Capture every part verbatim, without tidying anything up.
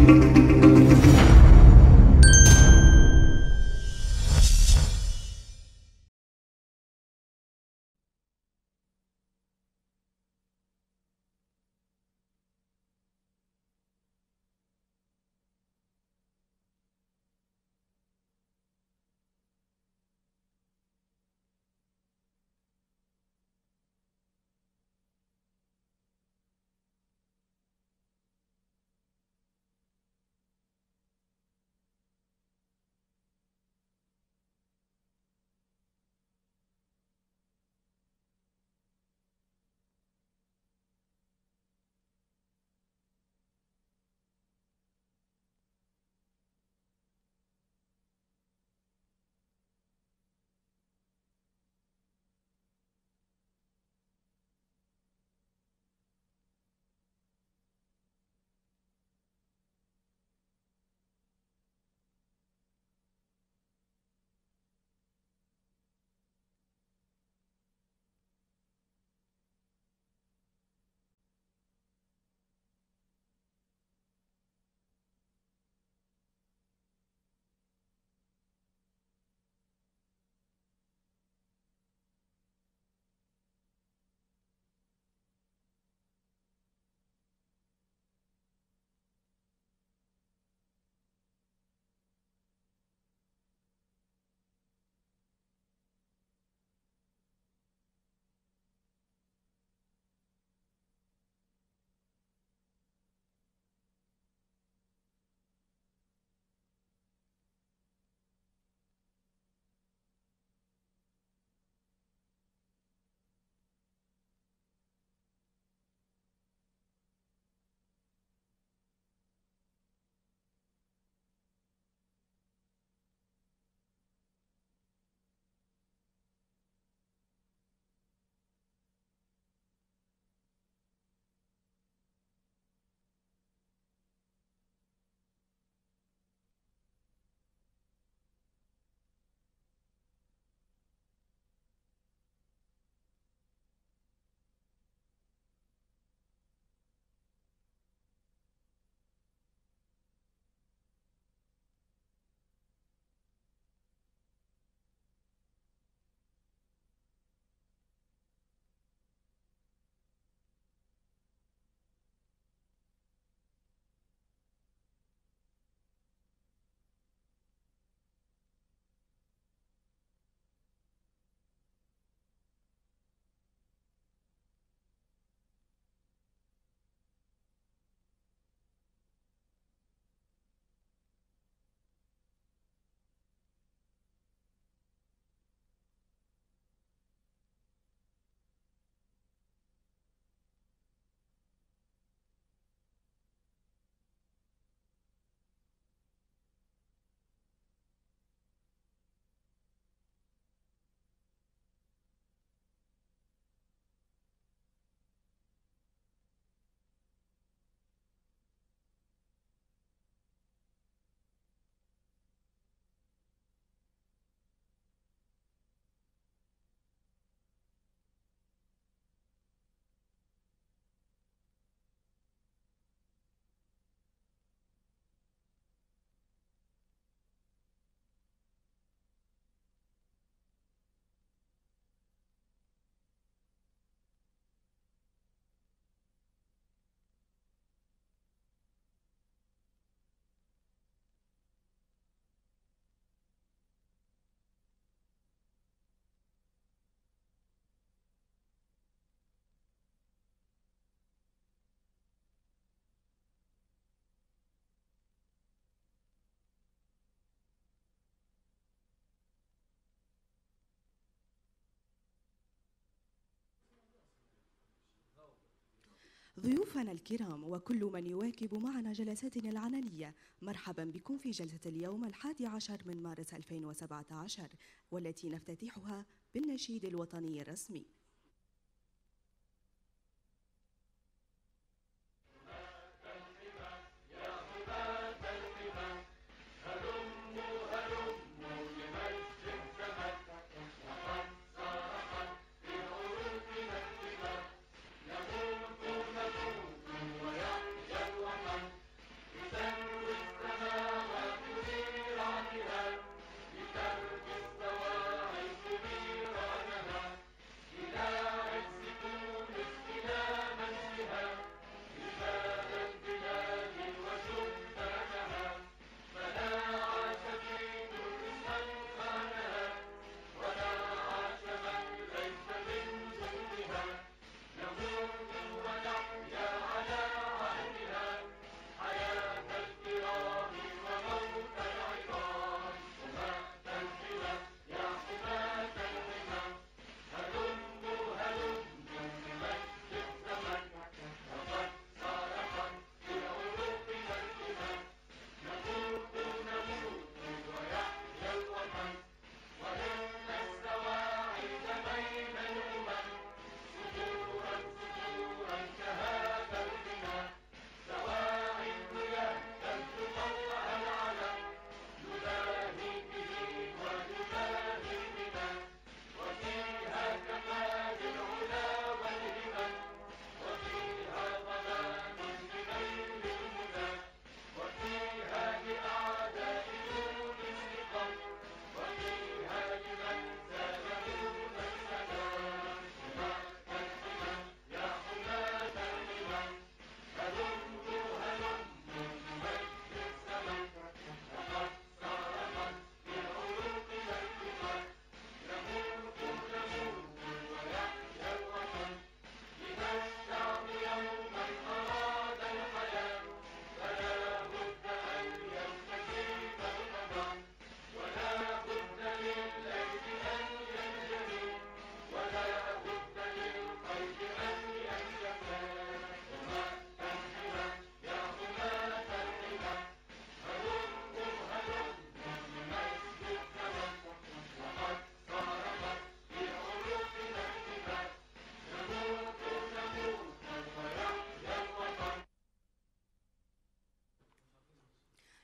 ضيوفنا الكرام وكل من يواكب معنا جلساتنا العلنية، مرحبا بكم في جلسة اليوم الحادي عشر من مارس ألفين وسبعة عشر، والتي نفتتحها بالنشيد الوطني الرسمي. Thank you.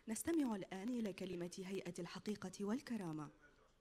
نستمع الآن إلى كلمة هيئة الحقيقة والكرامة.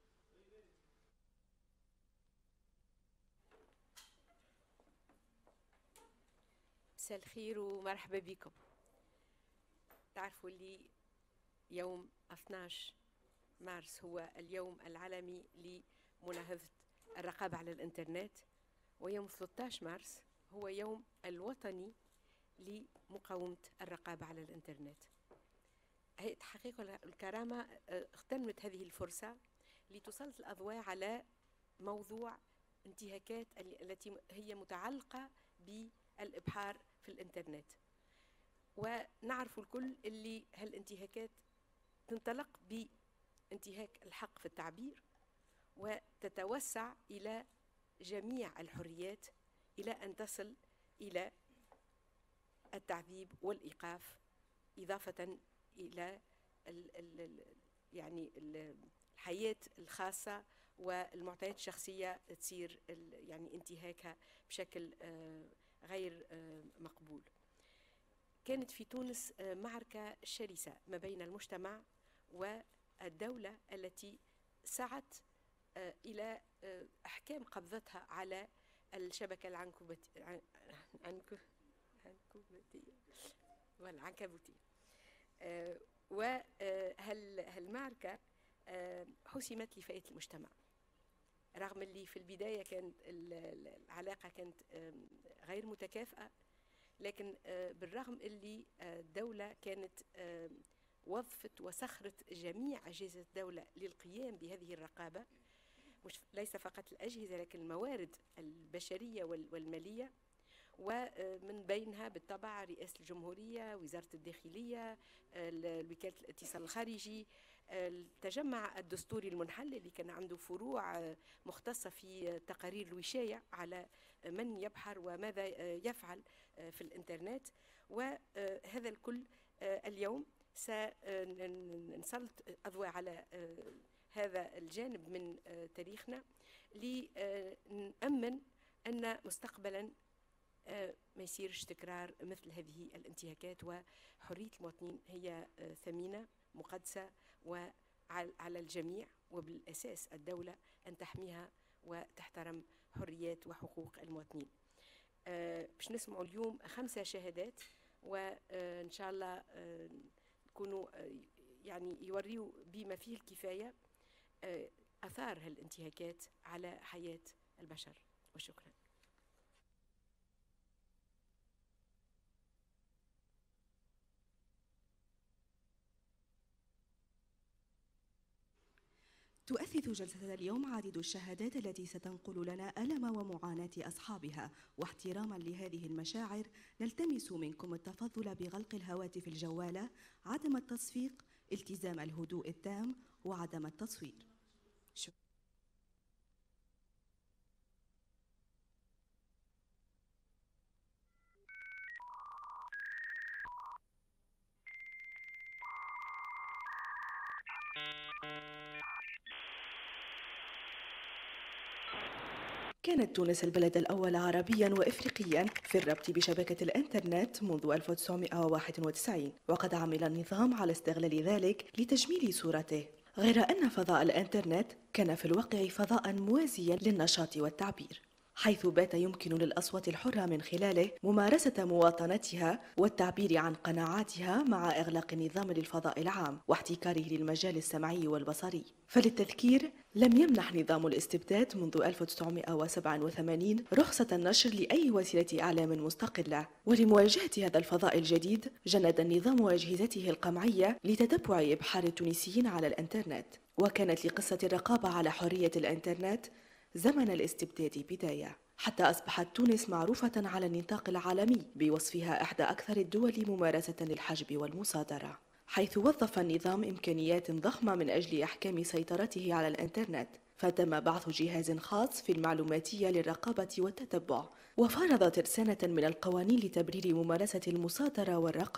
مساء الخير ومرحبا بكم. تعرفوا اللي يوم اثناشر مارس هو اليوم العالمي لمناهضة الرقابة على الإنترنت، ويوم ثلاثة عشر مارس هو يوم الوطني لمقاومة الرقابة على الإنترنت. هيئة الحقيقة والكرامة اغتنمت هذه الفرصة لتسلط الأضواء على موضوع انتهاكات التي هي متعلقة بالإبحار في الإنترنت. ونعرف الكل اللي هالانتهاكات تنطلق بانتهاك الحق في التعبير وتتوسع إلى جميع الحريات إلى أن تصل إلى التعذيب والإيقاف، إضافة إلى ال ال يعني الحياة الخاصة والمعطيات الشخصية تصير يعني انتهاكها بشكل غير مقبول. كانت في تونس معركة شرسة ما بين المجتمع والدولة التي سعت إلى أحكام قبضتها على الشبكة العنكبوتية والعنكبوتية. وهالمعركة حسمت لفائدة المجتمع، رغم اللي في البداية كانت العلاقة كانت غير متكافئة، لكن بالرغم اللي الدولة كانت وظفت وسخرت جميع أجهزة الدولة للقيام بهذه الرقابة، مش ليس فقط الأجهزة لكن الموارد البشرية والمالية، ومن بينها بالطبع رئاسة الجمهورية، وزارة الداخلية، وكالة الاتصال الخارجي، التجمع الدستوري المنحل اللي كان عنده فروع مختصة في تقارير الوشاية على من يبحر وماذا يفعل في الإنترنت. وهذا الكل اليوم سنسلط أضواء على هذا الجانب من تاريخنا لنأمن أن مستقبلا ما يصيرش تكرار مثل هذه الانتهاكات. وحرية المواطنين هي ثمينة مقدسة وعلى الجميع، وبالأساس الدولة أن تحميها وتحترم حريات وحقوق المواطنين. باش نسمعوا اليوم خمسة شهادات، وإن شاء الله يكونوا يعني يوريوا بما فيه الكفاية أثار هالانتهاكات على حياة البشر. وشكرا. تؤثث جلسة اليوم عديد الشهادات التي ستنقل لنا ألم ومعاناة أصحابها، واحتراما لهذه المشاعر نلتمس منكم التفضل بغلق الهواتف الجوالة، عدم التصفيق، التزام الهدوء التام، وعدم التصوير. شكرا. كانت تونس البلد الأول عربياً وإفريقياً في الربط بشبكة الإنترنت منذ ألف وتسعمائة وواحد وتسعين، وقد عمل النظام على استغلال ذلك لتجميل صورته، غير أن فضاء الإنترنت كان في الواقع فضاء موازياً للنشاط والتعبير، حيث بات يمكن للأصوات الحرة من خلاله ممارسة مواطنتها والتعبير عن قناعاتها مع إغلاق النظام للفضاء العام واحتكاره للمجال السمعي والبصري. فللتذكير، لم يمنح نظام الاستبداد منذ ألف وتسعمائة وسبعة وثمانين رخصة النشر لأي وسيلة إعلام مستقلة، ولمواجهة هذا الفضاء الجديد جند النظام أجهزته القمعية لتتبع إبحار التونسيين على الإنترنت. وكانت لقصة الرقابة على حرية الإنترنت زمن الاستبداد بداية، حتى أصبحت تونس معروفة على النطاق العالمي بوصفها إحدى أكثر الدول ممارسة للحجب والمصادرة، حيث وظف النظام إمكانيات ضخمة من أجل إحكام سيطرته على الإنترنت، فتم بعث جهاز خاص في المعلوماتية للرقابة والتتبع، وفرض ترسانة من القوانين لتبرير ممارسة المصادرة والرقابة،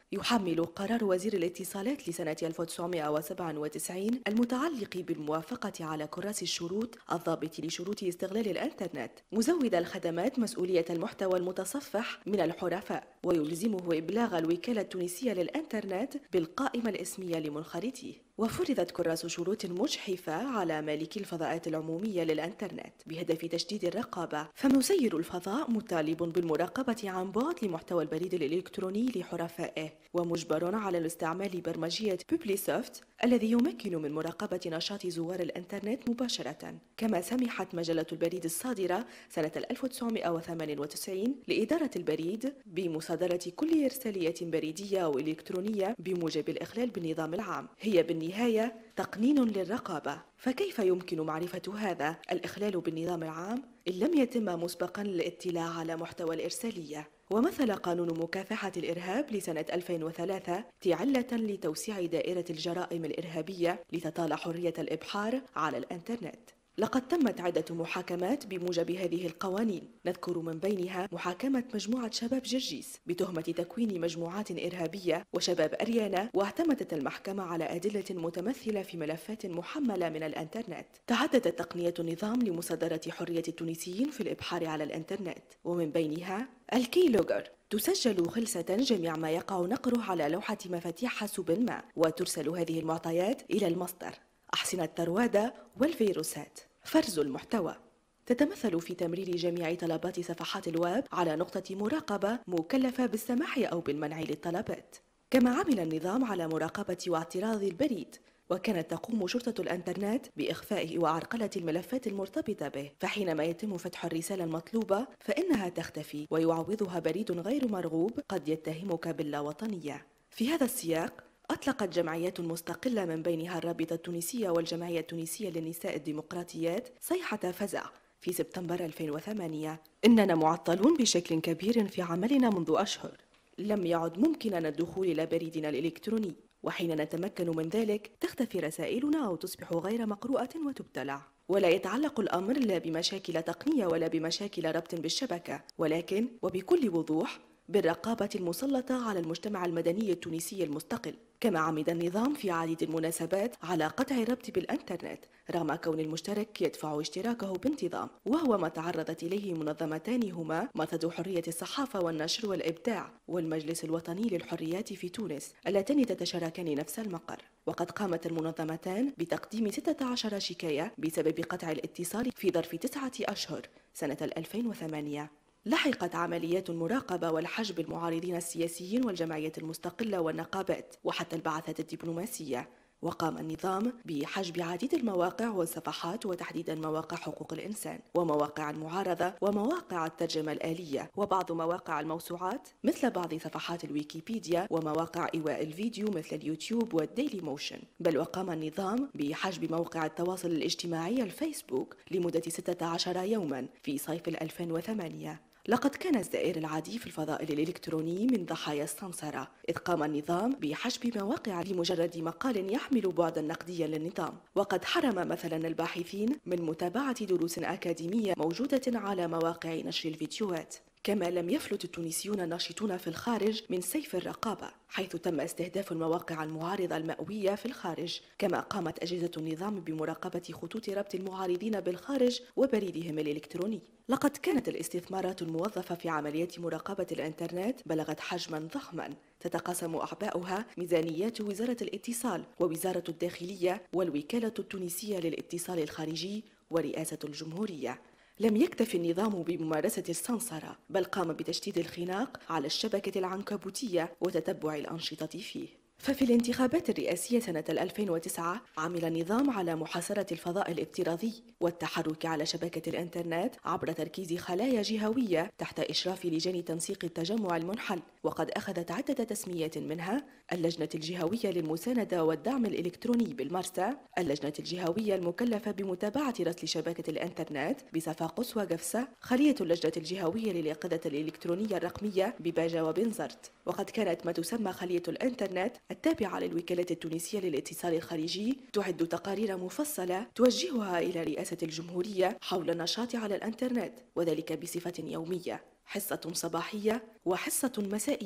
يحمل قرار وزير الاتصالات لسنة ألف وتسعمائة وسبعة وتسعين المتعلق بالموافقة على كراسي الشروط الضابط لشروط استغلال الإنترنت مزود الخدمات مسؤولية المحتوى المتصفح من الحرفاء، ويلزمه إبلاغ الوكالة التونسية للإنترنت بالقائمة الاسمية لمنخرطيه. وفرضت كراس شروط مجحفة على مالكي الفضاءات العمومية للإنترنت بهدف تشديد الرقابة، فمسير الفضاء مطالب بالمراقبة عن بعد لمحتوى البريد الإلكتروني لحرفائه، ومجبر على الاستعمال برمجية بوبليسوفت الذي يمكن من مراقبة نشاط زوار الإنترنت مباشرة. كما سمحت مجلة البريد الصادرة سنة ألف وتسعمائة وثمانية وتسعين لإدارة البريد بمصادرة كل إرسالية بريدية أو إلكترونية بموجب الإخلال بالنظام العام. هي بالنهاية تقنين للرقابة، فكيف يمكن معرفة هذا الإخلال بالنظام العام إن لم يتم مسبقا الاطلاع على محتوى الإرسالية؟ ومثل قانون مكافحة الإرهاب لسنة ألفين وثلاثة علة لتوسيع دائرة الجرائم الإرهابية لتطال حرية الإبحار على الإنترنت. لقد تمت عدة محاكمات بموجب هذه القوانين، نذكر من بينها محاكمة مجموعة شباب جرجيس بتهمة تكوين مجموعات إرهابية وشباب أريانا، واعتمدت المحكمة على أدلة متمثلة في ملفات محملة من الإنترنت. تعددت تقنية النظام لمصادرة حرية التونسيين في الإبحار على الإنترنت، ومن بينها الكي لوجر، تسجل خلسة جميع ما يقع نقره على لوحة مفاتيح حاسوب ما، وترسل هذه المعطيات إلى المصدر. أحصنة التروادة والفيروسات. فرز المحتوى تتمثل في تمرير جميع طلبات صفحات الويب على نقطة مراقبة مكلفة بالسماح أو بالمنع للطلبات. كما عمل النظام على مراقبة واعتراض البريد، وكانت تقوم شرطة الإنترنت بإخفاء وعرقلة الملفات المرتبطة به، فحينما يتم فتح الرسالة المطلوبة فإنها تختفي ويعوضها بريد غير مرغوب قد يتهمك باللاوطنية. في هذا السياق أطلقت جمعيات مستقلة من بينها الرابطة التونسية والجمعية التونسية للنساء الديمقراطيات صيحة فزع في سبتمبر ألفين وثمانية: إننا معطلون بشكل كبير في عملنا منذ أشهر، لم يعد ممكننا الدخول إلى بريدنا الإلكتروني، وحين نتمكن من ذلك تختفي رسائلنا أو تصبح غير مقروءة وتبتلع. ولا يتعلق الأمر لا بمشاكل تقنية ولا بمشاكل ربط بالشبكة، ولكن وبكل وضوح بالرقابة المسلطة على المجتمع المدني التونسي المستقل. كما عمد النظام في عديد المناسبات على قطع الربط بالإنترنت رغم كون المشترك يدفع اشتراكه بانتظام، وهو ما تعرضت إليه منظمتان هما مرصد حرية الصحافة والنشر والإبداع والمجلس الوطني للحريات في تونس، اللتان تتشاركان نفس المقر. وقد قامت المنظمتان بتقديم ستة عشر شكاية بسبب قطع الاتصال في ظرف تسعة أشهر سنة ألفين وثمانية. لحقت عمليات المراقبة والحجب المعارضين السياسيين والجمعيات المستقلة والنقابات وحتى البعثات الدبلوماسية، وقام النظام بحجب عديد المواقع والصفحات وتحديدا مواقع حقوق الإنسان ومواقع المعارضة ومواقع الترجمة الآلية وبعض مواقع الموسوعات مثل بعض صفحات الويكيبيديا ومواقع إيواء الفيديو مثل اليوتيوب والديلي موشن. بل وقام النظام بحجب موقع التواصل الاجتماعي الفيسبوك لمدة ستة عشر يوما في صيف ألفين وثمانية. لقد كان الزائر العادي في الفضاء الإلكتروني من ضحايا السمسرة، إذ قام النظام بحجب مواقع لمجرد مقال يحمل بعدا نقديا للنظام، وقد حرم مثلا الباحثين من متابعة دروس أكاديمية موجودة على مواقع نشر الفيديوهات. كما لم يفلت التونسيون الناشطون في الخارج من سيف الرقابة، حيث تم استهداف المواقع المعارضة المأوية في الخارج. كما قامت أجهزة النظام بمراقبة خطوط ربط المعارضين بالخارج وبريدهم الإلكتروني. لقد كانت الاستثمارات الموظفة في عمليات مراقبة الإنترنت بلغت حجما ضخما تتقاسم أعباؤها ميزانيات وزارة الاتصال ووزارة الداخلية والوكالة التونسية للاتصال الخارجي ورئاسة الجمهورية. لم يكتف النظام بممارسة السمسرة، بل قام بتشديد الخناق على الشبكة العنكبوتية وتتبع الأنشطة فيه. ففي الانتخابات الرئاسية سنة ألفين وتسعة عمل النظام على محاصرة الفضاء الافتراضي والتحرك على شبكة الإنترنت عبر تركيز خلايا جهوية تحت إشراف لجان تنسيق التجمع المنحل، وقد أخذت عدة تسميات منها اللجنة الجهوية للمساندة والدعم الإلكتروني بالمرسى، اللجنة الجهوية المكلفة بمتابعة رسل شبكة الإنترنت بصفاقس وقفصة، خلية اللجنة الجهوية لليقظة الإلكترونية الرقمية بباجة وبنزرت. وقد كانت ما تسمى خلية الإنترنت التابعة للوكالة التونسية للاتصال الخارجي تعد تقارير مفصلة توجهها إلى رئاسة الجمهورية حول النشاط على الإنترنت، وذلك بصفة يومية، حصة صباحية وحصة مسائية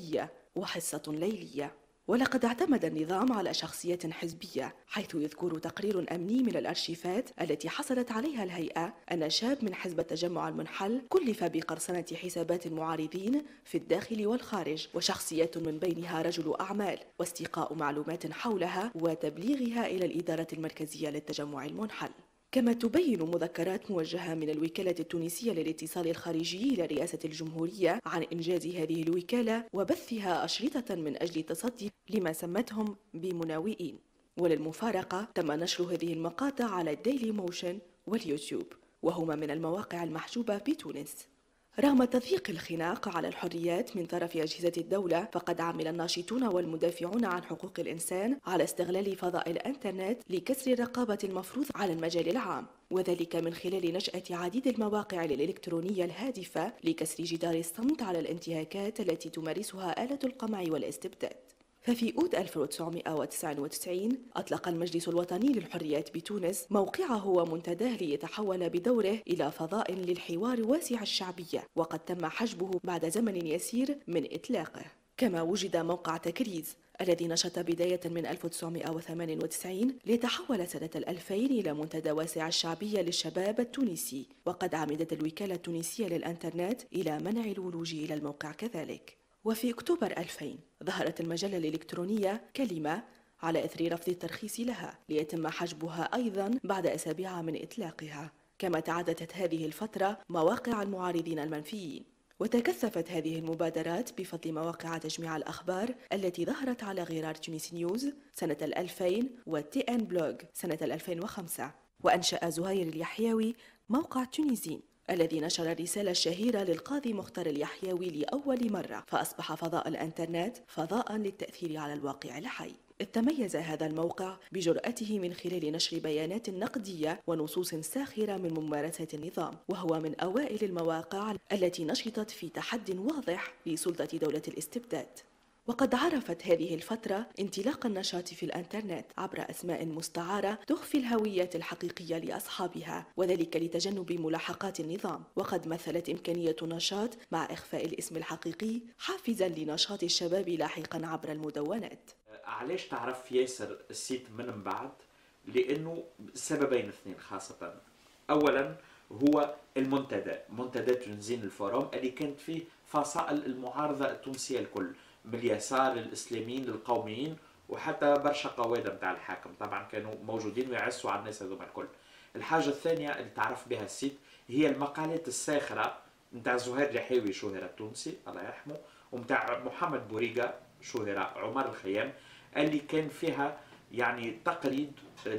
وحصة ليلية. ولقد اعتمد النظام على شخصيات حزبية، حيث يذكر تقرير أمني من الأرشيفات التي حصلت عليها الهيئة أن شاب من حزب التجمع المنحل كلف بقرصنة حسابات المعارضين في الداخل والخارج، وشخصيات من بينها رجل أعمال، واستيقاء معلومات حولها وتبليغها إلى الإدارة المركزية للتجمع المنحل. كما تبين مذكرات موجهة من الوكالة التونسية للاتصال الخارجي إلى رئاسة الجمهورية عن إنجاز هذه الوكالة وبثها أشرطة من أجل التصدي لما سمتهم بمناوئين. وللمفارقة تم نشر هذه المقاطع على الديلي موشن واليوتيوب، وهما من المواقع المحجوبة بتونس. رغم تضييق الخناق على الحريات من طرف أجهزة الدولة، فقد عمل الناشطون والمدافعون عن حقوق الإنسان على استغلال فضاء الإنترنت لكسر الرقابة المفروض على المجال العام، وذلك من خلال نشأة عديد المواقع الإلكترونية الهادفة لكسر جدار الصمت على الانتهاكات التي تمارسها آلة القمع والاستبداد. ففي أوت ألف وتسعمائة وتسعة وتسعين أطلق المجلس الوطني للحريات بتونس موقعه ومنتداه ليتحول بدوره إلى فضاء للحوار واسع الشعبية، وقد تم حجبه بعد زمن يسير من إطلاقه. كما وجد موقع تكريز الذي نشط بداية من ألف وتسعمائة وثمانية وتسعين ليتحول سنة الألفين إلى منتدى واسع الشعبية للشباب التونسي، وقد عمدت الوكالة التونسية للإنترنت إلى منع الولوج إلى الموقع كذلك. وفي أكتوبر ألفين ظهرت المجلة الإلكترونية كلمة على إثر رفض الترخيص لها، ليتم حجبها أيضا بعد أسابيع من إطلاقها. كما تعددت هذه الفترة مواقع المعارضين المنفيين، وتكثفت هذه المبادرات بفضل مواقع تجميع الأخبار التي ظهرت على غرار تونس نيوز سنة الألفين وتي إن بلوغ سنة الألفين وخمسة. وأنشأ زهير اليحيوي موقع تونيزين الذي نشر الرسالة الشهيرة للقاضي مختار اليحيوي لأول مرة، فأصبح فضاء الإنترنت فضاء للتأثير على الواقع الحي. إذ تميز هذا الموقع بجرأته من خلال نشر بيانات نقدية ونصوص ساخرة من ممارسات النظام، وهو من أوائل المواقع التي نشطت في تحد واضح لسلطة دولة الاستبداد. وقد عرفت هذه الفترة انطلاق النشاط في الإنترنت عبر أسماء مستعارة تخفي الهويات الحقيقية لأصحابها، وذلك لتجنب ملاحقات النظام. وقد مثلت إمكانية النشاط مع إخفاء الاسم الحقيقي حافزا لنشاط الشباب لاحقا عبر المدونات. علاش تعرف ياسر السيت من بعد؟ لأنه سببين اثنين خاصة. أولا هو المنتدى، منتدى تنزين الفوروم اللي كانت فيه فصائل المعارضة التونسية الكل، من اليسار للإسلاميين للقوميين، وحتى برشا قوادة متاع الحاكم طبعا كانوا موجودين ويعسوا على الناس هذوما الكل. الحاجة الثانية اللي تعرف بها السيت هي المقالات الساخرة متاع زهير اليحيوي شهرة التونسي الله يرحمه، ومتاع محمد بوريقة شهرة عمر الخيام، اللي كان فيها يعني تقليد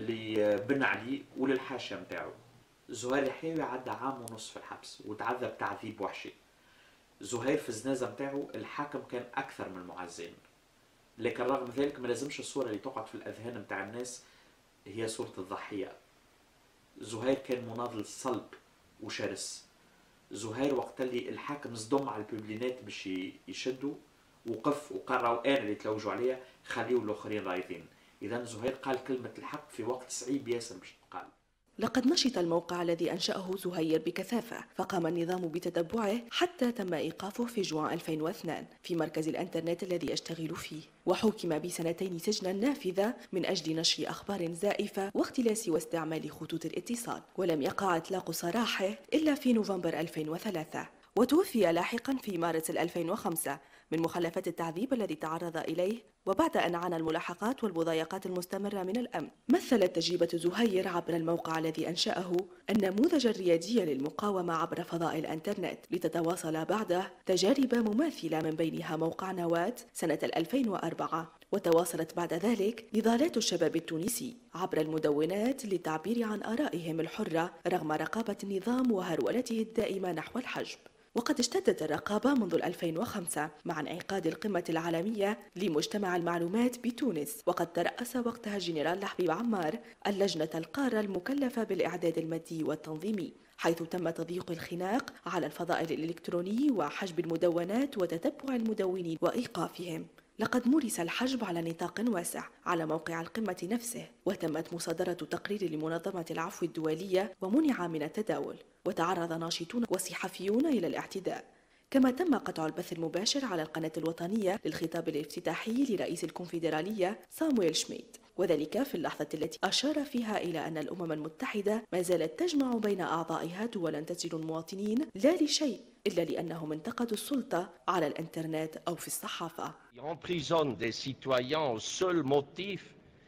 لبن علي وللحاشية متاعه. زهير اليحيوي عدى عام ونصف في الحبس وتعذب تعذيب وحشي. زهير في الزنازة متاعه الحاكم كان أكثر من المعزين، لكن رغم ذلك ما لازمش الصورة اللي تقعد في الأذهان متاع الناس هي صورة الضحية. زهير كان مناضل صلب وشرس. زهير وقت اللي الحاكم صدم على الببلينات باش يشدوا وقف وقرروا أنا اللي تلوجوا عليها خليوا الآخرين رايضين. إذا زهير قال كلمة الحق في وقت صعيب ياسر باش تقال. لقد نشط الموقع الذي أنشأه زهير بكثافة، فقام النظام بتتبعه حتى تم إيقافه في جوان ألفين واثنين في مركز الإنترنت الذي يشتغل فيه، وحكم بسنتين سجنا نافذة من أجل نشر أخبار زائفة واختلاس واستعمال خطوط الاتصال، ولم يقع إطلاق سراحه إلا في نوفمبر ألفين وثلاثة. وتوفي لاحقا في مارس ألفين وخمسة من مخلفات التعذيب الذي تعرض إليه، وبعد أن عانى الملاحقات والمضايقات المستمرة من الأمن. مثلت تجربة زهير عبر الموقع الذي أنشأه النموذج الريادي للمقاومة عبر فضاء الإنترنت، لتتواصل بعده تجارب مماثلة من بينها موقع نواة سنة ألفين وأربعة، وتواصلت بعد ذلك نضالات الشباب التونسي عبر المدونات للتعبير عن آرائهم الحرة رغم رقابة النظام وهرولته الدائمة نحو الحجب. وقد اشتدت الرقابة منذ ألفين وخمسة مع انعقاد القمة العالمية لمجتمع المعلومات بتونس، وقد ترأس وقتها الجنرال لحبيب عمار اللجنة القارة المكلفة بالإعداد المادي والتنظيمي، حيث تم تضييق الخناق على الفضاء الإلكتروني وحجب المدونات وتتبع المدونين وإيقافهم. لقد مورس الحجب على نطاق واسع على موقع القمة نفسه، وتمت مصادرة تقرير لمنظمة العفو الدولية ومنع من التداول، وتعرض ناشطون وصحفيون إلى الاعتداء. كما تم قطع البث المباشر على القناة الوطنية للخطاب الافتتاحي لرئيس الكونفدرالية سامويل شميت، وذلك في اللحظة التي أشار فيها إلى أن الأمم المتحدة ما زالت تجمع بين أعضائها دولا تسجن المواطنين لا لشيء إلا لأنهم انتقدوا السلطة على الإنترنت أو في الصحافة. emprisonnent des citoyens au seul motif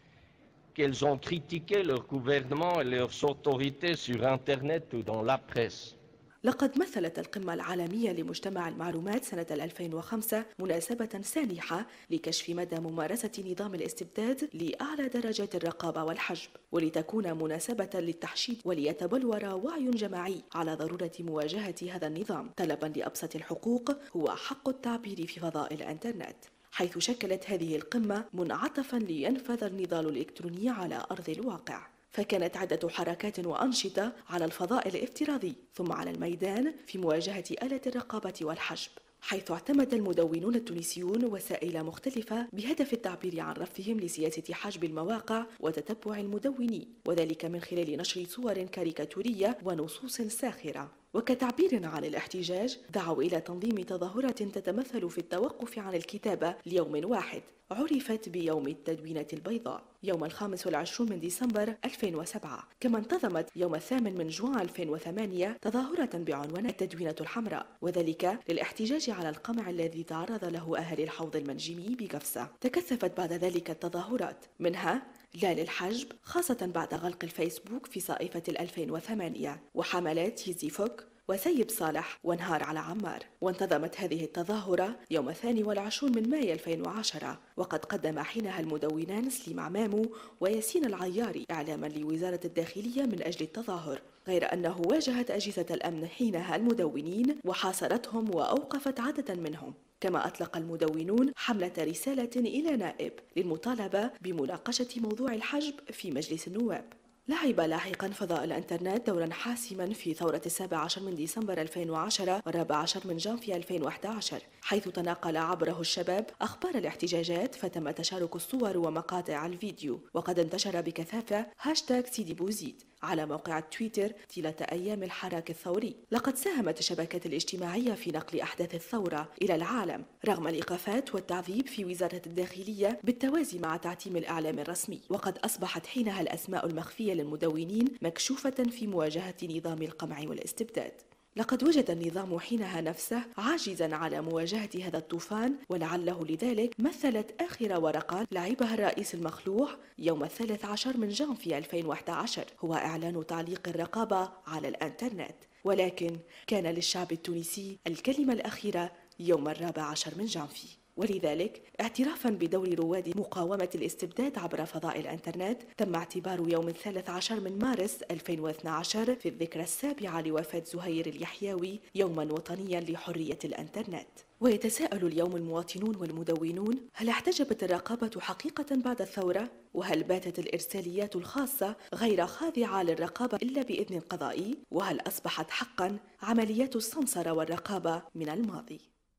qu'ils ont critiqué leur gouvernement et leurs autorités sur Internet ou dans la presse. لقد مثلت القمة العالمية لمجتمع المعلومات سنة ألفين وخمسة مناسبة سانحة لكشف مدى ممارسة نظام الاستبداد لأعلى درجات الرقابة والحجب، ولتكون مناسبة للتحشيد وليتبلور وعي جماعي على ضرورة مواجهة هذا النظام. طلبا لأبسط الحقوق هو حق التعبير في فضاء الإنترنت، حيث شكلت هذه القمة منعطفا لينفذ النضال الإلكتروني على أرض الواقع. فكانت عدة حركات وأنشطة على الفضاء الافتراضي ثم على الميدان في مواجهة آلة الرقابة والحجب، حيث اعتمد المدونون التونسيون وسائل مختلفة بهدف التعبير عن رفضهم لسياسة حجب المواقع وتتبع المدونين، وذلك من خلال نشر صور كاريكاتورية ونصوص ساخرة. وكتعبير عن الاحتجاج دعوا إلى تنظيم تظاهرة تتمثل في التوقف عن الكتابة ليوم واحد عرفت بيوم التدوينة البيضاء يوم الخامس والعشرون من ديسمبر ألفين وسبعة. كما انتظمت يوم الثامن من جوان ألفين وثمانية تظاهرة بعنوان التدوينة الحمراء، وذلك للاحتجاج على القمع الذي تعرض له أهالي الحوض المنجمي بقفصة. تكثفت بعد ذلك التظاهرات، منها لا للحجب، خاصة بعد غلق الفيسبوك في صائفة ألفين وثمانية، وحملات يزي فوك وسيب صالح وانهار على عمار. وانتظمت هذه التظاهرة يوم الثاني والعشرون من مايو ألفين وعشرة، وقد قدم حينها المدونان سليم عمامو وياسين العياري إعلاما لوزارة الداخلية من أجل التظاهر، غير أنه واجهت أجهزة الأمن حينها المدونين وحاصرتهم وأوقفت عددا منهم. كما أطلق المدونون حملة رسالة إلى نائب للمطالبة بمناقشة موضوع الحجب في مجلس النواب. لعب لاحقا فضاء الانترنت دورا حاسما في ثورة السابع عشر من ديسمبر ألفين وعشرة والرابع عشر من جانفي ألفين وأحد عشر، حيث تناقل عبره الشباب أخبار الاحتجاجات، فتم تشارك الصور ومقاطع الفيديو، وقد انتشر بكثافة هاشتاغ سيدي بوزيد على موقع تويتر طيلة أيام الحراك الثوري. لقد ساهمت الشبكات الاجتماعية في نقل أحداث الثورة إلى العالم رغم الإيقافات والتعذيب في وزارة الداخلية بالتوازي مع تعتيم الإعلام الرسمي، وقد أصبحت حينها الأسماء المخفية للمدونين مكشوفة في مواجهة نظام القمع والاستبداد. لقد وجد النظام حينها نفسه عاجزا على مواجهة هذا الطوفان، ولعله لذلك مثلت آخر ورقة لعبها الرئيس المخلوع يوم الثالث عشر من جانفي ألفين وأحد عشر هو إعلان تعليق الرقابة على الإنترنت، ولكن كان للشعب التونسي الكلمة الأخيرة يوم الرابع عشر من جانفي. ولذلك اعترافا بدور رواد مقاومة الاستبداد عبر فضاء الانترنت تم اعتبار يوم الثالث عشر من مارس ألفين واثني عشر في الذكرى السابعة لوفاة زهير اليحيوي يوما وطنيا لحرية الانترنت. ويتساءل اليوم المواطنون والمدونون: هل احتجبت الرقابة حقيقة بعد الثورة؟ وهل باتت الإرساليات الخاصة غير خاضعة للرقابة إلا بإذن قضائي؟ وهل أصبحت حقا عمليات السمسرة والرقابة من الماضي؟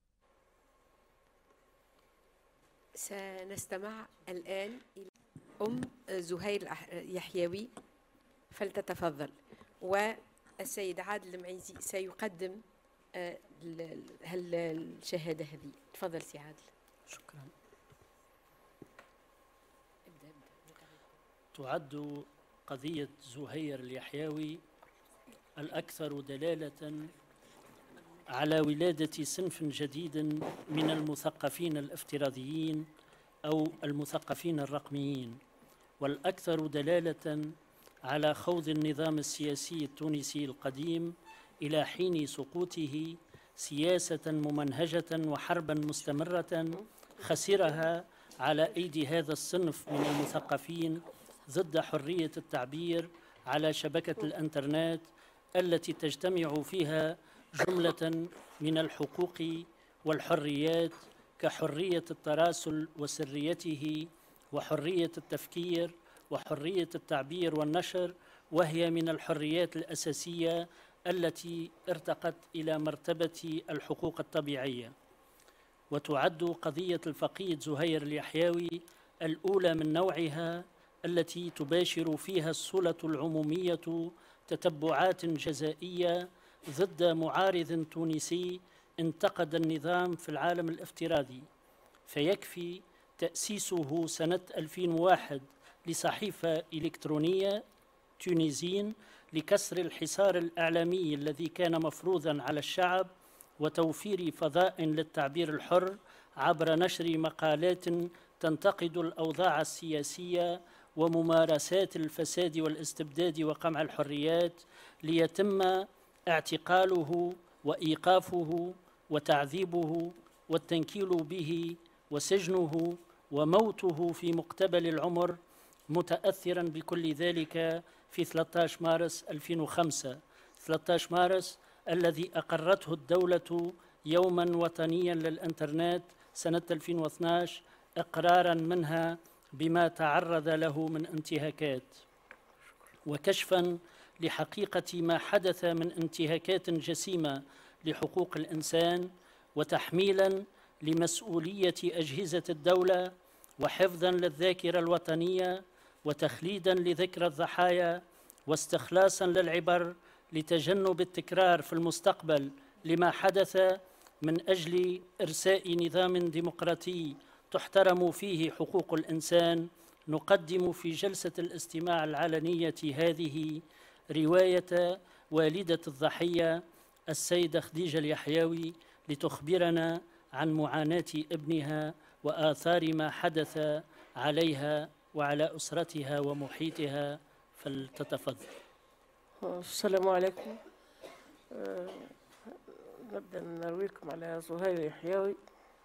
سنستمع الآن إلى أم زهير اليحيوي، فلتتفضل، والسيد عادل المعيزي سيقدم الشهادة هذه. تفضل سي عادل. شكرا. تعد قضية زهير اليحيوي الأكثر دلالة على ولادة صنف جديد من المثقفين الافتراضيين أو المثقفين الرقميين، والأكثر دلالة على خوض النظام السياسي التونسي القديم إلى حين سقوطه سياسة ممنهجة وحربا مستمرة خسرها على أيدي هذا الصنف من المثقفين ضد حرية التعبير على شبكة الإنترنت التي تجتمع فيها جملة من الحقوق والحريات كحرية التراسل وسريته، وحرية التفكير، وحرية التعبير والنشر، وهي من الحريات الأساسية التي ارتقت إلى مرتبة الحقوق الطبيعية. وتعد قضية الفقيد زهير اليحيوي الأولى من نوعها التي تباشر فيها السلطة العمومية تتبعات جزائية ضد معارض تونسي انتقد النظام في العالم الافتراضي، فيكفي تأسيسه سنة ألفين وواحد لصحيفة إلكترونية تونيزين لكسر الحصار الإعلامي الذي كان مفروضا على الشعب وتوفير فضاء للتعبير الحر عبر نشر مقالات تنتقد الأوضاع السياسية وممارسات الفساد والاستبداد وقمع الحريات، ليتم اعتقاله وإيقافه وتعذيبه والتنكيل به وسجنه وموته في مقتبل العمر، متأثرا بكل ذلك في ثلاثة عشر مارس ألفين وخمسة، ثلاثة عشر مارس الذي أقرته الدولة يوما وطنيا للإنترنت سنة ألفين واثني عشر، إقرارا منها بما تعرض له من انتهاكات، وكشفا لحقيقة ما حدث من انتهاكات جسيمة لحقوق الإنسان، وتحميلا لمسؤولية أجهزة الدولة، وحفظا للذاكرة الوطنية، وتخليدا لذكرى الضحايا، واستخلاصا للعبر لتجنب التكرار في المستقبل لما حدث، من أجل إرساء نظام ديمقراطي تحترم فيه حقوق الإنسان. نقدم في جلسة الاستماع العلنية هذه رواية والدة الضحية السيدة خديجة اليحيوي لتخبرنا عن معاناة ابنها وآثار ما حدث عليها وعلى أسرتها ومحيطها، فلتتفضل. السلام عليكم. أه نبدأ نرويكم على زهير اليحيوي.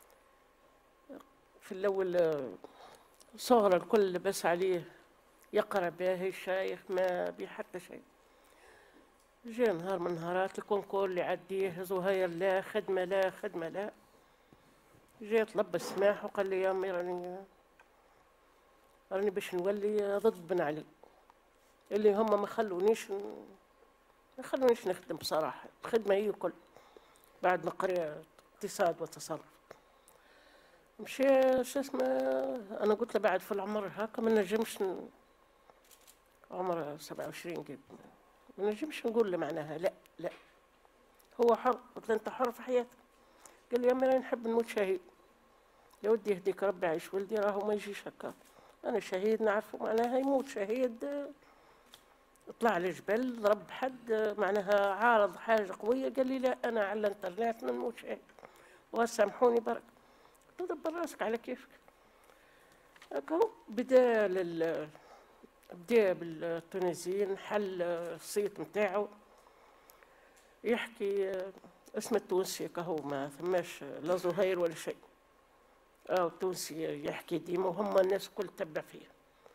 في الأول صغر الكل لبس عليه يقرأ به الشايخ ما بيه حتى شيء. جاء نهار من نهارات الكونكور اللي عديه زهير لا خدمة لا خدمة لا. جاء طلب السماح وقال لي يا أمي راني راني باش نولي ضد بن علي، اللي هم ما خلونيش ما خلونيش نخدم بصراحة. الخدمة هي الكل بعد ما قرأ اقتصاد وتصرف. مشي شو اسمه، أنا قلت له بعد في العمر هاكا ما نجمش ن... عمر سبعة وعشرين قد ما نجمش نقول له معناها لا لا هو حر. قلت له أنت حر في حياتك. قال لي يا أمي راني نحب نموت شهيد. يا ودي يهديك ربي عيش ولدي راهو ما يجيش هكا. أنا شهيد نعرفه معناها يموت شهيد، طلع على الجبل ضرب حد معناها عارض حاجة قوية. قال لي لا أنا على الانترنت ما نموت شهيد وسامحوني برك. قلت له دبر راسك على كيفك. هكا بدا لل بدا بالتونسيين حل الصيت نتاعو يحكي اسم التونسي كهو ما ثماش لا زهير ولا شيء. اه التونسي يحكي ديما وهم الناس الكل تبع فيه.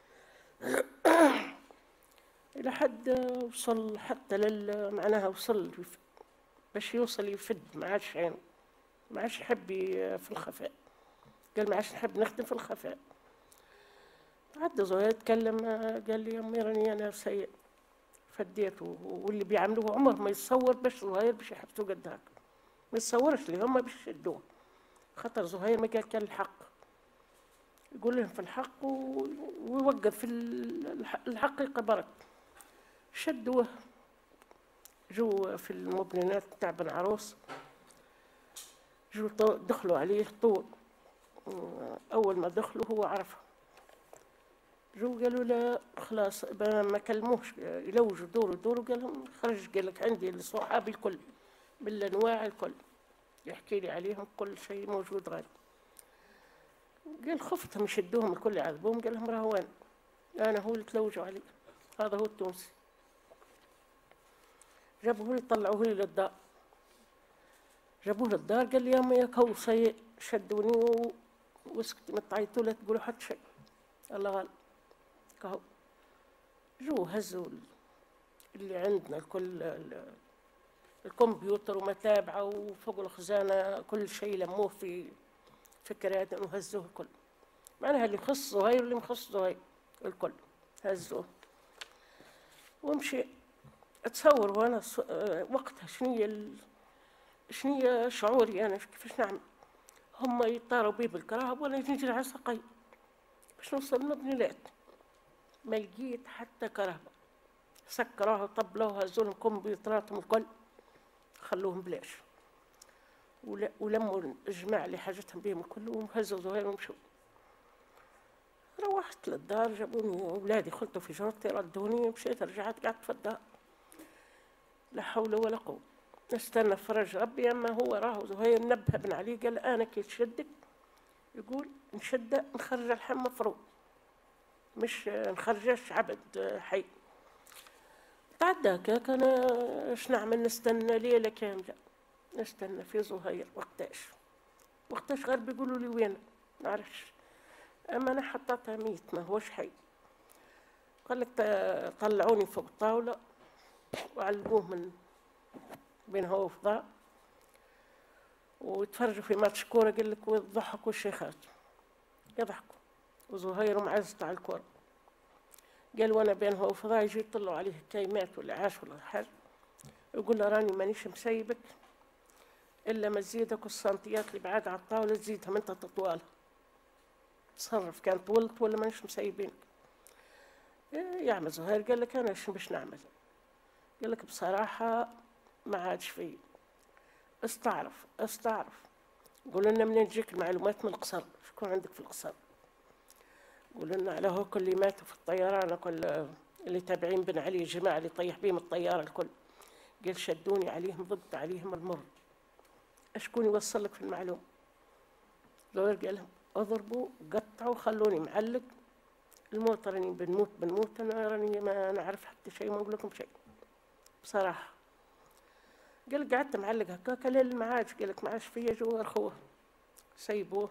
إلى حد وصل حتى لل معناها وصل باش يوصل يفد ما عادش عين ما عادش يحب في الخفاء. قال ما عادش نحب نخدم في الخفاء. عدى زهير تكلم قال لي يا أمي راني أنا سيء فديته، واللي بيعملوه عمر ما يتصور باش زهير باش يحبسوه قد هاك، ما يتصورش اللي هما باش يشدوه. خاطر زهير ما قال كان الحق يقول لهم في الحق ويوقف في الحقيقة برك. شدوه جو في المبنيات تاع بن عروس، جو دخلوا عليه طول. أول ما دخلوا هو عرفه. جو قالوا له خلاص ما كلموش يلوجوا دوروا دوروا. قال لهم خرج قال لك عندي الصحابي الكل بالأنواع الكل يحكي لي عليهم كل شيء موجود غادي. قال خفتهم يشدوهم الكل يعذبوهم. قال لهم راهو أنا أنا هو اللي تلوجوا عليه، هذا هو التونسي. جابوه لي طلعوه لي للدار. جابوه للدار قال لي يا أمي ياك هو سيء شدوني وسكت ما تعيطوا لا تقولوا حتى شيء الله غالب كهو. جو هزوا اللي عندنا الكل الكمبيوتر ومتابعه وفوق الخزانه كل شيء لموه في فكرات وهزوه الكل. معناها اللي يخص زهير واللي مخص زهير الكل هزوه ومشي. اتصور وانا وقتها شنية ال... شنية شعوري انا كيفاش نعمل. هم يطاروا بي بالكراهب وانا نجري على ساقي باش نوصل المبنيات. ما لقيت حتى كرهبه. سكروها طبلوها هزوا لهم كمبيوتراتهم الكل خلوهم بلاش. ولموا الجماعة اللي حاجتهم بهم كلهم وهزوا زهير ومشوا. روحت للدار جابوني أولادي خلطوا في جرتي ردوني، مشيت رجعت قعدت في الدار. لا حول ولا قوة، نستنى فرج ربي. أما هو راهو زهير نبه بن علي قال أنا كي تشدك يقول نشده نخرج الحم مفروض مش نخرجش عبد حي. تعدى هكاك أنا اش نعمل؟ نستنى ليلة كاملة نستنى في زهير. وقتاش وقتاش غير بيقولوا لي وين نعرفش. أما أنا حطيتها ميت ما هوش حي. قال لك طلعوني فوق الطاولة وعلقوه من بين هو وفضاء ويتفرجوا في ماتش كورة. قال لك ويضحكوا الشيخات يضحكوا وزهير معزت على الكورة. قال وانا بين هو وفضاء يجي يطلعوا عليه كيمات ولا عاش ولا حاجة يقول له راني مانيش مسيبك إلا ما تزيدك السنتيات اللي بعاد على الطاولة تزيدها انت تطوالها. تصرف كان طولت ولا مانيش مسيبينك. يعمل زهير قال لك أنا شو باش نعمل؟ قال لك بصراحة ما عادش فيه. استعرف استعرف قول لنا منين تجيك المعلومات من القصر؟ شكون عندك في القصر؟ قول لنا على هوك اللي ماتوا في الطيران كل اللي تابعين بن علي الجماعة اللي طيح بهم الطيارة الكل. قال شدوني عليهم ضبط عليهم المر. اشكون يوصل لك في المعلومة؟ زهير قال لهم اضربوا قطعوا خلوني معلق. الموت راني بنموت بنموت انا راني ما نعرف حتى شيء ما نقول لكم شيء بصراحة. قال قعدت معلق هكاك ليل ما عادش. قال لك ما عادش فيا جوار خوه سيبوه.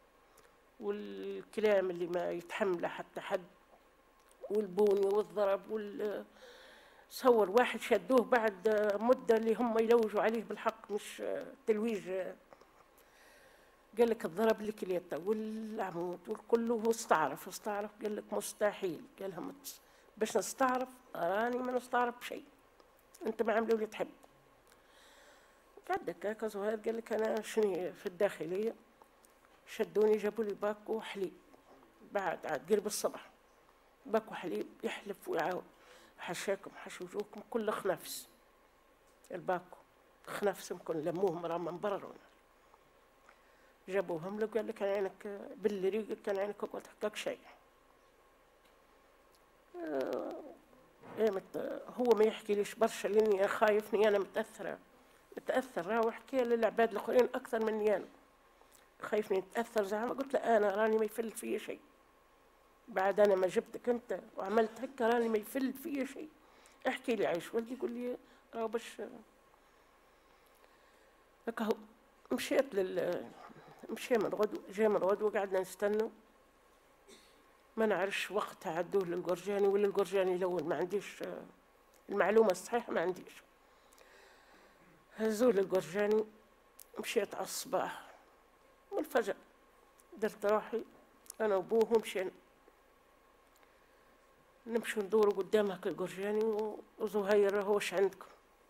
والكلام اللي ما يتحمله حتى حد والبوني والضرب وال صور واحد شدوه بعد مدة اللي هم يلوجوا عليه بالحق مش تلويج. قال لك الضرب لكليته والعمود والكل هو استعرف استعرف. قال لك مستحيل. قال لهم باش نستعرف راني ما نستعرف بشيء انت ما عملوا لي تحب. قعد هكاك زهير قال لك انا شني في الداخليه شدوني جابوا لي باكو حليب بعد عاد قرب الصباح. باكو حليب يحلف ويعاود حشاكم حش وجوهكم كل خنفس. الباكو خنفس يمكن لموهم راه من برا. جابوهم له قال لك كان عينك باللي ريقك كان عينك قلت هكاك شيء. آه هو ما يحكي ليش برشا لاني خايفني انا متاثره متاثر راه وحكي للعباد الاخرين اكثر مني انا خايفني نتاثر زعما. قلت له انا راني ما يفل فيا شيء بعد انا ما جبتك انت وعملت هكا راني ما يفل فيا شيء. احكي لي عايش ولدي يقول لي راه باش هكا هو. مشيت لل مشي من غدو جا من غدو وقعدنا نستنى ما نعرفش وقتها عدوه للقرجاني ولا القرجاني الاول ما عنديش المعلومه الصحيحه ما عنديش. هزوه للقرجاني مشيت على الصباح والفجر درت روحي انا وابوه ومشينا نمشوا ندوروا قدام هكا القرجاني وزهير راهو واش عندكم؟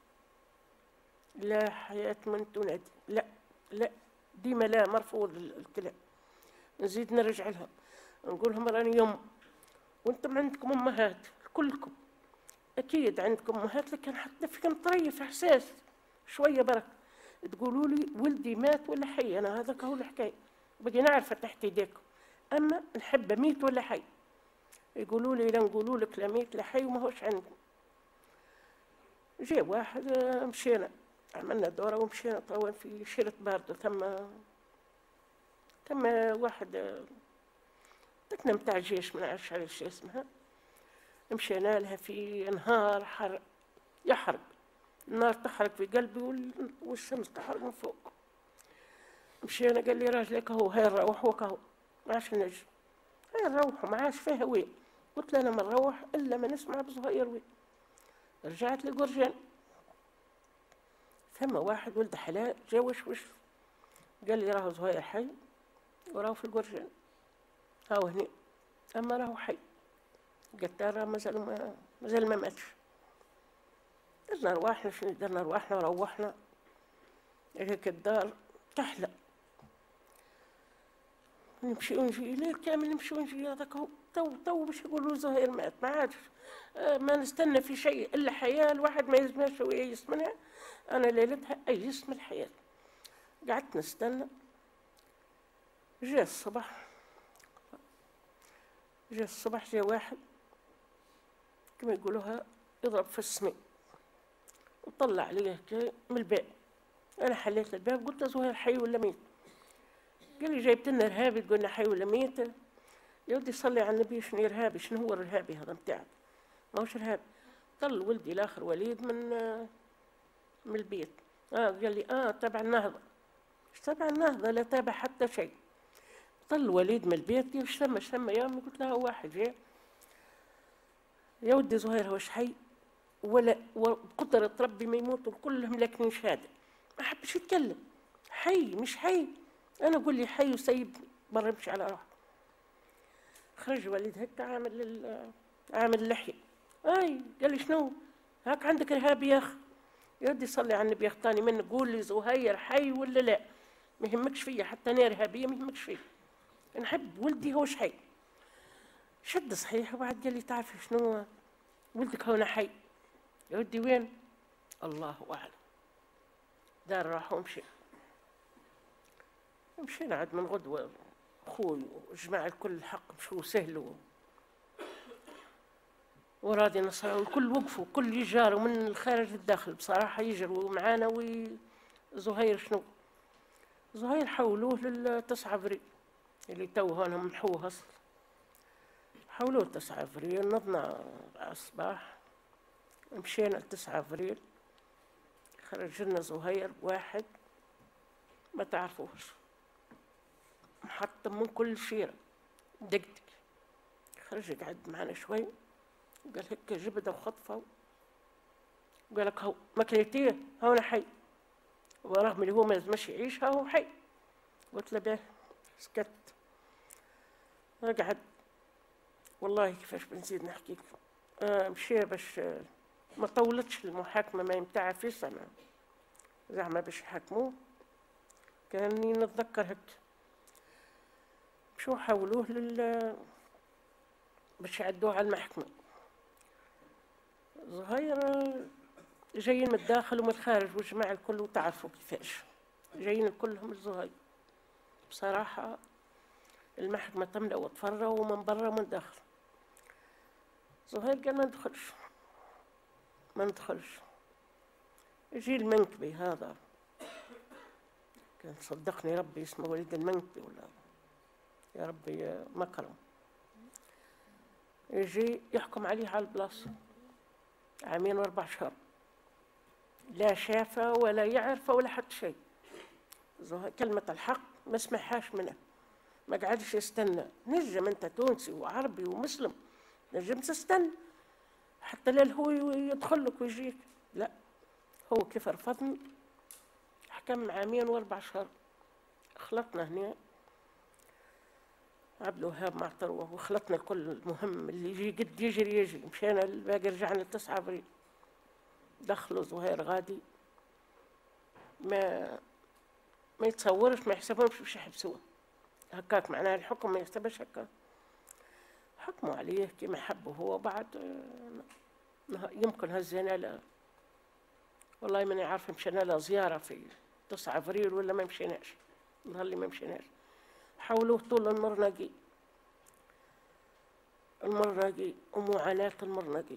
لا حياة من تنادي لا لا ديما لا مرفوض الكلام. نزيد نرجع لهم نقول لهم راني يوم وانتم عندكم امهات كلكم اكيد عندكم امهات لكن حتى فيكم طريف احساس شويه برك تقولوا لي ولدي مات ولا حي. انا هذاك هو الحكايه باقي نعرفه تحت يديكم اما نحب ميت ولا حي. يقولوا لي لا نقولوا لك لا ميت لا حي وما هوش عندكم. جاء واحد مشينا عملنا دوره ومشينا طوال في شيرة باردو ثم ثم واحد تكنا متاع الجيش ما نعرفش على شو اسمها. مشينا لها في نهار حر يحرق النار تحرق في قلبي والشمس تحرق من فوق. مشينا قال لي راجلك هو هاي نروح وكهو ما عادش نجي هاي نروحوا ما عادش فيها وين. قلت له انا ما نروح الا ما نسمع بزهير وين. رجعت للقرجان ثم واحد ولد حلال جا وش وش قال لي راهو زهير حي وراهو في القرجان هاو هني اما راهو حي. قلت له مازال ما مازال ما ماتش. درنا رواحنا شنو درنا رواحنا وروحنا هيك الدار تحلى نمشي ونجي ليل كامل نمشي ونجي. هذاك هو تو تو باش يقولوا زهير مات ما عادش ما نستنى في شيء الا حياه الواحد ما يلزمش ويأيس منها. انا ليلتها ايست من الحياه قعدت نستنى. جاء الصبح جاء الصبح جاء واحد كما يقولوها يضرب في السماء وطلع عليه من الباب. أنا حليت الباب قلت له زهير حي ولا ميت؟ قال لي جايبت لنا إرهابي تقول لنا حي ولا ميت؟ يا ودي صلي على النبي، شنو إرهابي؟ شنو هو الإرهابي هذا متاعك؟ ما هوش إرهابي. طل ولدي الآخر وليد من من البيت. آه قال لي آه تبع النهضة. إيش تبع النهضة؟ لا تابع حتى شيء. طل وليد من البيت. ايش ثم ايش ثم يا امي؟ قلت لها واحد جاء. يا ودي زهير هوش حي ولا وقدرة ربي ما يموتوا كلهم لكن شهادة. ما حبش يتكلم. حي مش حي. انا اقول لي حي وسيبني برا يمشي على روحه. خرج وليد هكا عامل عامل اللحية. اي قال لي شنو؟ هاك عندك ارهابي يا اخ؟ يا ودي صلي على النبي اختاني منك قول لي زهير حي ولا لا؟ ما يهمكش فيا حتى انا ارهابية ما يهمكش فيا. نحب ولدي هوش حي. شد صحيح وبعد قال لي تعرف شنو ولدك هنا حي. يا ودي وين؟ الله اعلم. دار راح ومشي. مشينا عاد من غدوه خوي وجماعه الكل الحق مشوا سهلوا ورادي نصر والكل وقفوا كل يجاروا من الخارج للداخل بصراحه يجروا معانا. وزهير شنو؟ زهير حولوه للتسعة افريل اللي تو هونهم محوه اصلا. حولوه تسعة افريل. نضنا الصباح مشينا لتسعة افريل. خرج لنا زهير واحد ما تعرفوش محطم من كل شيره دقدق. خرج قعد معنا شوي قال هيك جبده وخطفه وقال لك هو ما كليتيه هون حي. ورغم اللي هو ما لازمش يعيش هو حي. قلت له باه سكت. قعد والله كيفاش بنزيد نحكي لك. آه مشي باش آه ما طولتش المحاكمه ما يمتع في سنه زعما باش يحاكموه. كاني نتذكر هيك مشو حولوه لل باش يعدوه على المحكمه. زهير جايين من الداخل ومن الخارج والجماعه الكل وتعرفوا كيفاش جايين كلهم الزهير. بصراحه المحكمه تملا وتفرى ومن برا ومن داخل. زهير قال ما ندخلش ما ندخلش. يجي المنكبي هذا كان صدقني ربي اسمه وليد المنكبي ولا يا ربي مكرم. يجي يحكم عليه على البلاصه عامين واربع شهور. لا شافه ولا يعرفه ولا حتى شيء. كلمه الحق ما سمعهاش منه. ما قعدش يستنى. نجم انت تونسي وعربي ومسلم نجم تستنى حتى لا هو يدخل لك ويجيك. لا هو كيف رفضني حكم عامين واربع شهور. خلطنا هنا عبد الوهاب مع ثروه وخلطنا الكل. المهم اللي يجي قد يجري يجري. مشينا الباقي رجعنا لتسعة افريل. دخلوا زهير غادي ما ما يتصورش ما يحسبهمش باش يحبسوه هكاك. معناها الحكم ما يحسبش هكاك. حكموا عليه كما حبوا هو. بعد يمكن هزينا له والله ماني عارفه مشينا له زياره في تسعة افريل ولا ما مشيناش. نهار اللي ما مشيناش حولوه طول المرنقي. المرنقي ومعاناه المرنقي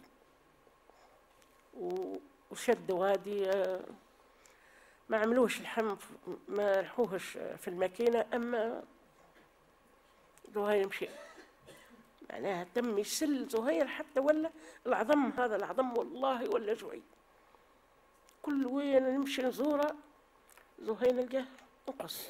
وشدوا هادي ما عملوش الحم ما رحوهش في الماكينه. اما زهير مشي معناها تم يسل زهير حتى ولا العظم هذا العظم والله ولا جوعي. كل وين نمشي نزوره زهير نلقاه نقص.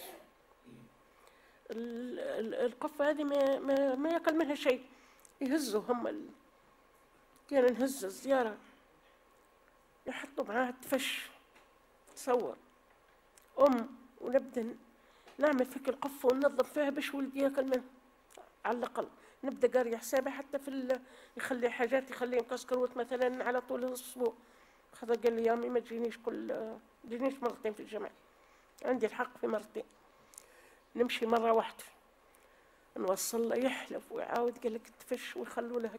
القفه هذه ما, ما, ما ياكل منها شيء. يهزوا هم ال... كان نهز الزياره يحطوا معاها التفش. تصور ام ونبدا نعمل فيك القفه وننظف فيها باش ولدي ياكل منها على الاقل. نبدا قاري حسابي حتى في ال... يخلي حاجات يخلي مكسكروت مثلا على طول الاسبوع. خذ قال لي يا امي ما تجينيش كل ما تجينيش مرتين في الجمعه. عندي الحق في مرتين. نمشي مره واحده نوصل له يحلف ويعاود قال لك تفش ويخلوا له هيك.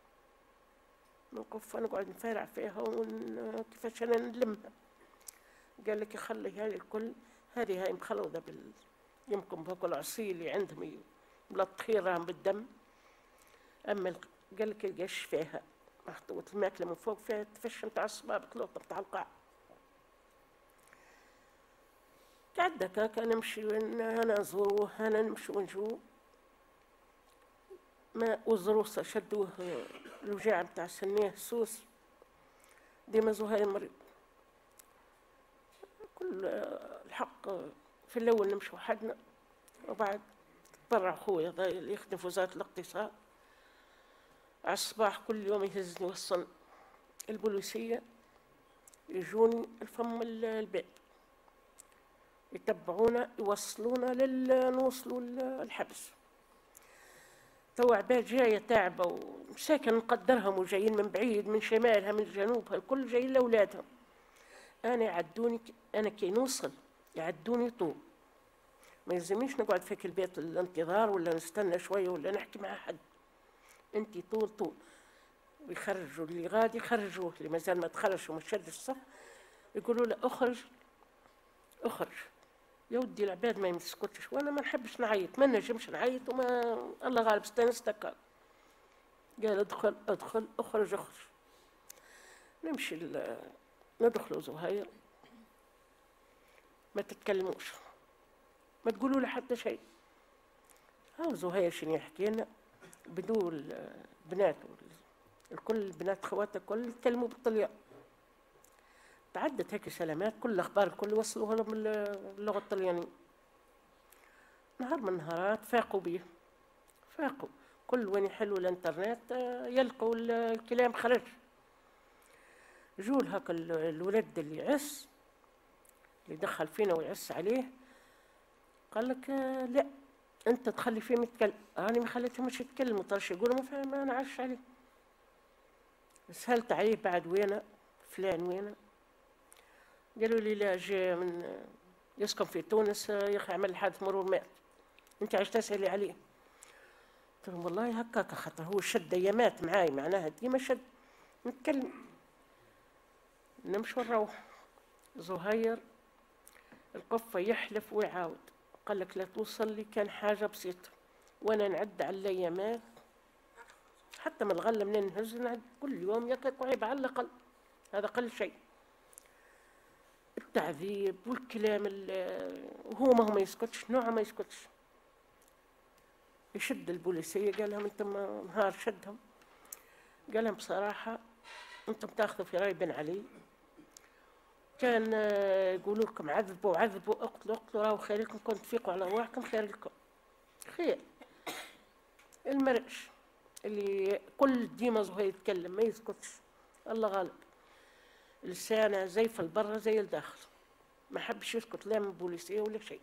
نوقف نقعد نفارع فيها وكيفاش انا نلمها. قال لك يخلي هذه الكل هذه هاي مخلوطة بال يمكن بهوك العصير اللي عندهم ملطخين راهم بالدم. أما قال لك القش فيها محطوط الماكلة من فوق فيها تفش نتاع الصباب تلوط نتاع القاع. قعدت هكاكا نمشي أنا نزوروه أنا نمشي ونجو ما وزروسة شدوه الوجاع نتاع سنيه السوس ديما زهاي مريض. كل الحق في الأول نمشي وحدنا وبعد تبرع خويا اللي يخدم في وزارة الاقتصاد على الصباح كل يوم يهزني وصل البوليسية يجوني الفم الباب يتبعونا يوصلونا لنوصلوا الحبس. تو عباد جاية تعبة ومساكن نقدرهم وجايين من بعيد من شمالها من جنوبها الكل جايين لأولادهم. أنا يعدوني أنا كي نوصل يعدوني طول ما يلزمنيش نقعد فيك البيت الانتظار ولا نستنى شوية ولا نحكي مع حد. أنت طول طول ويخرجوا اللي غادي يخرجوه اللي مازال ما تخرج وما شدش الصف يقولوا له أخرج أخرج يا ودي العباد ما يمسكوتش. وأنا ما نحبش نعيط ما نجمش نعيط وما الله غالب استانست. قال ادخل ادخل اخرج اخرج. نمشي ندخلوا زهير ما تتكلموش ما تقولوا له حتى شيء. ها زهير شنو يحكي لنا بدون البنات الكل البنات خواتها الكل يتكلموا بالطليان. تعدت هيك سلامات كل الاخبار الكل وصلوها لهم باللغه الطليانيه. نهار من النهارات فاقوا بيه فاقوا كل وين يحلوا الانترنت يلقوا الكلام خرج. جول هاك الولد اللي يعس اللي دخل فينا ويعس عليه قال لك لا انت تخلي فيه يتكلم. انا ما خليتهم مش يتكلموا طرش يقولوا ما فاهم ما نعرفش عليه. سهلت عليه بعد وينه فلان وينه قالوا لي لا جاء من يسكن في تونس يا اخي عمل حادث مرور مات انت عايش تسالي عليه. قلت لهم والله هكاك خاطر هو شد ايامات معاي معناها ديما شد نتكلم. نمشي ونروح زهير القفه يحلف ويعاود قال لك لا توصل لي كان حاجه بسيطه وانا نعد على الايامات حتى من الغله منين نهز نعد كل يوم ياكل وعيب على الاقل هذا اقل شيء. التعذيب والكلام وهو ما هو ما يسكتش نوعه ما يسكتش. يشد البوليسيه قال لهم انتم نهار شدهم قال لهم بصراحه انتم تاخذوا في راي بن علي كان يقولوا لكم عذبوا عذبوا اقتلوا اقتلوا راهو خير لكم كنت تفيقوا على رواحكم خير لكم. خير المرش اللي كل ديما زهير يتكلم ما يسكتش الله غالب لسانه زي في البر زي الداخل ما حبش يسكت لا من بوليسيه ولا شيء.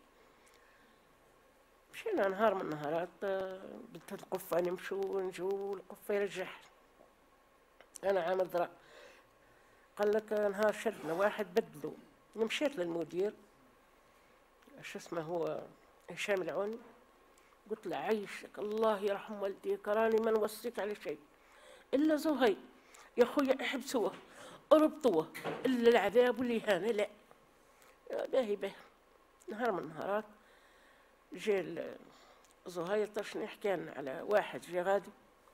مشينا نهار من النهارات بدت القفه نمشوا ونجوا القفه يرجح انا عامل ذراع قال لك نهار شدنا واحد بدلوا. مشيت للمدير شو اسمه هو هشام العوني قلت له عيشك الله يرحم والديك راني ما نوصيك على شيء الا زهير يا خويا احبسوه اربطوه الا العذاب والاهانه لا باهي باهي. نهار من النهارات جا زهير طرش نحكي على واحد جا غادي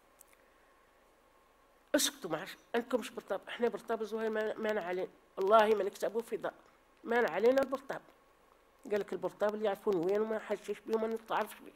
اسكتوا معش انكم مش برطاب احنا برطاب زهير ما علينا والله ما نكسبوا في ضاء ما علينا البرطاب. قال لك البرطاب اللي يعرفون وين وما حشش بيه وما نتعرفش بيه.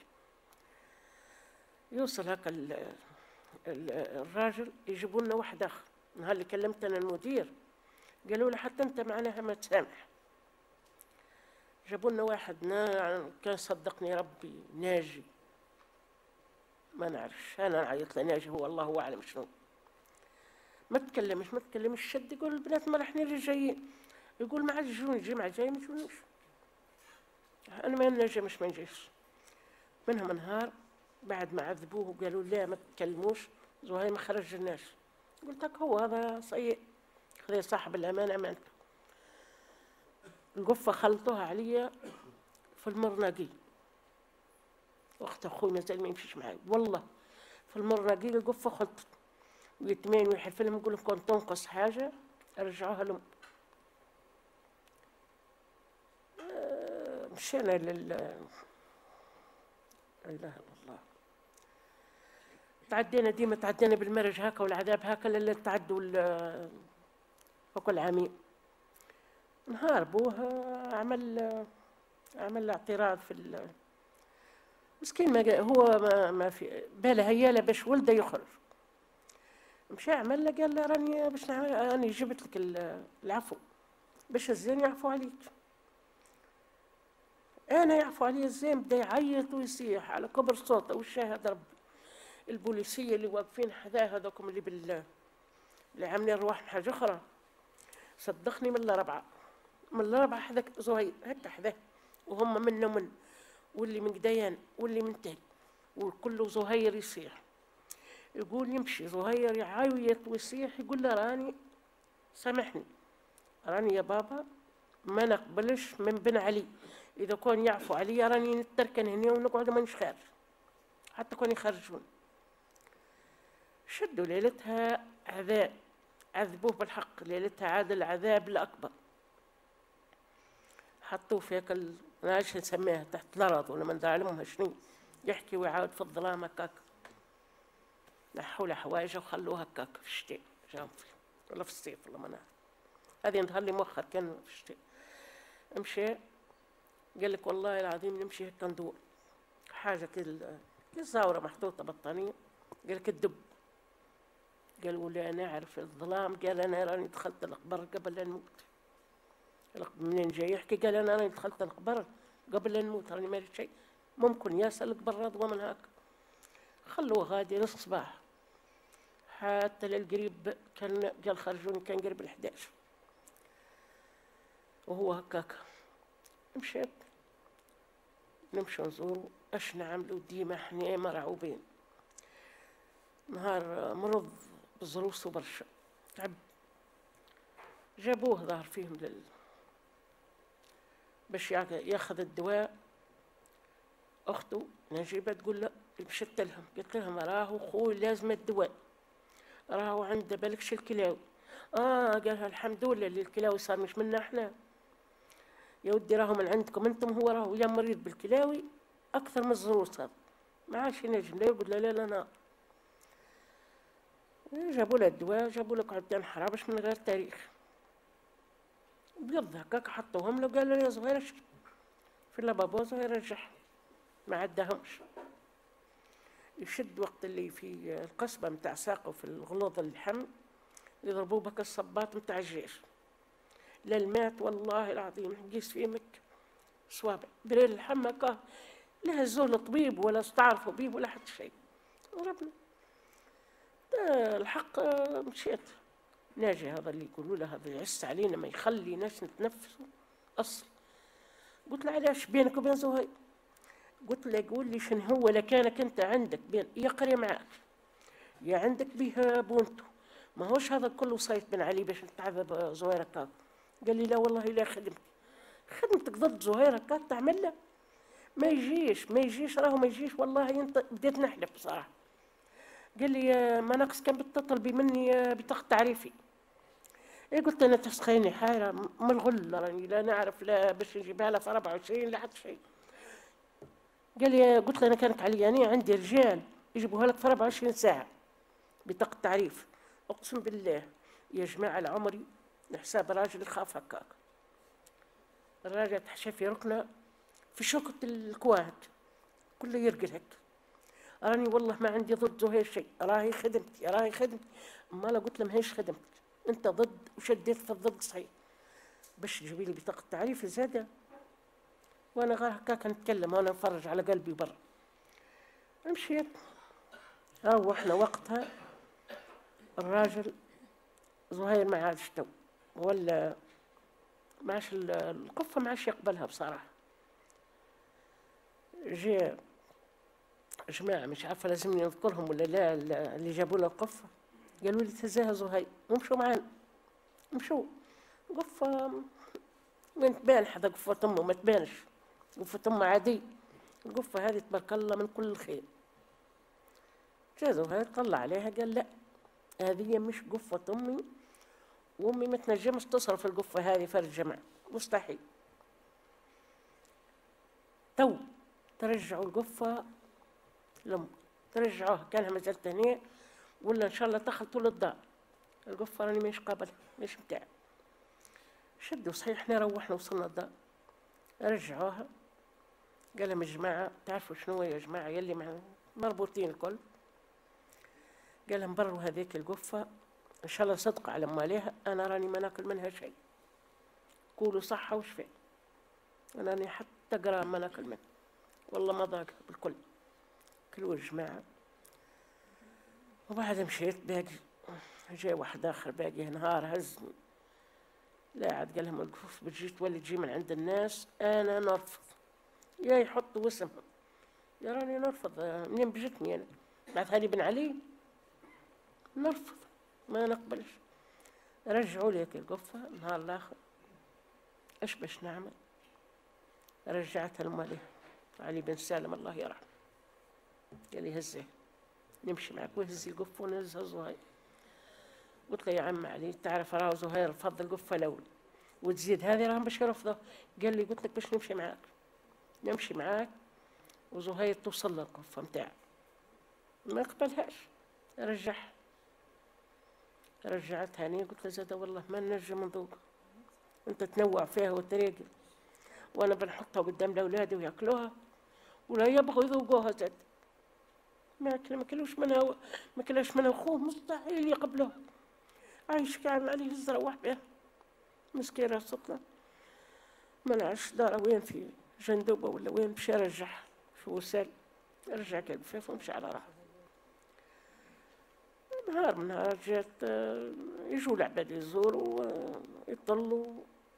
يوصل هكا الراجل يجيبوا لنا واحد اخر نهار اللي كلمت انا المدير قالوا له حتى انت معناها ما تسامح. جابوا لنا واحد كان صدقني ربي ناجي ما نعرفش انا نعيط له ناجي هو الله اعلم شنو ما تكلمش ما تكلمش شد يقول البنات ما راح نجي جايين يقول ما عاد يجون الجمعه جاي ما يجونوش انا ما نجمش ما نجيش. منهم نهار بعد ما عذبوه وقالوا لا ما تكلموش زهير ما خرجناش قلت لك هو هذا سيء خذي صاحب الامانه امانته. القفه خلطوها عليا في المرناقي وقت اخوي مازال ما يمشيش معي والله في المرناقي القفه خلطت ويتمين ويحلف لهم يقول لهم كنت تنقص حاجه ارجعوها لهم. مشينا لل لا اله الا الله. تعدينا ديما تعدينا بالمرج هكا والعذاب هكا للا تعدوا فوق عامين. نهار بوه عمل عمل اعتراض في ال... مسكين ما هو ما, ما في باله هياله باش ولده يخرج. مشى عمل له قال له راني باش راني جبت لك العفو باش الزين يعفو عليك. انا يعفو علي الزين بدا يعيط ويصيح على كبر صوته والشاهد ربي. البوليسيه اللي واقفين حذاه هذوكم اللي بال اللي عاملين رواحهم حاجه اخرى صدقني من الربعه من الربعه حذاك زهير هكا حذاه وهم منه من واللي من قديان واللي من تاني وكله زهير يصيح. يقول يمشي زهير يعيط ويصيح يقول له راني سامحني راني يا بابا ما نقبلش من بن علي اذا كان يعفو علي راني نتركن هنا ونقعد ما نشخارج حتى كون يخرجون. شدوا ليلتها عذاب عذبوه بالحق ليلتها عاد العذاب الأكبر. حطوه في هيك ال... أنا ايش نسميها تحت الأرض ولا ما نعلمها شنو يحكي ويعاود في الظلام هكاك. نحوا له حوايجه وخلوه هكاك في الشتاء جانفي ولا في الصيف ولا ما نعرف. هذه نهار مؤخر كان في الشتاء. مشى قال لك والله العظيم نمشي هيك ندور حاجة كل الزاورة محطوطة بطانية. قال لك الدب. قال ولا أنا أعرف الظلام. قال أنا راني دخلت القبر قبل أن نموت. منين جاي يحكي؟ قال أنا راني دخلت القبر قبل أن نموت راني ما ريت شيء. ممكن ياسل القبر رضوى من هاك. خلوه غادي نص صباح حتى للقريب كان قال خرجوني كان قريب الحداش وهو هكاك. مشيت نمشي نزورو اش نعملوا ديما احنا مرعوبين. نهار مرض بزروسو برشا تعب. جابوه ظهر فيهم لل باش ياخذ الدواء. اخته نجيبه تقول له مشت لهم قلت لهم راهو خوي لازم الدواء راهو عنده بالكش الكلاوي. اه قالها الحمد لله اللي الكلاوي صار مش منا احنا يا ودي راهو من عندكم انتم. هو راهو يا مريض بالكلاوي اكثر من الزروس هذا ما عادش ينجم لا يقول لا لا لا نار. جابوا له الدواء جابوا له عدان حرابش من غير تاريخ بيض هكاك حطوهم له قال له يا صغير اشرب في اللبابو صغير رجعهم ما عداهمش. يشد وقت اللي في القصبة متاع ساقه في الغلوظ اللحم يضربوه بك الصباط متاع الجيش. لا المات والله العظيم قيس في يمك صوابع بريل اللحم هكا لا هزوه الطبيب ولا استعرفوا بيه ولا حتى شيء. ربنا الحق مشيت. ناجي هذا اللي يقولوا له هذا يعس علينا ما يخلي ناس نتنفسوا اصل. قلت له علاش بينك وبين زهير؟ قلت له قول لي شنو هو لكانك انت عندك بين يقري معاك يا عندك بها بونتو ما هوش هذا كله صيت بن علي باش نتعذب زهير هكاك. قال لي لا والله لا خدمتك خدمتك ضد زهير هكاك تعمل له ما يجيش ما يجيش راهو ما يجيش والله انت بديت نحلف بصراحه. قال لي ما ناقص كان بتطلبي مني بطاقه تعريفي. إيه قلت انا تسخيني حايره من الغل راني لا نعرف لا باش نجيبها لها في أربعة وعشرين لا حتى شيء. قال لي قلت له انا كانك علياني عندي رجال يجيبوها لك في أربعة وعشرين ساعه بطاقه تعريف. اقسم بالله يا جماعه العمري لحساب راجل يخاف هكاك. الراجل تحشى في ركنه في شوكة الكواد كله يرقل هيك. راني والله ما عندي ضد زهير شيء راهي خدمتي راهي خدمتي. اما لا قلت له ماهيش خدمتك انت ضد وشديت في الضد صحيح باش تجيبي لي بطاقه تعريف زاده. وانا غير هكاك نتكلم وانا نفرج على قلبي برا. مشيت روحنا وقتها الراجل زهير ما عادش تو ولا ما عادش القفه ما عادش يقبلها بصراحه. جاء جماعه مش عارفه لازمني نذكرهم ولا لا اللي جابوا له القفه قالوا لي تزاها زهير ومشوا معانا. مشوا قفه وين تبان حدا قفه امه ما تبانش قفه امه عادي. القفه هذه تبارك الله من كل الخير. جا زهير طلع عليها قال لا هذه مش قفه امي وامي ما تنجمش تصرف القفه هذه في الجمع مستحيل. تو ترجعوا القفة لم ترجعوها كانها ما زالت هنا، ولا إن شاء الله تخلطوا للدار. القفة راني مش قابلها، مش متاعي. شدوا صحيح احنا روحنا وصلنا الدار، رجعوها. قال لهم يا جماعة تعرفوا شنو يا جماعة يلي مع مربوطين الكل، قال لهم بروا هذيك القفة إن شاء الله صدق على ماليها، أنا راني ما ناكل منها شيء، قولوا صحة وشفاء، أنا راني حتى جرام ما ناكل منها، والله ما ضاق بالكل. كلوا يا جماعة. وبعد مشيت باقي جاي واحد آخر باقي نهار هزني، لا عاد قال لهم القفوف بتجي تولي تجي من عند الناس، أنا نرفض. يا يحطوا اسمهم، يا راني نرفض، منين بجتني أنا؟ بعد هاني بن علي نرفض، ما نقبلش. رجعوا لي هيك القفة النهار الآخر، إيش باش نعمل؟ رجعتها لمالي علي بن سالم الله يرحمه، قال لي هزيه نمشي معك، وهزي القفة ونهزها زهير. قلت له يا عم علي تعرف راه زهير رفض القفة الأول وتزيد هذه راهم باش يرفضوا. قال لي قلت لك باش نمشي معاك، نمشي معاك وزهير توصل للقفة متاعك، ما قبلهاش. رجعها، رجعتها هني. قلت له زاد والله ما نجم نذوق، انت تنوع فيها وتريقل، وانا بنحطها قدام الاولاد وياكلوها ولا يبغوا يذوقوها زاد. ما ما كلوش منها، ما كلاش منها اخوه مستحيل يقبلوها. عايش كان عليه يزروح بها مسكينة صوتنا، ما نعرفش دارها وين، في جندوبة ولا وين. مشى رجعها شو سال، رجع كالبفاف ومشى على روحه. نهار من نهار جات يجوا العباد يزوروا ويطلوا،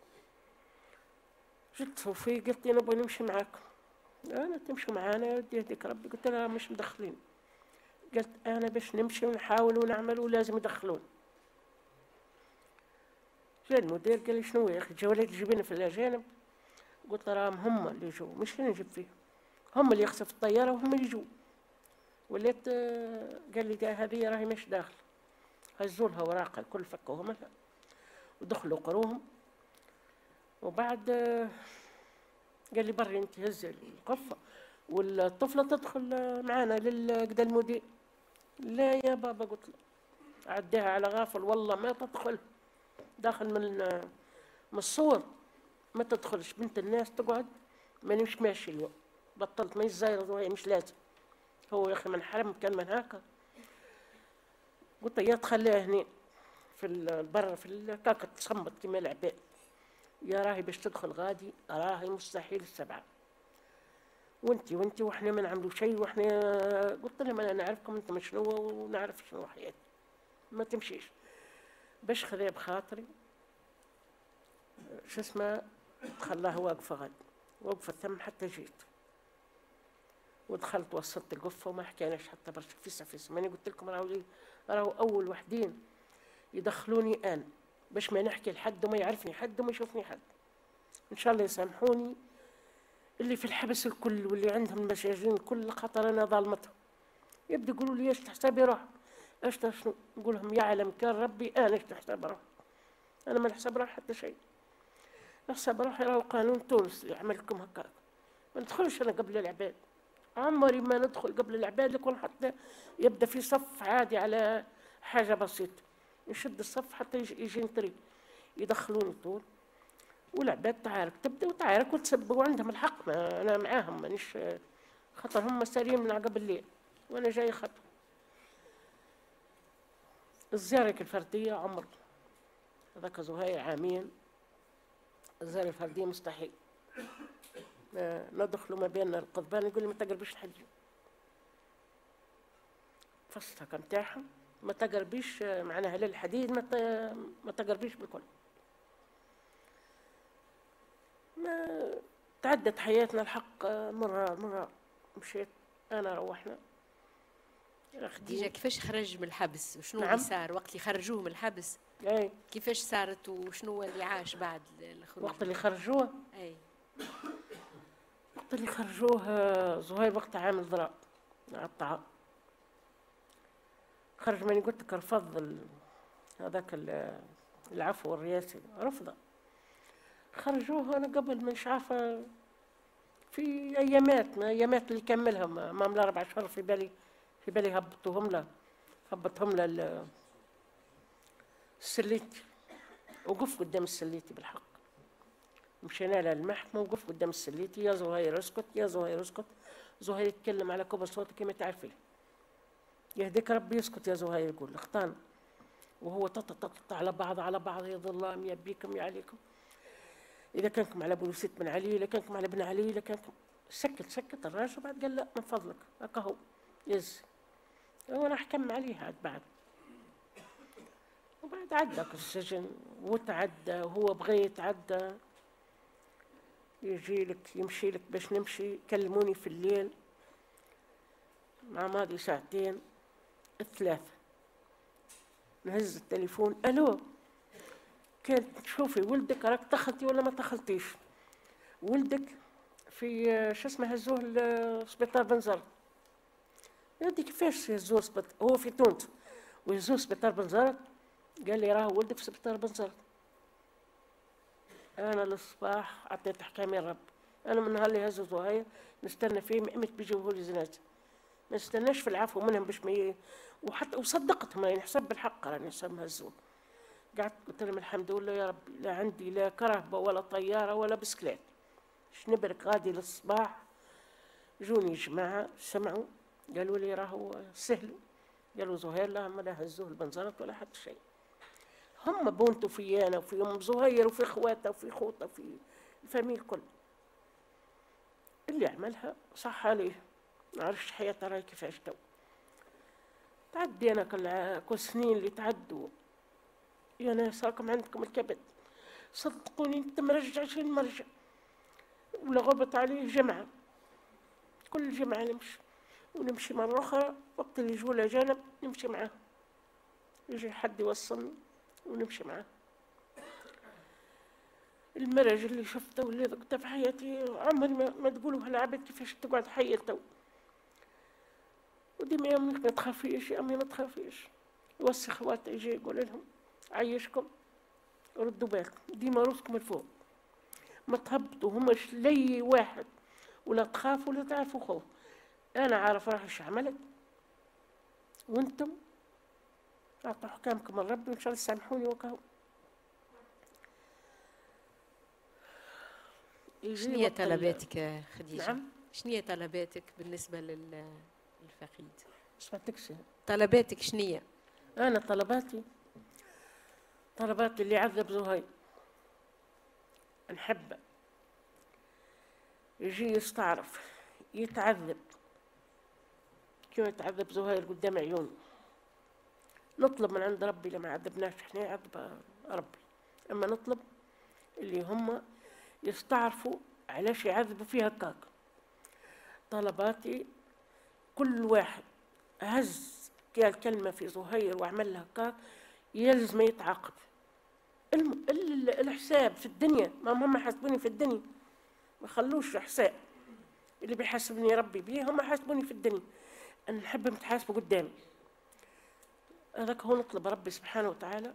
جت صوفي قلت لي نبغى نمشي معاكم. أنا تمشوا معانا يا ودي يهديك ربي. قلت لها مش مدخلين. قلت أنا باش نمشي ونحاول ونعمل ولازم يدخلون. جا المدير قال لي شنو يا أخي الجوالات تجيبينا في الأجانب؟ قلت له راهم هم اللي يجوا مش أنا نجيب فيهم، هم اللي يخسف الطيارة وهم اللي يجوا. وليت قال لي هذه راهي مش داخل، هزوا لها وراقها الكل فكوهم لها ودخلوا قروهم. وبعد قال لي بري انت هزي القفه والطفله تدخل معانا لقدا المدير. لا يا بابا قلت له عديها على غافل والله ما تدخل، داخل من من الصور ما تدخلش، بنت الناس تقعد مانيش ماشي اليوم، بطلت مانيش زايره وهي مش لازم. هو يا اخي من حرم كان من هكا. قلت يا تخليها هنا في البر في الكاكا تصمت كما العباد، يا راهي باش تدخل غادي راهي مستحيل السبعه، وانتي وانتي واحنا ما نعملوا شيء. واحنا قلت لهم انا نعرفكم انتم شنو ونعرف شنو حياتي، ما تمشيش. باش خذا بخاطري شو اسمه خلاها واقفه غادي، وقفت ثم حتى جيت ودخلت وصلت القفه وما حكيناش حتى برشا فيسا فيسا. ماني قلت لكم راهو راهو اول وحدين يدخلوني انا باش ما نحكي لحد وما يعرفني حد وما يشوفني حد. ان شاء الله يسامحوني اللي في الحبس الكل واللي عندهم المساجين الكل، خاطر انا ظالمتهم. يبدا يقولوا لي ايش تحسبي روحك؟ ايش شنو؟ نقول لهم يعلم كان ربي انا ايش تحسب روحي، انا ما نحسب روحي حتى شيء. نحسب روحي راهو قانون تونس يعمل لكم هكاك، ما ندخلش انا قبل العباد، عمري ما ندخل قبل العباد. يكون حتى يبدا في صف عادي على حاجه بسيطه، نشد الصف حتى يجي نطري يدخلوني طول. والعباد تعارك تبدا وتعارك وتسب وعندهم الحق، ما انا معاهم مانيش، خاطر هم سارين من عقب الليل وانا جاي خطوه. الزياره الفرديه عمر هذاك زهير عامين، الزياره الفرديه مستحيل. ندخلوا ما بين القضبان يقول لي ما تقربيش لحد، فصلها كم تاعهم ما تقربيش معناها للحديد، ما ما تقربيش بالكل. ما تعدت حياتنا الحق مرة مرة. مشيت أنا روحنا. خديجة كيفاش خرج من الحبس وشنو نعم. اللي صار وقت اللي خرجوه من الحبس؟ أي كيفاش صارت وشنو اللي عاش بعد الخروج؟ وقت اللي خرجوه أي وقت اللي خرجوه زهير وقتها عامل ضراب على الطعام. خرج ماني قلت لك رفض هذاك العفو الرئاسي، رفضه. خرجوه أنا قبل مش عارفة في ايامات ما ايامات اللي كملها ما ما ملا اربع اشهر في بالي في بالي هبطوهم له هبطهم له السليتي. وقف قدام السليتي بالحق، مشينا للمحكمة وقف قدام السليتي، يا زهير اسكت يا زهير اسكت. زهير يتكلم على كبر صوتك كما تعرفين، يهديك ربي يسكت يا زهير، يقول اختان وهو تطط على بعض على بعض، يا ظلام يا بيكم يا عليكم، إذا كانكم على بوليسيت بن علي، إذا كانكم على ابن علي، إذا كانكم سكت سكت الراجل. بعد قال لا من فضلك هكا هو يز، وأنا أحكم عليه عاد بعد. وبعد عدك السجن وتعدى، وهو بغى يتعدى يجي لك يمشي لك باش نمشي، كلموني في الليل مع ماضي ساعتين الثلاثة، نهز التليفون ألو كانت تشوفي ولدك راك دخلتي ولا ما دخلتيش؟ ولدك في شو اسمه هزوه لسبيطار بنزرت. يا ودي كيفاش يهزوه سبيطار؟ هو في تونس ويهزوه سبيطار بنزرت؟ قال لي راه ولدك في سبيطار بنزرت. انا للصباح عطيت احكامي الرب، انا من نهار اللي هزوا زهير نستنى فيه مئة بيجيبوا لي زنازه، ما نستناش في العفو منهم باش ما، وحتى وصدقتهم راني نحسب بالحق راني نحسب مهزوم. قعدت قلت لهم الحمد لله يا ربي، لا عندي لا كرهبه ولا طياره ولا بسكليت، شنبرك غادي للصباح. جوني جماعه سمعوا قالوا لي راهو سهل، قالوا زهير لا ما لا هزوه البنزرت ولا حتى شيء. هم بونتوا في انا وفي ام زهير وفي اخواتها وفي خوتها وفي الفاميل الكل. اللي عملها صح عليه، ما عرفش حياتها راهي كيفاش تو. تعدينا كل كل سنين اللي تعدوا يا ناس راكم عندكم الكبد، صدقوني انت مرجع شي مرجع، ولا غبط عليه جمعه، كل جمعه نمشي ونمشي مره اخرى، وقت اللي يجوا الاجانب نمشي معاه، يجي حد يوصلني ونمشي معاه. المرج اللي شفته واللي ذقته في حياتي عمري ما, ما تقولوا هالعبد كيفاش تقعد حية تو. وديما يا امك ما تخافيش يا امي ما تخافيش، يوصي خواتي يجي يقول لهم عيشكم ردوا بالكم ديما روسكم الفوق، ما تهبطوا هماش لي واحد، ولا تخافوا ولا تعرفوا خوف. انا عارف راح ايش عملت، وانتم اعطوا حكامكم الرب وان شاء الله تسامحوني وكهو. شنو هي طلباتك خديجة؟ نعم؟ شنو هي طلباتك بالنسبة للفقيد؟ سمعتكش؟ طلباتك شنو هي؟ أنا طلباتي طلباتي اللي عذب زهير نحبه يجي يستعرف يتعذب كيف يتعذب زهير قدام عيوني. نطلب من عند ربي اللي ما عذبناش احنا يعذب ربي، اما نطلب اللي هم يستعرفوا علاش يعذبوا فيها هكاك. طلباتي كل واحد هز قال كلمة في زهير وعمل لها هكاك يلزم يتعاقب. الم... الحساب في الدنيا ما هم حاسبوني في الدنيا، ما خلوش حساب اللي بيحاسبني ربي بيه، هم حاسبوني في الدنيا، أنا نحبهم يتحاسبوا قدامي. هذاك هو نطلب ربي سبحانه وتعالى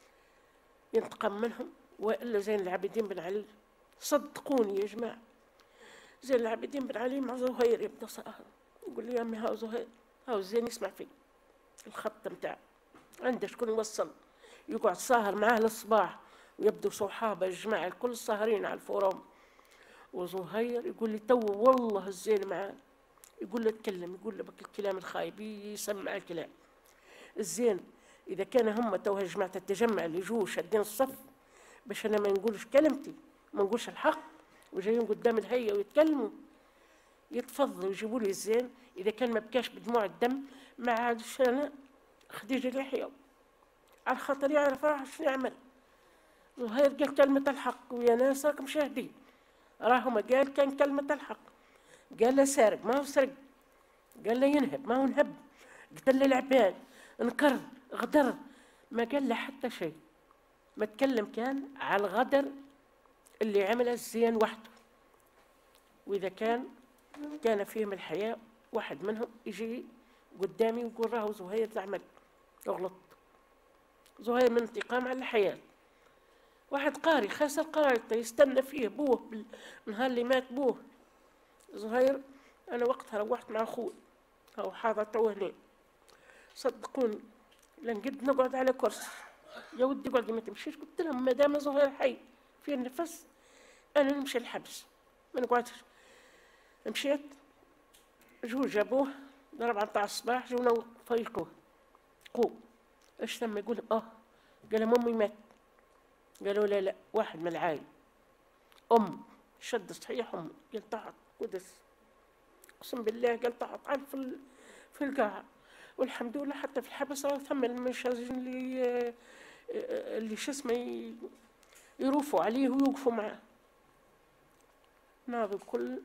ينتقم منهم، وإلا زين العابدين بن علي. صدقوني يا جماعة زين العابدين بن علي مع زهير يبدا صاهر يقول لي يا أمي هاو زهير هاو زين يسمع فيه الخط متاعه عنده شكون يوصل، يقعد ساهر معاه للصباح ويبدو صحابة الجماعة الكل ساهرين على الفورم. وزهير يقول لي تو والله الزين معاه، يقول له اتكلم، يقول له بك الكلام الخايب يسمع الكلام الزين. إذا كان هم توها جماعة التجمع اللي جو شادين الصف باش أنا ما نقولش كلمتي ما نقولش الحق وجايين قدام الهيئة ويتكلموا، يتفضلوا يجيبوا لي الزين. إذا كان ما بكاش بدموع الدم ما عادش أنا خديجة اليحيى على خاطر يعرف راح شنو يعمل. زهير قال كلمة الحق ويا ناس راكم شاهدين، راهو ما قال كان كلمة الحق، قال له سارق ما هو سرق، قال له ينهب ما هو نهب، قتل العباد انكر غدر ما قال له حتى شيء، ما تكلم كان على الغدر اللي عمله الزين وحده. وإذا كان كان فيهم الحياة واحد منهم يجي قدامي ويقول راهو زهير زعمل غلط، زهير من انتقام على الحياة. واحد قاري خسر قرايته يستنى فيه بوه نهار اللي مات بوه زهير أنا وقتها روحت مع أخوي أو حاضر تو هنا، صدقوني لنقد نقعد على كرسي، يا ودي قعدي ما تمشيش. قلت لهم ما دام زهير حي في النفس أنا نمشي الحبس ما نقعدش. مشيت، جو جابوه ضرب على الصباح، جونا فيقوه قوم. ايش تم؟ يقول اه قال لهم امي مات. قالوا لا لا واحد من العائله. ام شد صحيح امي قلطعت قدس، اقسم بالله قلطعت عن في في القاعه. والحمد لله حتى في الحبس راه ثم المشاجين اللي اللي شو اسمه يروفوا عليه ويوقفوا معاه. ناضوا الكل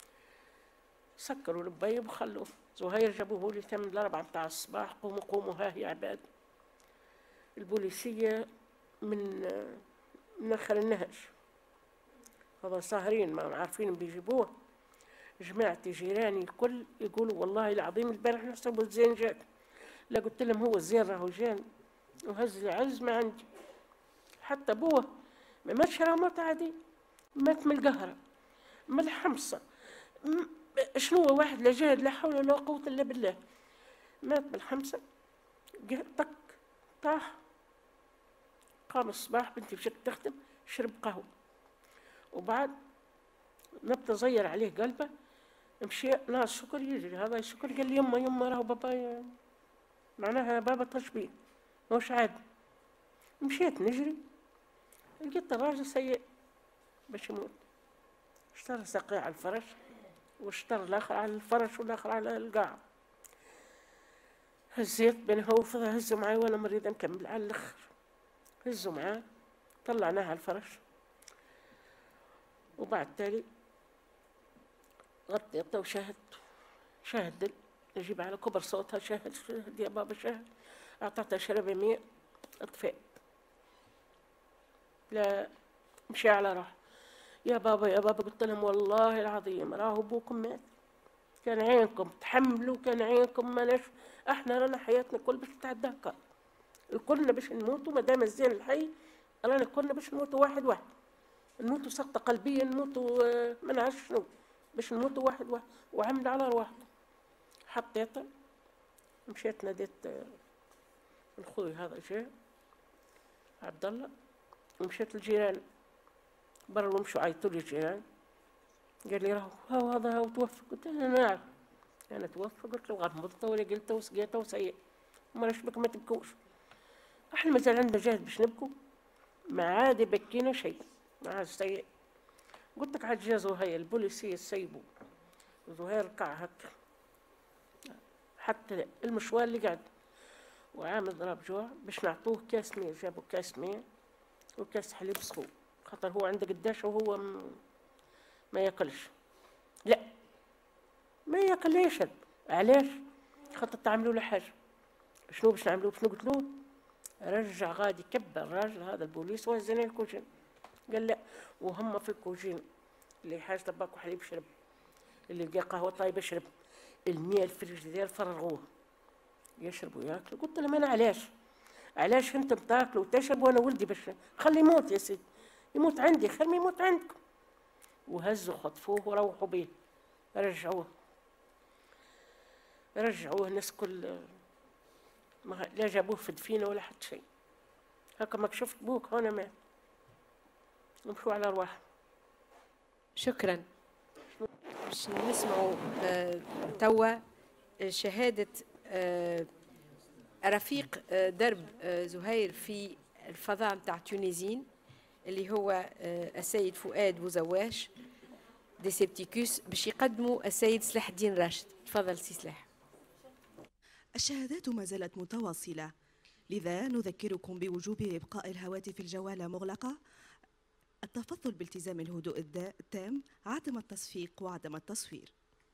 سكروا البيب وخلوه. زهير جابوه لي تم الأربعة متاع الصباح، قوموا قوموا ها هي عباد. البوليسية من من آخر النهج، هذا ساهرين ما عارفين بيجيبوه. جماعتي جيراني الكل يقولوا والله العظيم البارح نحسبوا الزين جاك. لا قلت لهم هو الزين راهو جاني وهز لي عز ما عندي. حتى بوه ما ماتش راه مات عادي، مات من القهرة من الحمصة. شنو واحد لا جاهد لا حول ولا قوة إلا بالله، مات بالحمسة. طق طاح. قام الصباح بنتي مشت تخدم شرب قهوة، وبعد نبت زير عليه قلبه. مشي ناس شكر يجري هذا الشكر قال لي يما يما راهو بابا، معناها بابا تشبيه مش عادي. مشيت نجري لقيت الراجل سيء باش يموت. اشترى سقي على الفرش واشترى الاخر على الفرش والاخر على القاع. هزيت بين هو وفضل هزوا معي وانا مريضه نكمل على الاخر. هزوا معاه طلعناه على الفرش، وبعد تالي غطيته وشاهدت شاهد نجيب على كبر صوتها شاهد شاهد يا بابا شاهد. اعطيتها شرب ماء اطفأت. لا مشي على روح يا بابا يا بابا. قلت لهم والله العظيم راهو ابوكم مات، كان عينكم تحملوا، كان عينكم ما نش. احنا رانا حياتنا كل باش تتعدى هكا، كلنا باش نموتوا ما دام الزين الحي، رانا كلنا باش نموتوا واحد واحد، نموتوا سقطة قلبية، نموتوا ما نعرفش شنو، باش نموتوا واحد واحد. وعمل على رواحنا. حطيتها مشيت ناديت الخوي هذا جاء عبد الله، ومشيت للجيران برا ومشوا عيطوا لي الجيران. قال لي راهو هاو هذا هاو توفى. قلت له نعم انا توفى. قلت له غمضته ولا قلته وسقيته وسيء ما نشبك ما تبكوش. احنا مازال عندنا جهد باش نبكوا، ما عاد بكينا شيء ما عاد سيء. قلت لك عاد جا زهير البوليسيه سيبوا زهير ركع هكا حتى المشوار اللي قعد وعامل ضرب جوع باش نعطوه كاس ماء. جابوا كاس ماء وكاس حليب سخون، خاطر هو عنده قداش وهو ما ياكلش. لا ما ياكل لا يشرب. علاش؟ خاطر تعملوا له حاجه. شنو باش نعملوا؟ شنو قلت له؟ رجع غادي كبر الراجل هذا البوليس وهزنا الكوجين. قال لا، وهم في الكوجين اللي حاجه طباك وحليب شرب، اللي لقى قهوه طايبه شرب، المياه الفريجيدير فرغوه يشربوا ياكلوا. قلت لهم انا علاش؟ علاش انتم تاكلوا وتشربوا وانا ولدي باش خلي يموت يا سيدي، يموت عندي خير ما يموت عندكم. وهزوا خطفوه وروحوا به، رجعوه رجعوه الناس كل لا جابوه في دفينه ولا حتى شيء. هكا ما شفت بوك هنا مات. نمشوا على ارواح. شكرا. باش نسمعوا آه توا شهادة آه رفيق آه درب آه زهير في الفضاء متاع تونيزين اللي هو آه السيد فؤاد بوزواش ديسيبتيكوس، باش يقدموا السيد سلاح الدين راشد. تفضل سي سلاح. الشهادات ما زالت متواصلة، لذا نذكركم بوجوب إبقاء الهواتف الجوال مغلقة، التفضل بالتزام الهدوء التام، عدم التصفيق وعدم التصوير.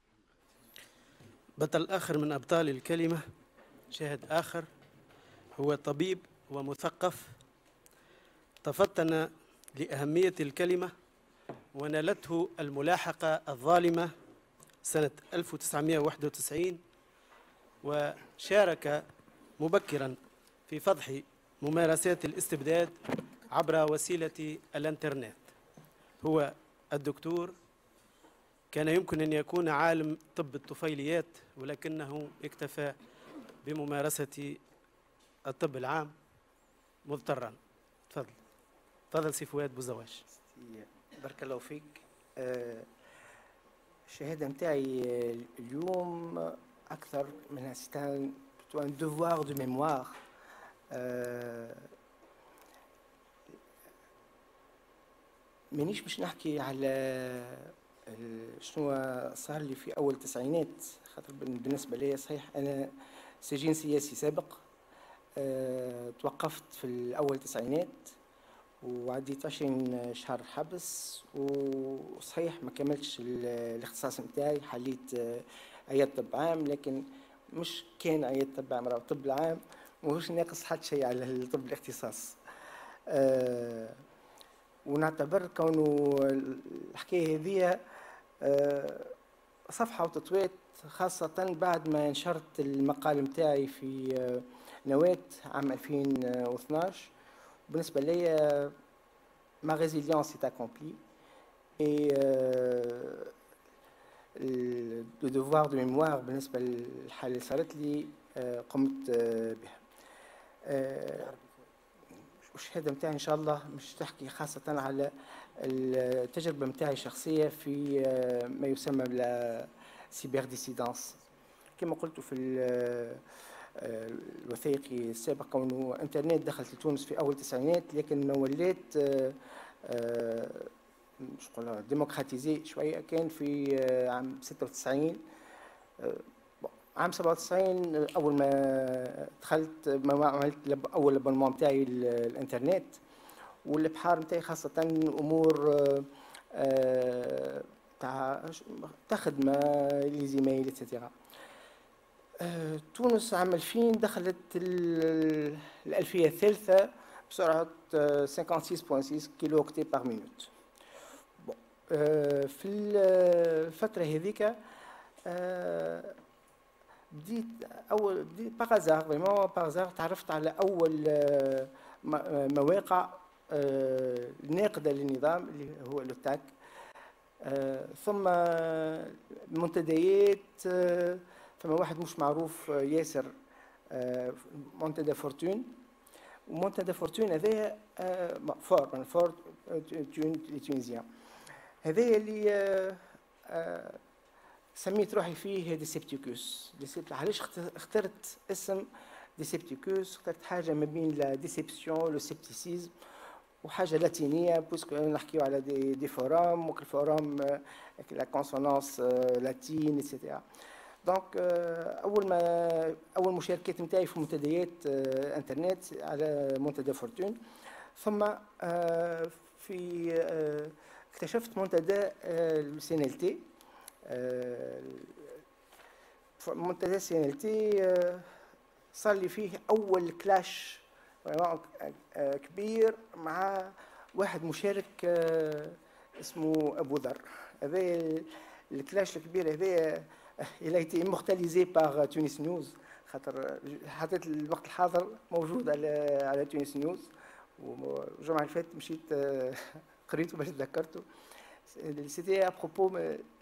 بطل آخر من أبطال الكلمة، شاهد آخر، هو طبيب ومثقف تفطن لأهمية الكلمة ونالته الملاحقة الظالمة سنة ألف وتسعمائة وواحد وتسعين، وشارك مبكرا في فضح ممارسات الاستبداد عبر وسيلة الانترنت. هو الدكتور كان يمكن أن يكون عالم طب الطفيليات، ولكنه اكتفى بممارسة الطب العام مضطرا. تفضل تفضل سي فؤاد بوزواج. بارك الله فيك. آه، الشهادة متاعي اليوم أكثر من سيتان ان دوفوار دو ميموار. مانيش باش نحكي على شنو صار لي في أول التسعينات، خاطر بالنسبة لي صحيح أنا سجين سياسي سابق. أه توقفت في الأول التسعينات وعديت عشرين شهر حبس، وصحيح ما كملتش الاختصاص نتاعي، حليت عيادة طب عام، لكن مش كان عيادة طب عام، راه الطب العام ماهوش ناقص حتى شيء على الطب الاختصاص. أه ونعتبر كونه الحكاية هذه أه صفحة وتطويت، خاصة بعد ما نشرت المقال نتاعي في نواة عام ألفين واثناش. بالنسبة لي ما ريزيليونس est accomplie et le devoir de mémoire بالنسبة للحالة اللي صارت لي قمت بها. والشهادة متاعي إن شاء الله مش تحكي خاصة على التجربة متاعي الشخصية في ما يسمى بالسيبر ديسيدانس. كما قلت في الوثائقي السابق، كونه انترنت دخلت لتونس في اول التسعينات، لكن ما ولات مش نقولها ديموقراطيزي شويه كان في عام ستة وتسعين. عام سبعة وتسعين اول ما دخلت ما عملت اول ابونمون نتاعي الانترنت، والابحار نتاعي خاصه امور تاع تاع خدمه لي زيميل اتسيتيرا. أه، تونس عام ألفين دخلت الألفية الثالثة بسرعة خمسة وستين فاصلة ستة كيلو اوكتي بار مينوت. أه، في الفترة هذيك أه، بديت أول بديت باغازار فريمون باغازار تعرفت على أول مواقع ناقدة للنظام اللي هو لوتاك، ثم منتديات. فما واحد مش معروف ياسر منتدى فورتون، ومنتدى فورتون هذايا فور فور تونيزيان، هذايا اللي سميت روحي فيه ديسيبتيكوس. علاش اخترت اسم ديسيبتيكوس؟ اخترت حاجه ما بين لا ديسيبسيون لو سيبتيسيزم وحاجه لاتينيه، بوسكو نحكيو على دي, دي فورام، وكل فورام لا كونسونانس لاتين ايتترا. دونك اول ما اول مشاركات نتاعي في منتديات انترنت على منتدى فورتون، ثم في اكتشفت منتدى السي ان ال تي. منتدى السي ان ال تي صار لي فيه اول كلاش كبير مع واحد مشارك اسمه ابو ذر. هذا الكلاش الكبير هذا il a été immortalisé par تونس نيوز، خاطر حطيت الوقت الحاضر موجود على على تونس نيوز، والجمعه اللي فاتت مشيت قريته باش تذكرته. سيتي ابروبو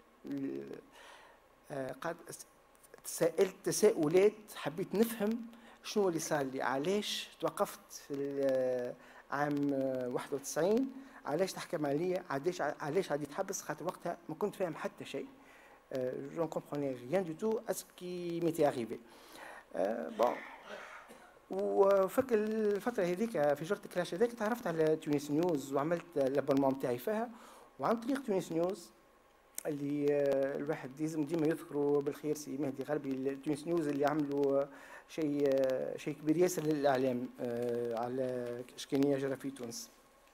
قعدت تساءلت تساؤلات، حبيت نفهم شنو اللي صار لي، علاش توقفت في عام واحد وتسعين، علاش تحكم عليا، علاش علاش غادي تحبس، خاطر وقتها ما كنت فاهم حتى شيء. Euh, je ne comprenais rien du tout à ce qui m'était arrivé. Euh, bon. وفك الفترة هذيك في جرة الكلاش هذيك تعرفت على تونس نيوز وعملت الابونمون نتاعي فيها، وعن طريق تونس نيوز اللي الواحد لازم ديما يذكروا بالخير سي مهدي غربي، تونس نيوز اللي عملوا شيء شيء كبير ياسر للإعلام على شكون يجرى في تونس.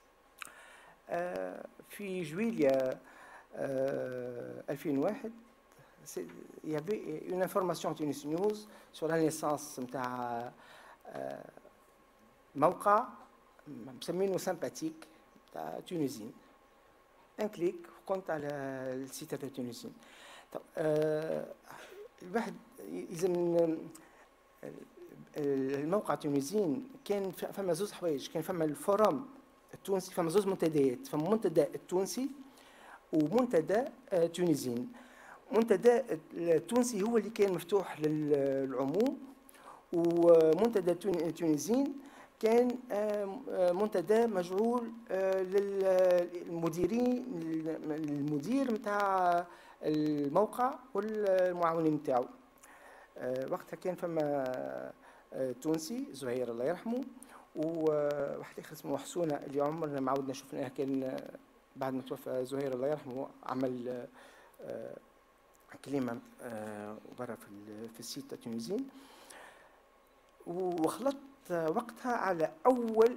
في جويليا ألفين وواحد il y avait une information Tunis News sur la naissance نتاع موقع مسمينه سامباتيك تاع تونسيين. ان كليك كنت على السيت تاع تونسيين. الواحد لازم الموقع تونسيين كان فما زوز حوايج، كان فما الفورم التونسي، فما زوز منتديات، فما المنتدى التونسي ومنتدى تونسيين. منتدى التونسي هو اللي كان مفتوح للعموم، ومنتدى تونسيين كان منتدى مجعول للمديرين، المدير نتاع الموقع والمعاونين نتاعو. وقتها كان فما تونسي زهير الله يرحمه، وواحد اخر اسمه حسونه اللي عمرنا ما عودنا شفناه، كان بعد ما توفى زهير الله يرحمه عمل كلمه برا في في السيت التونسيين. وخلطت وقتها على اول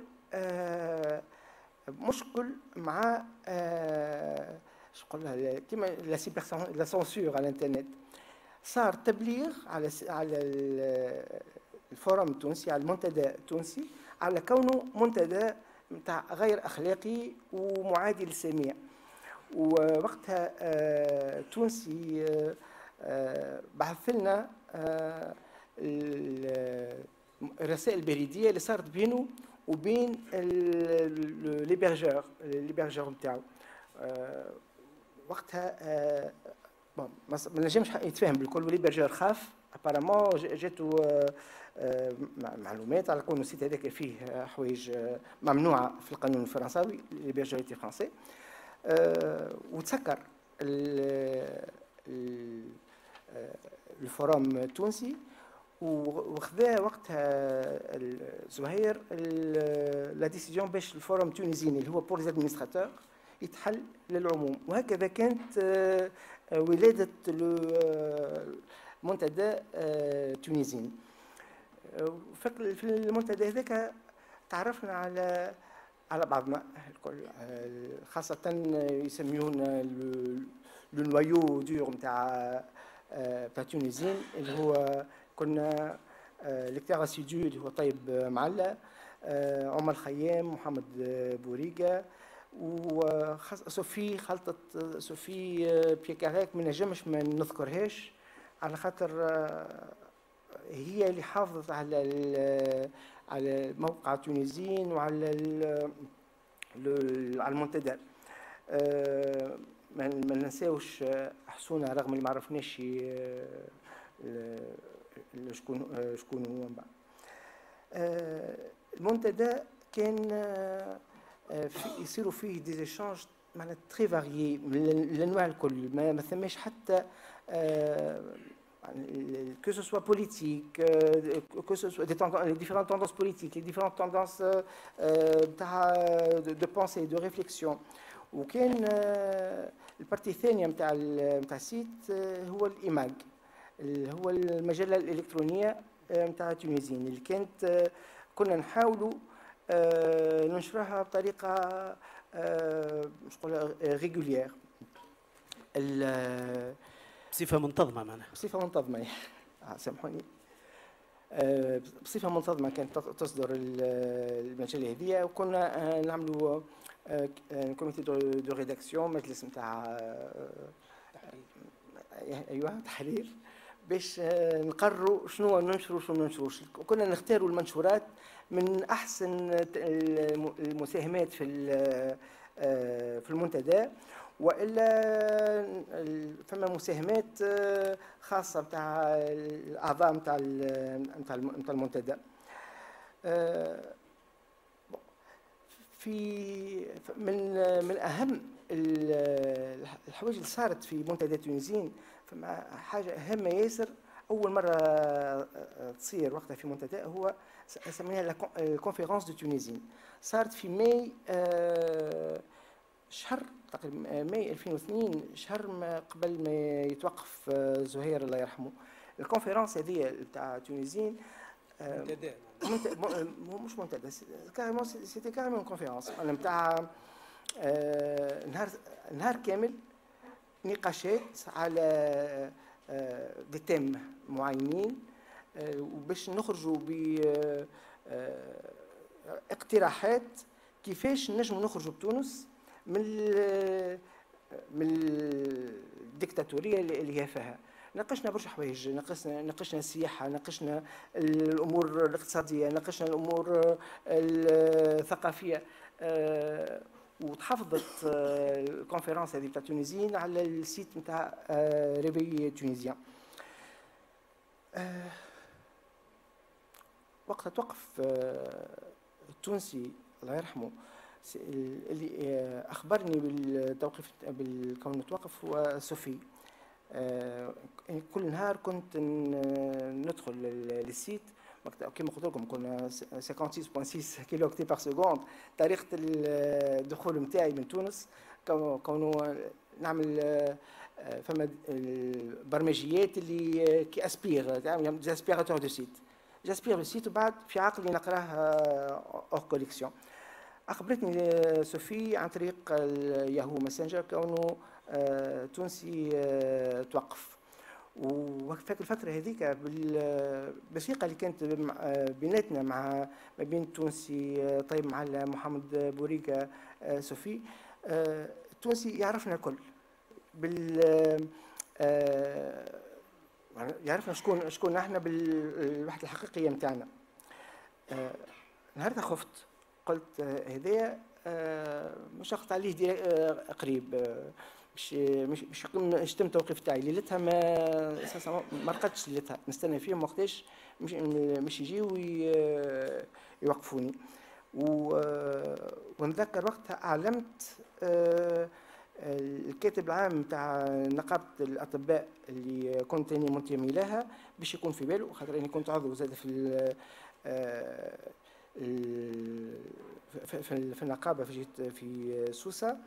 مشكل مع شو نقولها كيما لا سونسور على الانترنت. صار تبليغ على على الفورم التونسي، على المنتدى التونسي، على كونه منتدى نتاع غير اخلاقي ومعادي للسميع. ووقتها آه تونسي آه آه بعث لنا آه الرسائل البريديه اللي صارت بينه وبين ليبرجور ليبرجور نتاعو. آه وقتها آه ما نجمش يتفاهم بالكل، وليبرجور خاف ابارامون، جاتو آه معلومات على كونه السيت هذاك فيه حوايج ممنوعه في القانون الفرنساوي، ليبرجوريتي فرنسي. أه وتسكر الفورم التونسي، وخذا وقتها زهير لا ديسيجن باش الفورم التونسيين اللي هو بور لي ادمينستراتور يتحل للعموم. وهكذا كانت ولاده المنتدى التونسيين. في المنتدى هذاك تعرفنا على على بعضنا الكل، خاصة يسميون لو نوايو دور نتاع تاع تونسيين اللي هو كنا ليكتير اسيدو اللي هو طيب معلى، عمر الخيام، محمد بوريقة، وصوفي خلطة صوفي بيكاراك. ما نجمش ما نذكرهاش على خاطر هي اللي حافظت على على موقع التونسيين وعلى على المنتدى. أه ما ننساوش حسونه رغم اللي ما عرفناش شكون شكون هو من بعد. أه المنتدى كان يصيروا فيه دي زيشانج معناتها تري فاريي من الانواع الكل، ما ثماش حتى أه que ce soit politique, euh, que ce soit des tendances, les différentes tendances politiques, les différentes tendances euh, de, de pensée, de réflexion. وكان البارتي الثانيه نتاع نتاع السيت هو الايماج، اللي هو المجله الالكترونيه نتاع تونسيين، اللي كانت كنا نحاولوا ننشرها بطريقه مش نقولها ريغوليير، بصفة منتظمة معناها. بصفة منتظمة سامحوني. بصفة منتظمة كانت تصدر المجلة هذه، وكنا نعملوا كوميتي دو ريداكسيون، مجلس نتاع ايوه تحرير، باش نقرروا شنو ننشروا وشنو ما ننشروش. وكنا نختاروا المنشورات من احسن المساهمات في في المنتدى، والا فما مساهمات خاصه نتاع الاعضاء نتاع نتاع نتاع المنتدى. في من من اهم الحوايج اللي صارت في منتدى تونسيين، فما حاجه هامه ياسر اول مره تصير وقتها في منتدى، هو سميناها الكونفيرونس دو تونسيين. صارت في ماي شهر تقريبا ماي ألفين واثنين، شهر ما قبل ما يتوقف زهير الله يرحمه. الكونفيرونس هذه تاع تونسيين منتدى مش منتدى، كاريمون سيتي كاريمون كونفيرونس نتاع نهار نهار كامل نقاشات على دي تيم معينين، وباش نخرجوا باقتراحات كيفاش نجموا نخرجوا بتونس من من الديكتاتوريه اللي هي فيها. ناقشنا برشا حوايج، ناقشنا ناقشنا السياحه، ناقشنا الامور الاقتصاديه، ناقشنا الامور الثقافيه، وتحفظت الكونفرنس هذه بتاع تونيزيين على السيت نتاع ريفي تونيزيان. وقتها توقف التونسي الله يرحمه اللي اخبرني بالتوقيف بالكون توقف هو صوفي. كل نهار كنت ندخل للسيت كما قلت لكم كنا خمسة وستين فاصلة ستة كيلو اوكتي بار سكوند. طريقه الدخول نتاعي من تونس كونه نعمل فما البرمجيات اللي كي اسبير اسبيراتور دو سيت جاسبير السيت وبعد في عقلي نقراه اور كوليكسيون. اخبرتني صوفي عن طريق الياهو ماسنجر كونه تونسي توقف. وفاك الفتره هذيك بالوثيقه اللي كانت بيناتنا مع ما بين التونسي طيب معلم محمد بوريكا صوفي التونسي يعرفنا الكل بال يعرفنا شكون شكون احنا بالوحده الحقيقيه نتاعنا. نهارتها خفت قلت هذايا مش هاخذ عليه قريب مش مش مش نشتم توقيف تاعي. ليلتها ما ما رقدتش ليلتها نستنى فيهم وقتاش مش مش يجيو يوقفوني. ونتذكر وقتها اعلمت الكاتب العام تاع نقابه الاطباء اللي كنت اني منتمي لها باش يكون في باله خاطر اني كنت عضو زاد في في النقابه في جهه في سوسه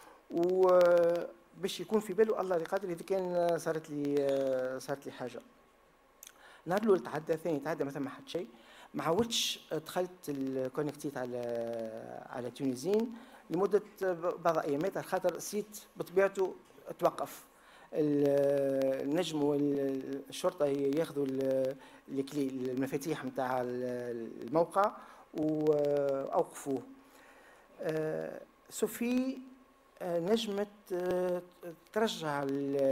وباش يكون في باله الله اللي قادر اذا كان صارت لي صارت لي حاجه. نهار الاول تعدى ثاني تعدى مثلا ما حد شيء ما عاودتش دخلت الكونكتيت على على تونيزيين لمده بعض ايامات على خاطر السيت بطبيعته توقف. النجم والشرطه ياخذوا الكلي المفاتيح نتاع الموقع واوقفوه. صوفي نجمت ترجع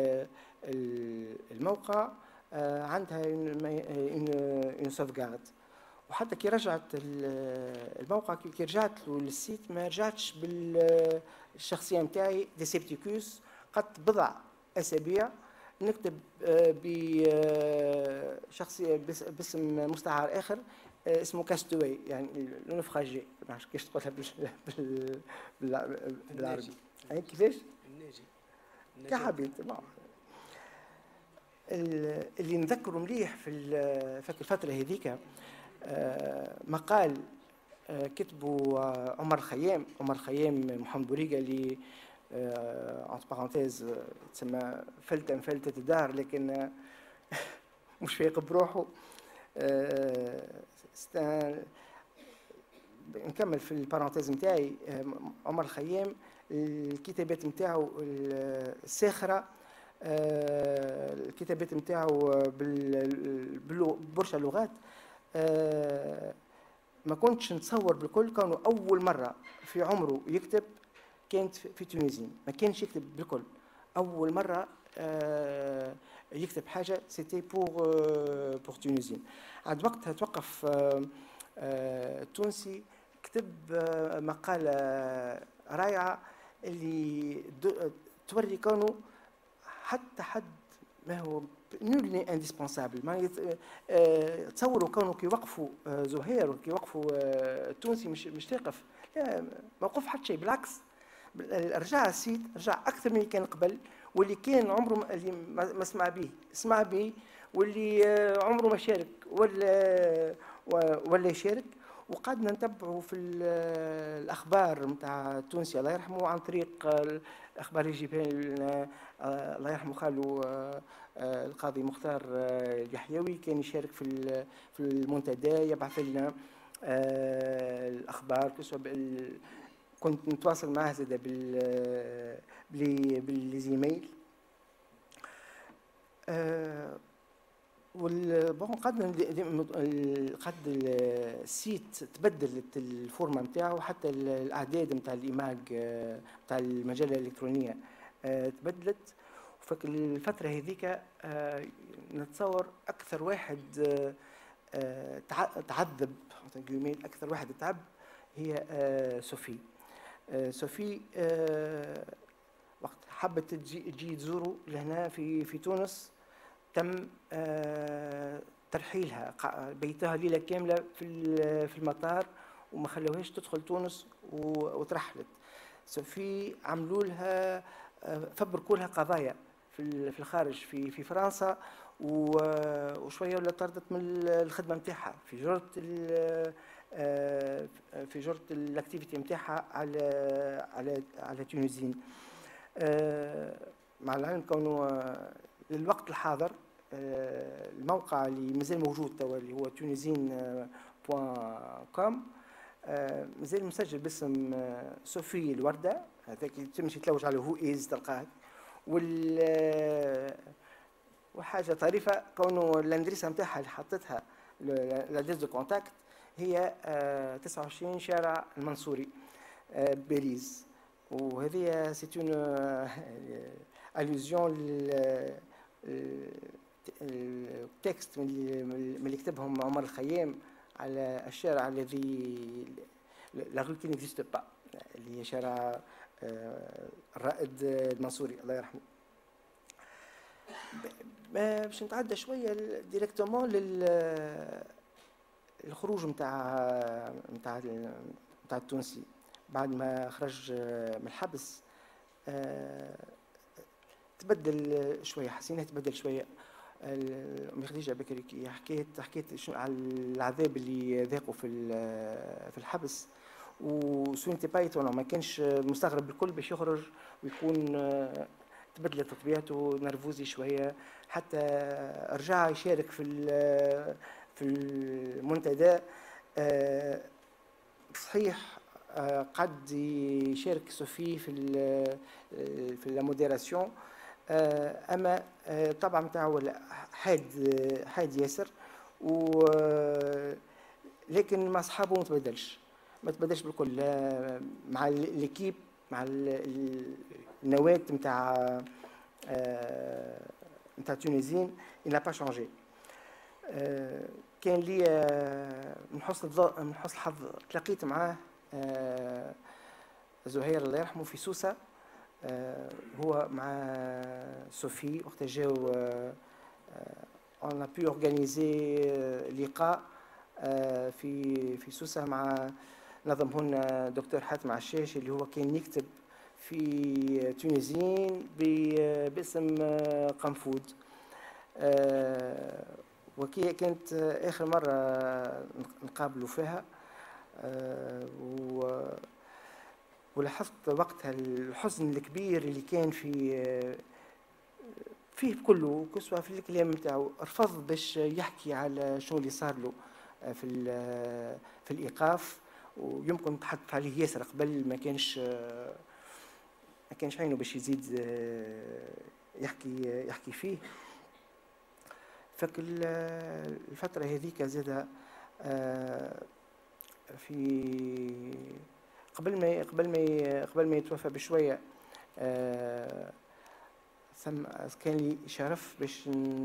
الموقع عندها اون سوفغارد وحتى كي رجعت الموقع كي رجعت له للسيت ما رجعتش بالشخصيه نتاعي ديسيبتيكوس قد بضع اسابيع نكتب بشخصيه باسم مستعار اخر اسمه كاستوي يعني النفخاجي ما نعرفش كيفاش تقولها بالعربي يعني كيفاش الناجي كحبيت اللي نذكره مليح في فك الفتره هذيك مقال كتبه عمر الخيام عمر الخيام محمد بوريكا اللي entre parenthèses تسمى فلتة فلتة الدار لكن مش فايق بروحه. نكمل في البارانتيز نتاعي. عمر الخيام الكتابات نتاعو الساخرة الكتابات نتاعو برشا لغات ما كنتش نتصور بالكل كونه أول مرة في عمره يكتب كانت في تونيزين ما كانش يكتب بالكل اول مره آه يكتب حاجه سيتي بور آه بور تونيزين. عند وقتها توقف آه آه تونسي كتب آه مقاله رائعه اللي توري كونه حتى حد ما هو نول ني انديسبونسابل ما آه تصوروا كونه كي وقفوا آه زهير وكي وقفوا آه التونسي مش مش تقف لا موقف حتى شيء بالعكس رجع السيت رجع اكثر من اللي كان قبل واللي كان عمره اللي ما سمع به سمع به واللي عمره ما شارك ولا ولا يشارك. وقعدنا نتبعوا في الاخبار نتاع التونسي الله يرحمه عن طريق الاخبار اللي يجيبها لنا الله يرحمه خالو القاضي مختار اليحيوي كان يشارك في في المنتدى يبعث لنا الاخبار كنت نتواصل معاه زاد بال بالزيميل. أه والبون قد قد السيت تبدلت الفورمه نتاعو حتى الاعداد نتاع الايماج نتاع المجله الالكترونيه أه تبدلت. وفك الفتره هذيك أه نتصور اكثر واحد أه تعذب اكثر واحد تعب هي أه صوفي. سوفي وقت حبت تجي, تجي تزوروا لهنا في في تونس، تم ترحيلها، بيتها ليله كامله في في المطار وما خلوهاش تدخل تونس وترحلت. سوفي عملوا لها فبركوا لها قضايا في في الخارج في في فرنسا، وشويه ولا طردت من الخدمه نتاعها في جرة في جرة الاكتيفيتي نتاعها على على على تونسيين. مع العلم كونه للوقت الحاضر الموقع اللي مازال موجود توا اللي هو تونسيين بوان كوم مازال مسجل باسم صوفي الوردة، هذاك تمشي تلوج على هو ايز تلقاه. وال وحاجه طريفه كونه الاندريسه نتاعها اللي حطيتها لادريس دو كونتاكت هي تسعة وعشرين شارع المنصوري باريس، وهذه سي اون الوزيون التكست من اللي كتبهم عمر الخيام على الشارع الذي لا رue qui n'existe pas اللي هي شارع الرائد المنصوري الله يرحمه. باش نتعدى شويه ديريكتومون للخروج نتاع نتاع نتاع التونسي بعد ما خرج من الحبس. تبدل شويه، حسينا تبدل شويه. أم خديجة بكري كي حكيت حكيت على العذاب اللي ذاقوا في في الحبس، وسونتي بايتون ما كانش مستغرب بالكل باش يخرج ويكون تبدلت طبيعته نرفوزي شويه، حتى رجع يشارك في في المنتدى. صحيح قد يشارك صوفي في في الموديراسيون، اما طبعا نتاعو حاد حاد ياسر، و لكن مع صحابه ما تبدلش ما تبدلش بالكل مع ليكيب مع النواة نتاع نتاع تونسيين il n'a pas changé. كان لي من حسن من حسن الحظ تلاقيت معاه زهير الله يرحمه في سوسه، هو مع صوفي وقت جاو on a pu organiser لقاء في في سوسه مع نظمهن دكتور حاتم عشاش اللي هو كان يكتب في تونسيين باسم قنفود. وكي كانت اخر مره نقابلوا فيها، ولاحظت وقتها الحزن الكبير اللي كان في فيه كله، كسوة في الكلام نتاعو، رفض باش يحكي على شنو اللي صار له في في الايقاف، ويمكن تحدث عليه ياسر قبل ما كانش ما كانش عينه باش يزيد يحكي يحكي فيه. فك الفترة هذيك زادها في قبل ما قبل ما قبل ما يتوفى بشوية ثم كان لي شرف باش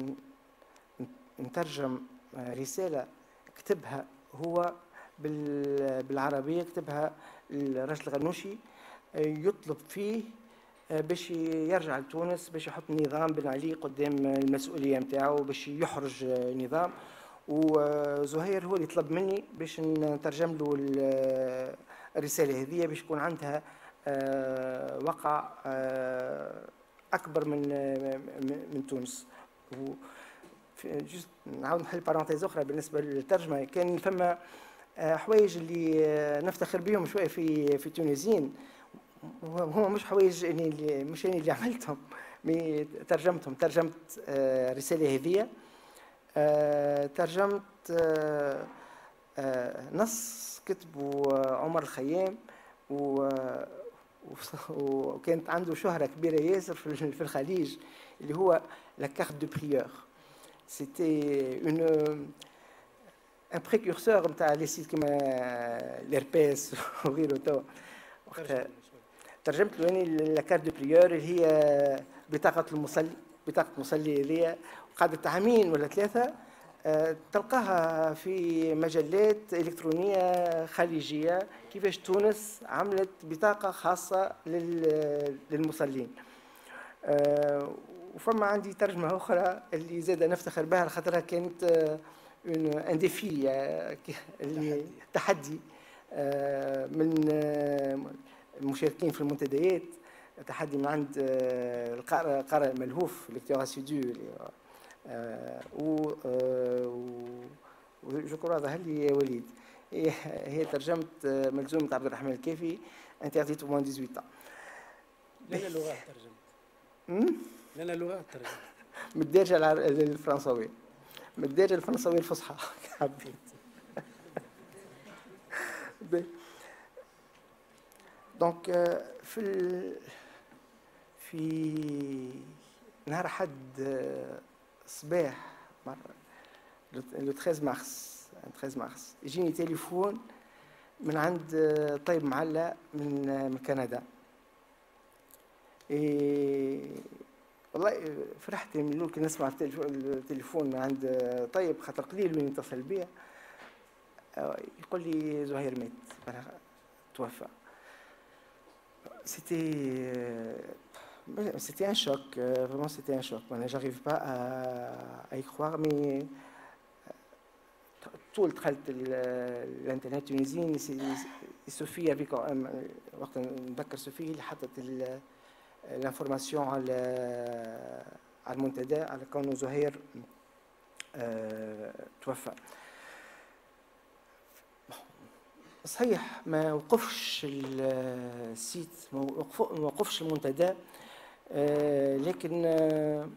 نترجم رسالة كتبها هو بالعربية، كتبها الرجل الغنوشي يطلب فيه باش يرجع لتونس باش يحط نظام بن علي قدام المسؤولية نتاعو باش يحرج نظام. وزهير هو اللي طلب مني باش نترجم له الرسالة هذه باش يكون عندها وقع أكبر من من تونس. جست نعاود نحل بارونتيز أخرى بالنسبة للترجمة، كان فما حوايج اللي نفتخر بهم شوية في في تونسيين، هما مش حوايج اني مش اني اللي عملتهم، مي ترجمتهم. ترجمت الرسالة هذه، ترجمت نص كتبه عمر الخيام، وكانت عنده شهرة كبيرة ياسر في الخليج اللي هو لا كارت دو بريور. سيتي اون ان بريكورسور نتاع لي سيت كيما ليربيس وغيره. توا وقتها ترجمت له اني لا كارت دو بريور اللي هي بطاقة المصلي، بطاقة المصلي اللي هي قعدت عامين ولا ثلاثة تلقاها في مجلات إلكترونية خليجية كيفاش تونس عملت بطاقة خاصة للمصلين. وفما عندي ترجمة أخرى اللي زاد نفتخر بها لخاطرها كانت ان ديفي اللي تحدي من المشاركين في المنتديات، تحدي من عند القارئ القارئ الملهوف ليكتور اسيدو و جو كرو ظهر لي وليد. هي ترجمة ملزومة عبد الرحمن الكافي انترديت موان ثمانية عشر. لنا لغات ترجمت. لنا لغات ترجمت. من الدارجة للفرنساوية. من الدارجة الفرنساوية الفصحى حبيت. دونك في ال... في نهار حد الصباح لو ثلاثة مارس ثلاثة مارس يجيني تليفون من عند طيب معلى من من كندا. إيه والله فرحت من الاول كي نسمع التليفون من عند طيب، خاطر قليل وين يتصل بيا يقول لي زهير مات توفى. C'était, euh, c'était un choc, euh, vraiment c'était un choc. Bon, j'arrive pas à, à y croire, mais طول دخلت الانترنت تونسيين. صوفيا هذيك وقت نتذكر صوفيا اللي حطت الانفورماسيون على على المنتدى على كونه زهير أه توفى. صحيح ما وقفش السيت، ما وقفش المنتدى، أه لكن أه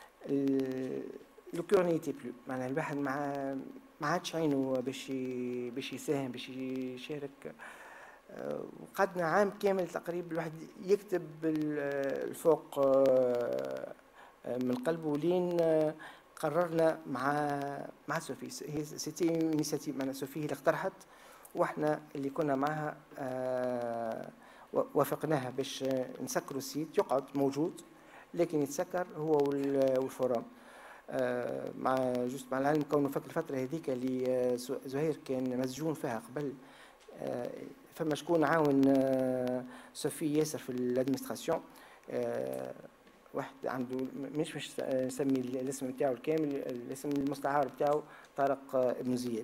لو كور نيتي بلو، معناها الواحد ما ما عادش عينه باش باش يساهم باش يشارك. أه وقعدنا عام كامل تقريبا الواحد يكتب الفوق أه من قلبه لين قررنا مع مع صوفي. هي سيتي انيسياتيف، معناها صوفي اللي اقترحت واحنا اللي كنا معها آه وافقناها باش نسكروا السيت، يقعد موجود لكن يتسكر هو والفورم. آه مع جوست مع العلم كونه فك الفتره هذيك اللي زهير كان مسجون فيها قبل، آه فما شكون عاون آه صوفي ياسر في الادمنستراسيون. آه واحد عنده مش مش نسمي الاسم نتاعو الكامل، الاسم المستعار نتاعو طارق ابن زياد.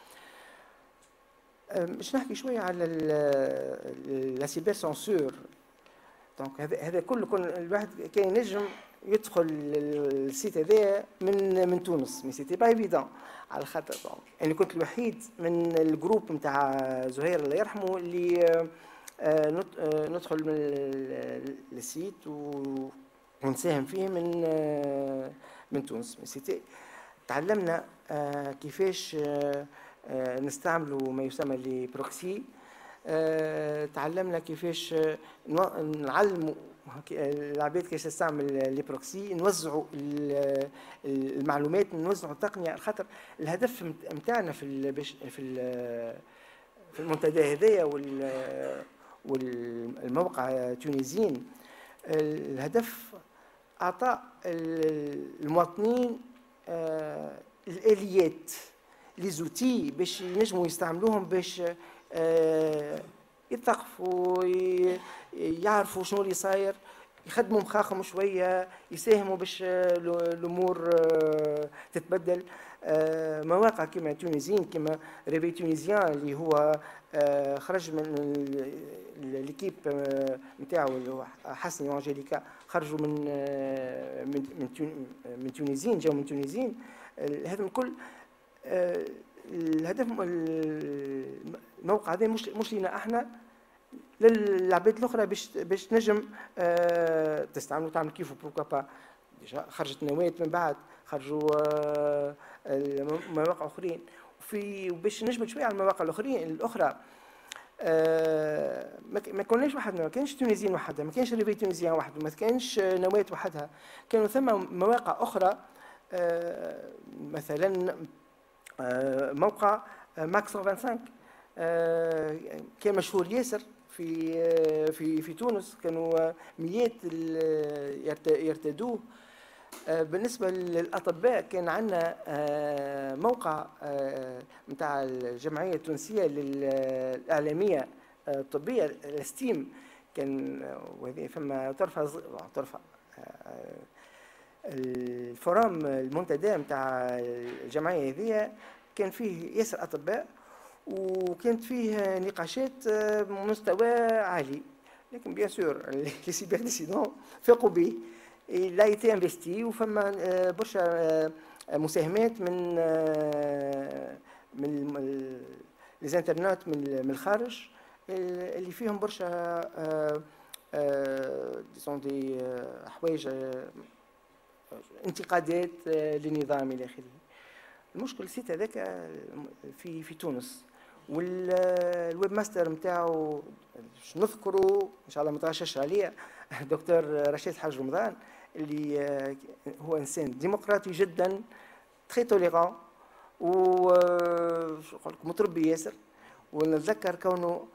مش نحكي شويه على لا سيبر سانسور. دونك هذا هذا كله كل الواحد كان ينجم يدخل السيت هذا من من تونس، مي سيتي با ايفيدون على خاطر دونك انا كنت الوحيد من الجروب نتاع زهير الله يرحمه اللي ندخل من السيت ونساهم فيه من من تونس. مي سيتي تعلمنا كيفاش نستعملوا ما يسمى لي بروكسي. أه تعلمنا كيفاش نعلموا العباد كيفاش تستعمل لي بروكسي، نوزعوا المعلومات، نوزعوا التقنيه. خاطر الهدف نتاعنا في في في المنتدى هذايا والموقع تونسيين، الهدف اعطاء المواطنين أه الاليات لي زوتي باش ينجموا يستعملوهم باش آه يثقفوا، يعرفوا شنو اللي صاير، يخدموا مخاخهم شويه، يساهموا باش الامور آه تتبدل. آه مواقع كما تونسيين كما ريفي تونيزيان اللي هو آه خرج من ليكيب نتاعو اللي هو حسني وانجيليكا، خرجوا من آه من من تونسيين، جاوا من تونسيين. هذا الكل آه الهدف الموقع هذا مش مش لينا احنا، للعباد الاخرى باش باش تنجم آه تستعملوا تعمل كيفو. بوركوا با ديجا خرجت نواه من بعد خرجوا آه مواقع اخرين، وفي باش نجمد شويه على المواقع الاخرين الاخرى. آه ما كناش وحدنا، ما كانش تونسيين وحدها، ما كانش ريفي تونسيان وحده، ما كانش نواه وحدها، كانوا ثم مواقع اخرى. آه مثلا آه موقع ماكس مية وخمسة وخمسين آه كان مشهور ياسر في آه في في تونس، كانوا مئات يرتدوه. بالنسبة للأطباء كان عندنا موقع نتاع الجمعية التونسية للإعلامية الطبية الستيم، كان وهذه فما ترفع ترفع الفورام المنتدى نتاع الجمعية هذه، كان فيه ياسر أطباء وكانت فيه نقاشات مستوى عالي، لكن بيان سور لي سيبر ديسيدون فاقوا به. لا يتي انفستي وفما برشا مساهمات من من لي انترنت من الخارج اللي فيهم برشا ديسون دي حوايج انتقادات للنظام الى اخره. المشكل السيت هذاك في في تونس، والويب ماستر نتاعو باش نذكروا ان شاء الله ما تغشش عليه دكتور رشيد حاج رمضان، اللي هو انسان ديمقراطي جدا، تري توليرون و متربي ياسر. ونتذكر كونه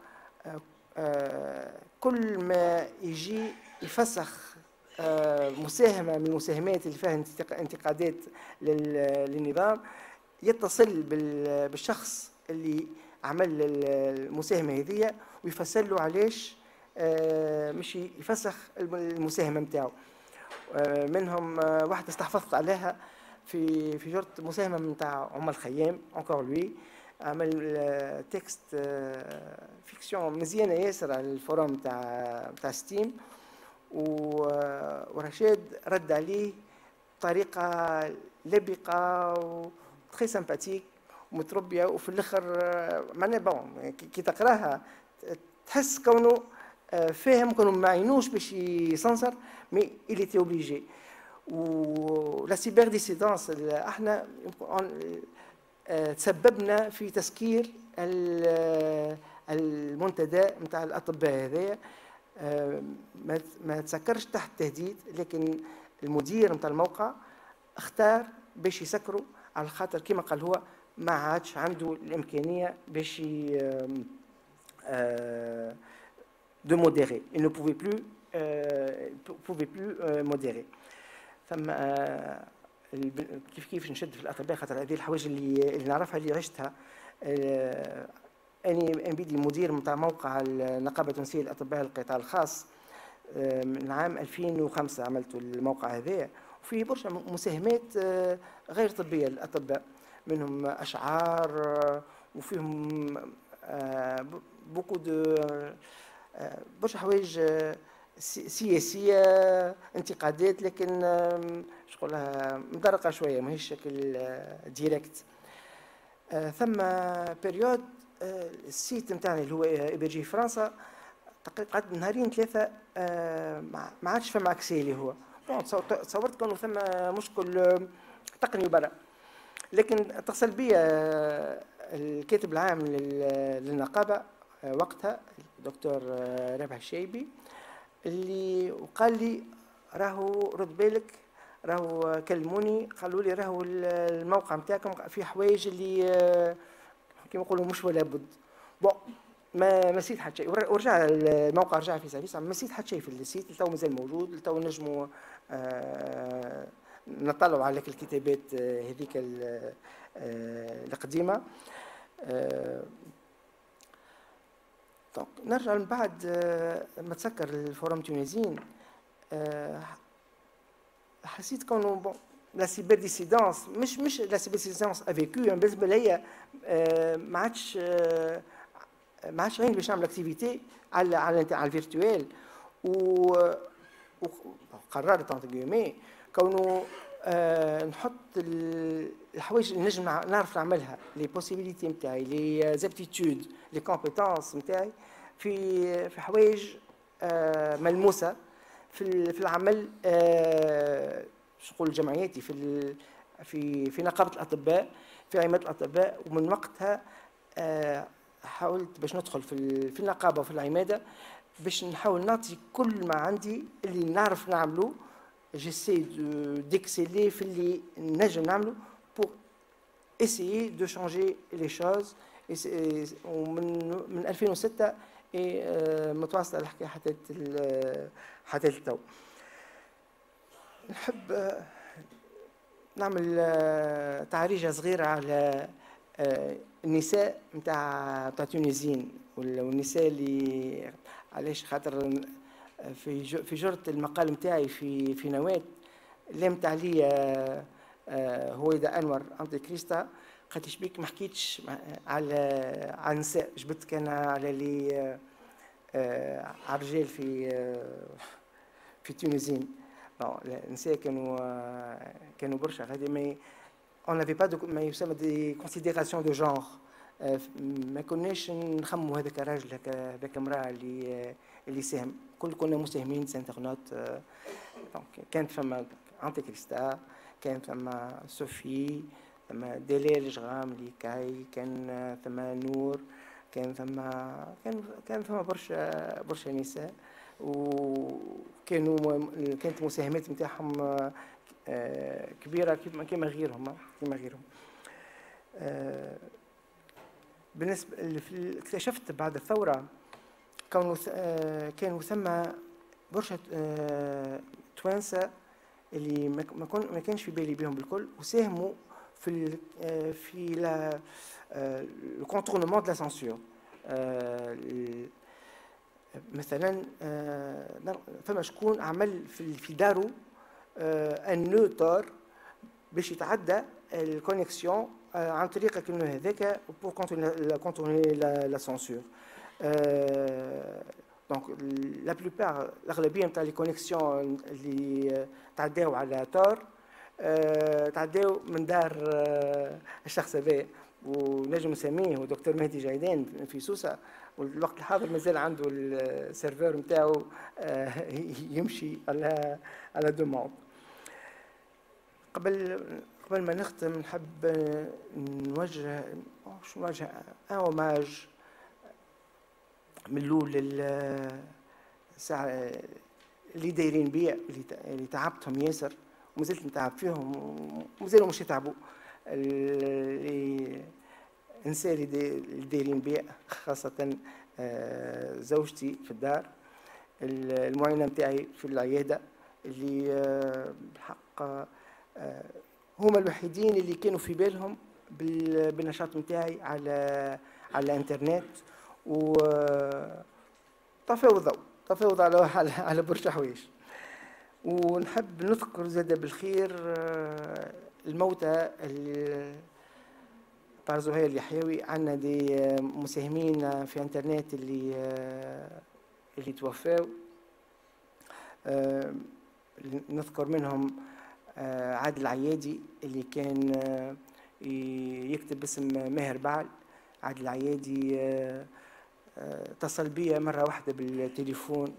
كل ما يجي يفسخ مساهمه من المساهمات اللي فيها انتقادات للنظام، يتصل بالشخص اللي عمل المساهمه هذه ويفسر له علاش مش يفسخ المساهمه نتاعو. منهم واحده استحفظت عليها في في جرة مساهمه نتاع عمر الخيام، انكور لوي عمل تكست فيكسيون مزيانه ياسر على الفورم نتاع نتاع ستيم، ورشاد رد عليه بطريقه لبقه وتري سامباتيك ومتربيه، وفي الاخر معناها بون كي تقراها تحس كونه فاهم كونه ما عينوش باش يسنسر، مي il était obligé. ولا سيبر ديسيدونس احنا تسببنا في تسكير المنتدى نتاع الاطباء هذايا، ما تسكرش تحت تهديد، لكن المدير نتاع الموقع اختار باش يسكروا على خاطر كما قال هو ما عادش عنده الامكانيه باش de modérer. Il ne pouvait plus, euh, pouvait plus euh, modérer. ثم كيف كيف نشد في الاطباء خاطر هذه الحوايج اللي اللي نعرفها اللي عشتها. اني ام بي دي مدير نتاع موقع النقابه التونسيه للاطباء القطاع الخاص من عام ألفين وخمسة عملت الموقع هذا، وفيه برشا مساهمات غير طبيه للاطباء، منهم اشعار وفيهم بوكو دو برشا حوايج سياسيه انتقادات، لكن شغلها مدرقه شويه ماهيش شكل ديريكت. ثم بيريود السيت نتاعنا اللي هو ايبرجي فرنسا تقريبا نهارين ثلاثه ما عادش فما اكسي اللي هو تصورت كانوا ثم مشكل تقني برا، لكن اتصل بي الكاتب العام للنقابه وقتها الدكتور رابح الشايبي، اللي وقال لي راهو رد بالك، راهو كلموني قالوا لي راهو الموقع نتاعكم فيه حوايج اللي كما نقولوا مش ولا بد. بون ما ما نسيت حتى شيء، ورجع الموقع رجع في سيرفيس، ما نسيت حتى شيء في السيت، تو مازال موجود، تو نجموا آه نطلعوا على الكتابات هذيك القديمه. آه نرجع من بعد ما تسكر الفورم تونيزيين، حسيت كونه بون لا سيبر ديسيدونس مش مش لا سيبر ديسيدونس افيكو بالنسبه ليا ما عادش ما عادش غير باش نعمل اكتيفيتي على على على الفيرتوال، وقررت انت جيمي كونه نحط الحوايج اللي نجم نعرف نعملها، لي بوسيبيليتي نتاعي، لي زابتيتود، لي كومبيتونس نتاعي في في حوايج ملموسه في في العمل شغل جمعياتي في في في نقابه الاطباء، في عماده الاطباء. ومن وقتها حاولت باش ندخل في في النقابه وفي العماده باش نحاول نعطي كل ما عندي اللي نعرف نعمله، جيسي ديكسيلي في اللي نجم نعمله بور اسيي دو شانجي لي شوز. ومن من ألفين وستة متواصله الحكايه حتى حتى التو. نحب نعمل آه، تعريجة صغيرة على آه، النساء نتاع نتاع تونسيين والنساء اللي علاش خاطر في في جرة المقال نتاعي في في نواة لامت عليا هويدا انور انتي كريستا خاطر شبيك ما حكيتش على على النساء جبت كان على لي على الرجال في في تونسيين النساء كانوا كانوا برشا هذه ما on n'avait pas de ما يسمى دي considération de genre ما كناش نخموا هذاك الراجل هذاك امراه اللي اللي ساهم كل كنا مساهمين سانترنوت دونك كانت فما انتي كريستا كان فما صوفي ثم دلال جغام اللي كاي كان ثم نور كان ثم كان كان ثم برشا برشا نساء وكانوا كانت المساهمات نتاعهم كبيره كما غيرهم كما غيرهم بالنسبه اكتشفت بعد الثوره كانوا كانوا ثم برشا توانسه اللي ما كانش في بالي بهم بالكل وساهموا في في لا الكونتورنمون دو لا سانسور مثلا فما شكون عمل في دارو ان نوتر باش يتعدى الكونيكسيون عن طريق الكلمه هذاك بور كونتورني لا سانسور دونك لا بلوبار الاغلبيه نتاع لي كونيكسيون اللي تعداو على تور تعداو من دار الشخص هذا ونجم نسميه هو دكتور مهدي جايدان في سوسه والوقت الحاضر مازال عنده السيرفر نتاعو يمشي على على دوموند. قبل قبل ما نختم نحب نوجه شو نوجه ان اوماج من الاول للساعه اللي دايرين بيا اللي تعبتهم ياسر ومازلت نتعب فيهم ومازالوا مش يتعبوا النساء اللي دايرين بيا خاصة زوجتي في الدار المعينة نتاعي في العيادة اللي بالحق هما الوحيدين اللي كانوا في بالهم بالنشاط نتاعي على على الانترنت و طفوا الضوء طفوا على على برشا حوايج. ونحب نذكر زاد بالخير الموتى طار زهير اليحيوي. عندنا دي مساهمين في انترنت اللي اللي توفاو نذكر منهم عادل العيادي اللي كان يكتب باسم ماهر بعل. عادل العيادي اتصل بيا مرة واحدة بالتليفون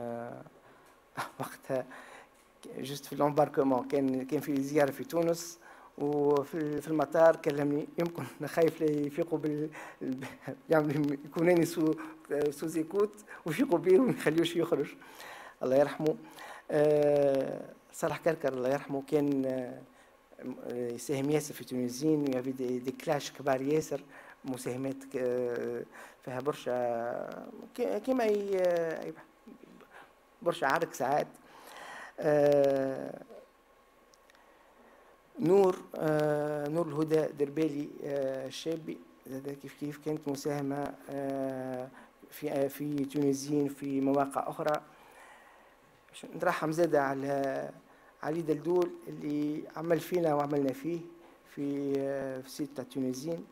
وقتها جست في الامباركمون كان كان في زيارة في تونس وفي في المطار كلمني يمكن خايف لا يفيقوا بال يعني يكوناني سو سو زيكوت ويفيقوا بيه وما يخليوش يخرج الله يرحمه. صالح كركر الله يرحمه كان يساهم ياسر في تونسيين ويافي دي, دي كلاش كبار ياسر مساهمات فيها برشا كيما اي برشا عرق ساعات. نور نور الهدى دربالي الشابي كيف كيف كانت مساهمة في في تونسيين في مواقع أخرى. نترحم زادة على علي دلدول اللي عمل فينا وعملنا فيه في في سيت تاع تونسيين.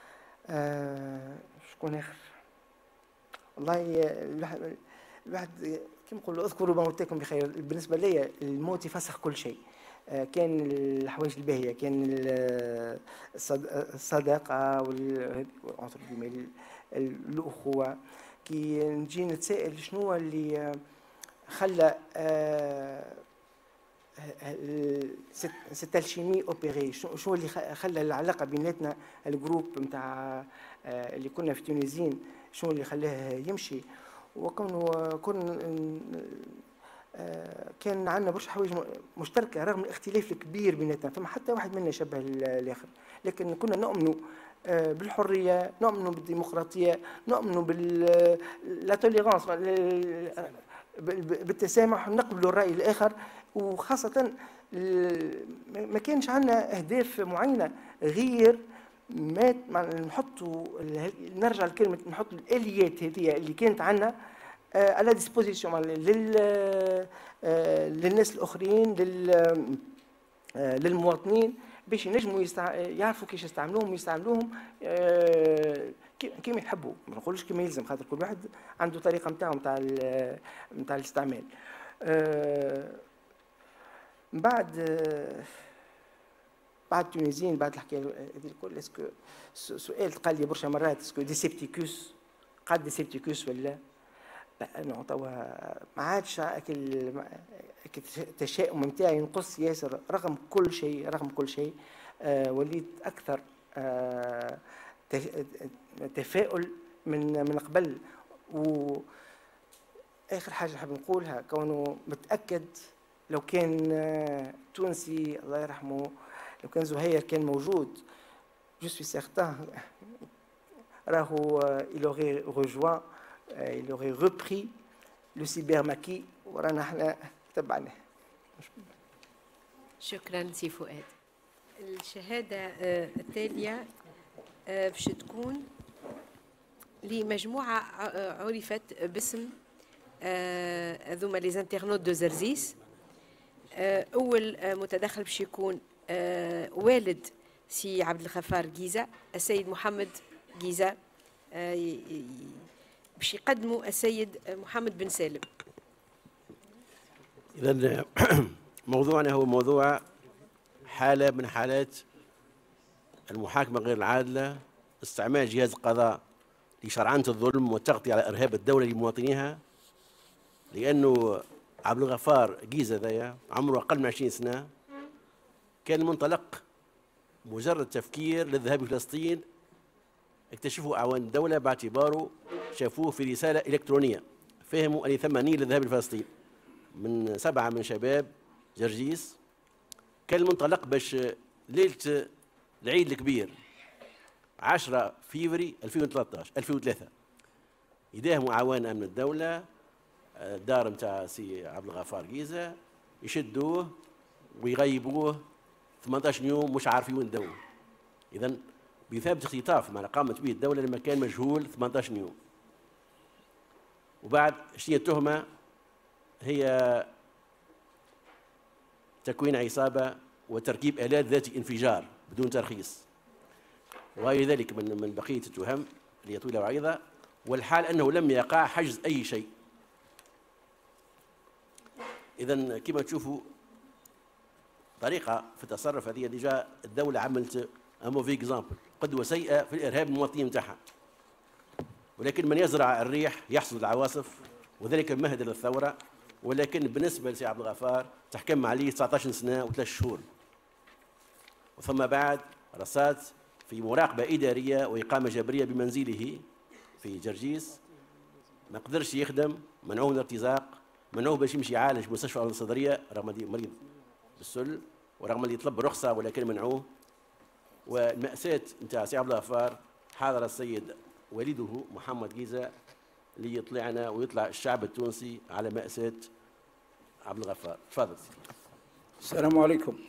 شكون آخر؟ والله الواحد الواحد كيما نقولوا اذكروا موتاكم بخير. بالنسبة لي الموت يفسخ كل شيء. كان الحوايج الباهيه كان الصداقه والاخوه. كي نجي نتسائل شنو اللي خلى سيت الشيمي اوبيري شنو اللي خلى العلاقه بيناتنا الجروب نتاع اللي كنا في تونسيين شنو اللي خلاه يمشي. وكانوا كنا كان عندنا برشا حوايج مشتركه رغم الاختلاف الكبير بيناتنا فما حتى واحد منا شبه الاخر لكن كنا نؤمنوا بالحريه نؤمنوا بالديمقراطيه نؤمنوا بال لا توليرانس بالتسامح ونقبلوا الراي الاخر، وخاصه ما كانش عندنا اهداف معينه غير ما نحطوا، نرجع لكلمه نحطوا الاليات هذه اللي كانت عندنا على ديسبوزيسيون للناس الاخرين، للمواطنين، باش ينجموا يستع... يعرفوا كيفاش يستعملوهم ويستعملوهم كيما يحبوا. ما نقولوش كيما يلزم، خاطر كل واحد عنده طريقه نتاعو نتاع نتاع الاستعمال. بعد بعد تونسيين، بعد الحكايه هذه الكل، اسكو سؤال تقال لي برشا مرات، اسكو ديسيبتيكوس قد ديسيبتيكوس ولا لا؟ توا ما عادش التشاؤم نتاعي ينقص ياسر رغم كل شيء، رغم كل شيء آه وليت اكثر آه تفاؤل من من قبل. واخر حاجه نحب نقولها، كونه متاكد لو كان آه تونسي الله يرحمه، لو كان زهير كان موجود، جو سوي سيغتان راهو il aurait rejoint il aurait repris le cybermaquis ورانا احنا تبعناه. شكرا سي فؤاد. الشهادة التالية باش تكون لمجموعة عرفت باسم هذوما لي زانترنوت دو زرزيس. أول متدخل باش يكون والد سي عبد الغفار جيزة، السيد محمد جيزة، باش يقدموا السيد محمد بن سالم. إذا موضوعنا هو موضوع حالة من حالات المحاكمة غير العادلة، استعمال جهاز القضاء لشرعنة الظلم والتغطية على إرهاب الدولة لمواطنيها. لأنه عبد الغفار جيزة ذايا عمره أقل من عشرين سنة، كان المنطلق مجرد تفكير للذهاب لفلسطين، اكتشفوا أعوان الدولة باعتباره شافوه في رسالة إلكترونية، فهموا أن ثم نية للذهاب لفلسطين من سبعة من شباب جرجيس. كان المنطلق باش ليلة العيد الكبير عشرة فيفري ألفين وثلاثة عشر ألفين وثلاثة يداهموا أعوان أمن الدولة الدار نتاع سي عبد الغفار جيزة، يشدوه ويغيبوه ثمانية عشر يوم مش عارفين وين دوه. إذا بثابت اختطاف ما قامت به الدولة لما كان مجهول ثمانية عشر يوم. وبعد شنو التهمة؟ هي تكوين عصابة وتركيب آلات ذات انفجار بدون ترخيص وغير ذلك من من بقية التهم اللي هي طويلة وعريضة. والحال أنه لم يقع حجز أي شيء. إذا كما تشوفوا طريقة في التصرف هذه ديجا الدولة عملت موفي اكزامبل، قدوة سيئة في الإرهاب المواطنين نتاعها. ولكن من يزرع الريح يحصد العواصف، وذلك ممهد للثورة. ولكن بالنسبة لسي عبد الغفار تحكم عليه تسعة عشر سنة وثلاث شهور، وثم بعد رصاد في مراقبة إدارية وإقامة جبرية بمنزله في جرجيس. ما قدرش يخدم، منعوه من الارتزاق، منعوه باش يمشي يعالج في مستشفى الصدرية رغم اللي مريض بالسل، ورغم اللي يطلب رخصة ولكن منعوه. والمأساة نتاع سي عبد الغفار حاضر السيد والده محمد جيزة ليطلعنا ويطلع الشعب التونسي على مأساة عبد الغفار. تفضل. السلام عليكم.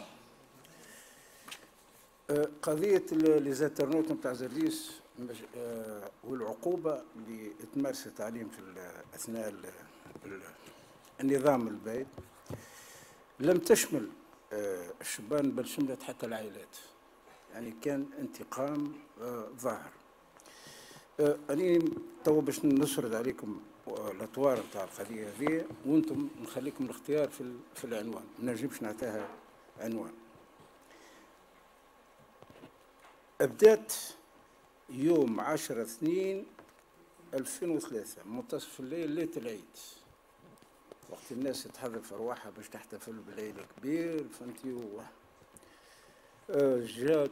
قضية لي زانترنوت نتاع زرزيس والعقوبة اللي تمارست عليهم في أثناء النظام البائد لم تشمل الشبان بل شملت حتى العائلات، يعني كان انتقام ظاهر. أنا تو باش نسرد عليكم الأطوار نتاع القضية هذه، وأنتم نخليكم الاختيار في في العنوان، ما نجمش نعطيها عنوان. بدات يوم عشرة اثنين ألفين وثلاثة منتصف الليل ليلة العيد، وقت الناس تحضر في أرواحها باش تحتفل بالعيد الكبير، فهمتي. جات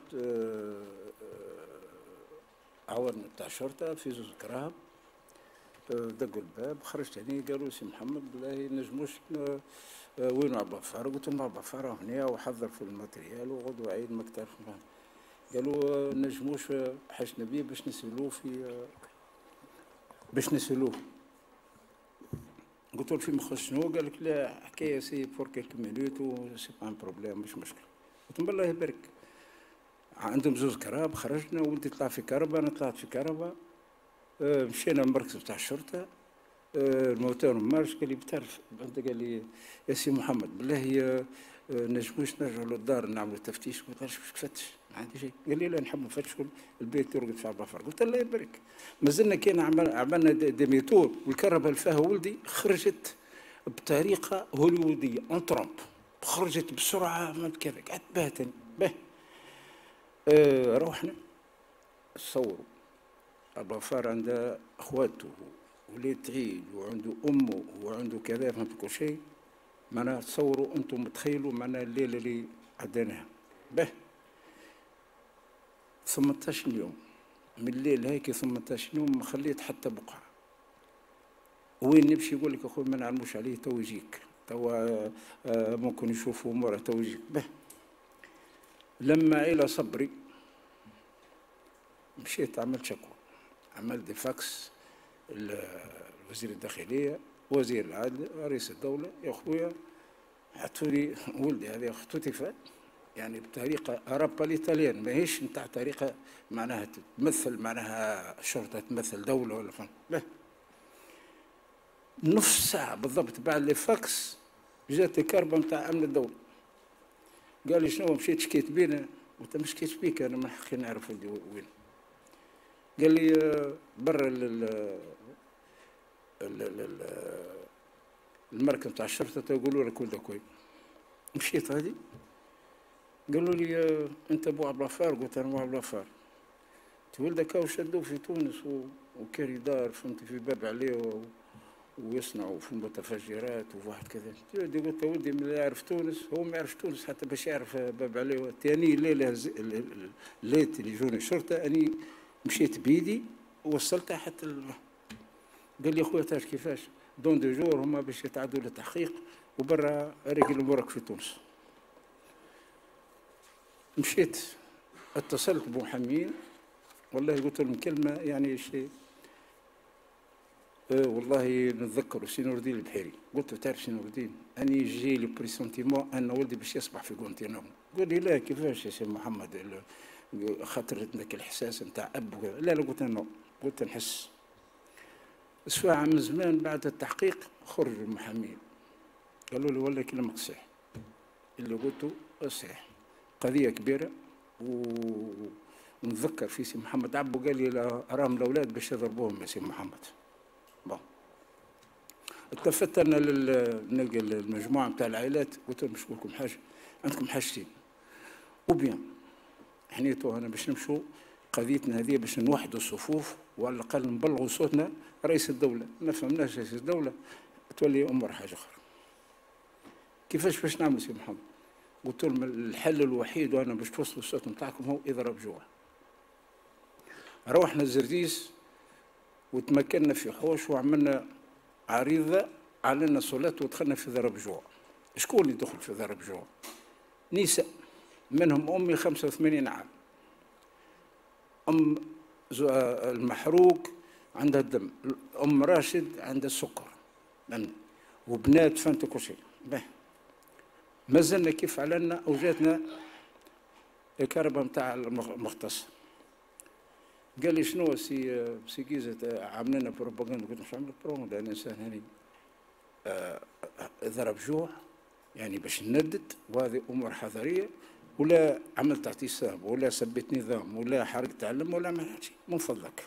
عوان تاع الشرطة في زوز كراب، دقوا الباب، خرجت هني قالوا سي محمد بالله نجموش وين عبد الغفار؟ قلت لهم عبد الغفار هنا وحضر في الماتريال وغدوة عيد مكتب. قالوا نجموش حاجنا بيه باش نسولوه في باش نسولوه. قلت له في مخك شنو؟ قال لك لا حكايه سي فور كيلك مينوت و سي با ان بروبليم مش مشكل. قلت له بالله يبارك. عندهم زوز كراب، خرجنا ولدي طلع في كهرباء انا طلعت في كهرباء. آه مشينا المركز بتاع الشرطه. آه الموتور مارش. قال لي بتعرف انت؟ قال لي يا سي محمد بالله نجموش نرجعوا للدار نعملوا تفتيش؟ قلت له باش تفتش؟ ما عندي شيء. قال لي لا نحب نفتشوا البيت يرقد في عبافر. قلت له الله يبارك. مازلنا كان عملنا ديميتور والكهرباء اللي فيها ولدي خرجت بطريقه هوليووديه اون ترامب، خرجت بسرعه ما كذا. قعدت باهتني به. آه روحنا تصوروا عبافر عنده اخواته ولاد عيد وعنده امه وعنده كذا فهمت كل شيء. معناها تصوروا انتم متخيلوا معناها الليله اللي عديناها به. ثمانية عشر يوم من الليل هيك ثمانية عشر يوم ما خليت حتى بقعه. وين نمشي يقول لك اخوي ما نعلموش عليه تو يجيك، تو ممكن يشوفوا اموره تو يجيك به. لما الى صبري مشيت عملت شكوى، عملت ديفاكس وزير الداخليه، وزير العدل، رئيس الدوله. يا خويا حطوا لي ولدي هذا اختطف يعني بطريقه ارابا الايطاليان، ماهيش نتاع طريقه معناها تمثل معناها شرطه تمثل دوله ولا فهم. لا نص ساعه بالضبط بعد لي فاكس جات الكربه نتاع امن الدوله. قال لي شنو مشيت شكيت بينا؟ قلت ما شكيتش بيك انا ما حقي نعرف ولدي وين. قال لي برا المركز تاع الشرطه يقولوا لك ولدك وين. مشيت هذه قالوا لي انت ابو عبد الغفار. قلت انا ابو عبد الغفار. ولدك هاو شدوه في تونس وكاري دار فهمت في باب عليه ويصنعوا في المتفجرات وواحد كذا. قلت ولدي من يعرف تونس هو ما يعرفش تونس حتى باش يعرف باب عليه. ثاني ليله ليت اللي جوني الشرطه اني مشيت بيدي ووصلتها حتى ال... قال لي اخويا تعرف كيفاش دون دو جور هما باش يتعدوا للتحقيق وبرا رجل امورك في تونس. مشيت اتصلت بمحامين والله قلت لهم كلمه يعني شيء أه والله نتذكروا سي نور الدين البحيري. قلت له تعرف سي نور الدين اني جي لي بريسونتيمون ان ولدي باش يصبح في غونتينامو. قال لي لا كيفاش يا سي محمد خاطر عندك الاحساس نتاع اب وكذا. لا لا قلت له قلت نحس. ساعة من زمان بعد التحقيق خرج المحامين قالوا لي والله كلامك صحيح اللي قلته صحيح قضية كبيرة. ونتذكر في سي محمد عبو قال لي لا راهم الاولاد باش يضربوهم يا سي محمد. بون التفت انا نلقى المجموعة نتاع العائلات قلت لهم مش لكم حاجة عندكم حاجتين وبيان حنيتو انا باش نمشوا قضيتنا هذه باش نوحدوا الصفوف وعلى الاقل نبلغوا صوتنا رئيس الدوله. ما فهمناش رئيس الدوله تولي امور حاجه اخرى. كيفاش باش نعمل سي محمد؟ قلت لهم الحل الوحيد وانا باش توصلوا الصوت نتاعكم هو اضراب جوع. روحنا الزرديس وتمكنا في حوش وعملنا عريضه علينا صلاه ودخلنا في ضرب جوع. شكون اللي دخل في ضرب جوع؟ نساء منهم امي خمسة وثمانين عام. ام المحروق عندها الدم، ام راشد عندها السكر، وبنات فهمت كل شيء. ما زلنا كيف علنا وجاتنا الكهرباء نتاع المختص. قال لي شنو سي سي كيزة عاملين بروباغندا؟ قلت مش عامل بروباغندا انا انسان هاني آه ضرب جوع يعني باش نندد وهذه امور حضاريه ولا عملت اعتصام ولا سبيت نظام ولا حركت علم ولا عمل شيء من فضلك.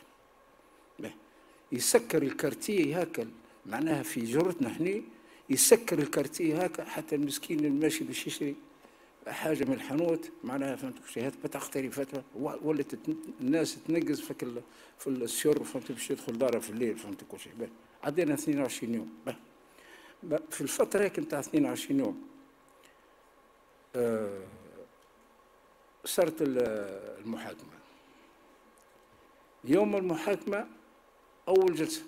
يسكر الكارتيه هكا معناها في جرتنا هنا يسكر الكارتيه هكا حتى المسكين الماشي باش يشري حاجه من الحانوت معناها فهمت شي هات بتختاري فتوى ولات الناس تنقز في في السير فهمت باش يدخل دارها في الليل فهمت كل شيء. عدينا اثنين وعشرين يوم. في الفتره هيك نتاع اثنين وعشرين يوم آه صارت المحاكمه. يوم المحاكمه اول جلسه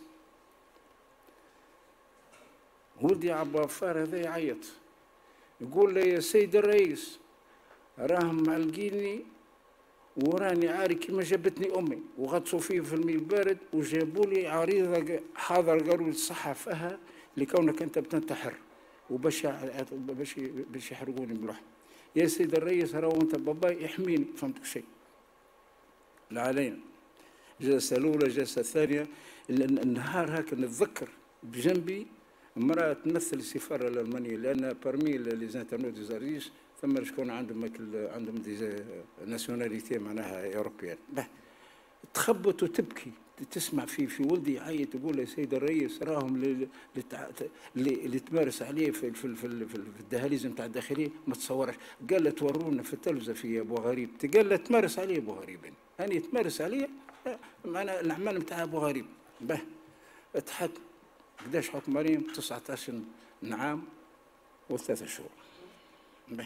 ولدي عبد الغفار هذا يعيط يقول لي يا سيد الرئيس راهم معلقيني وراني عاري كيما جابتني امي وغطسوا فيه في الماء البارد وجابوا لي عريضه حاضر قالوا لي الصحه فيها لكونك انت بتنتحر وباش باش باش يحرقوني بلحم. يا سيد الرئيس راهو انت باباي يحميني، فهمت شيء؟ لا علينا. جلسه الاولى، جلسه الثانيه، النهار هكا نتذكر بجنبي امراه تمثل السفاره الالمانيه، لان بارمي لي زانترنوت دي زاريس ثم شكون عندهم عندهم دي ناسيوناليتي معناها اوروبيان. تخبط وتبكي، تسمع في في ولدي يعيط يقول يا سيد الرئيس راهم اللي, اللي تمارس عليه في في في, في الدهاليز نتاع الداخليه ما تصورش. قال له تورونا في التلفزه في ابو غريب، قال له تمارس عليه ابو غريب، هاني تمارس عليه معنا الاعمال نتاع ابو غريب. به اتحد قداش حكم مريم؟ تسعة عشر عام وثلاثة شهور. به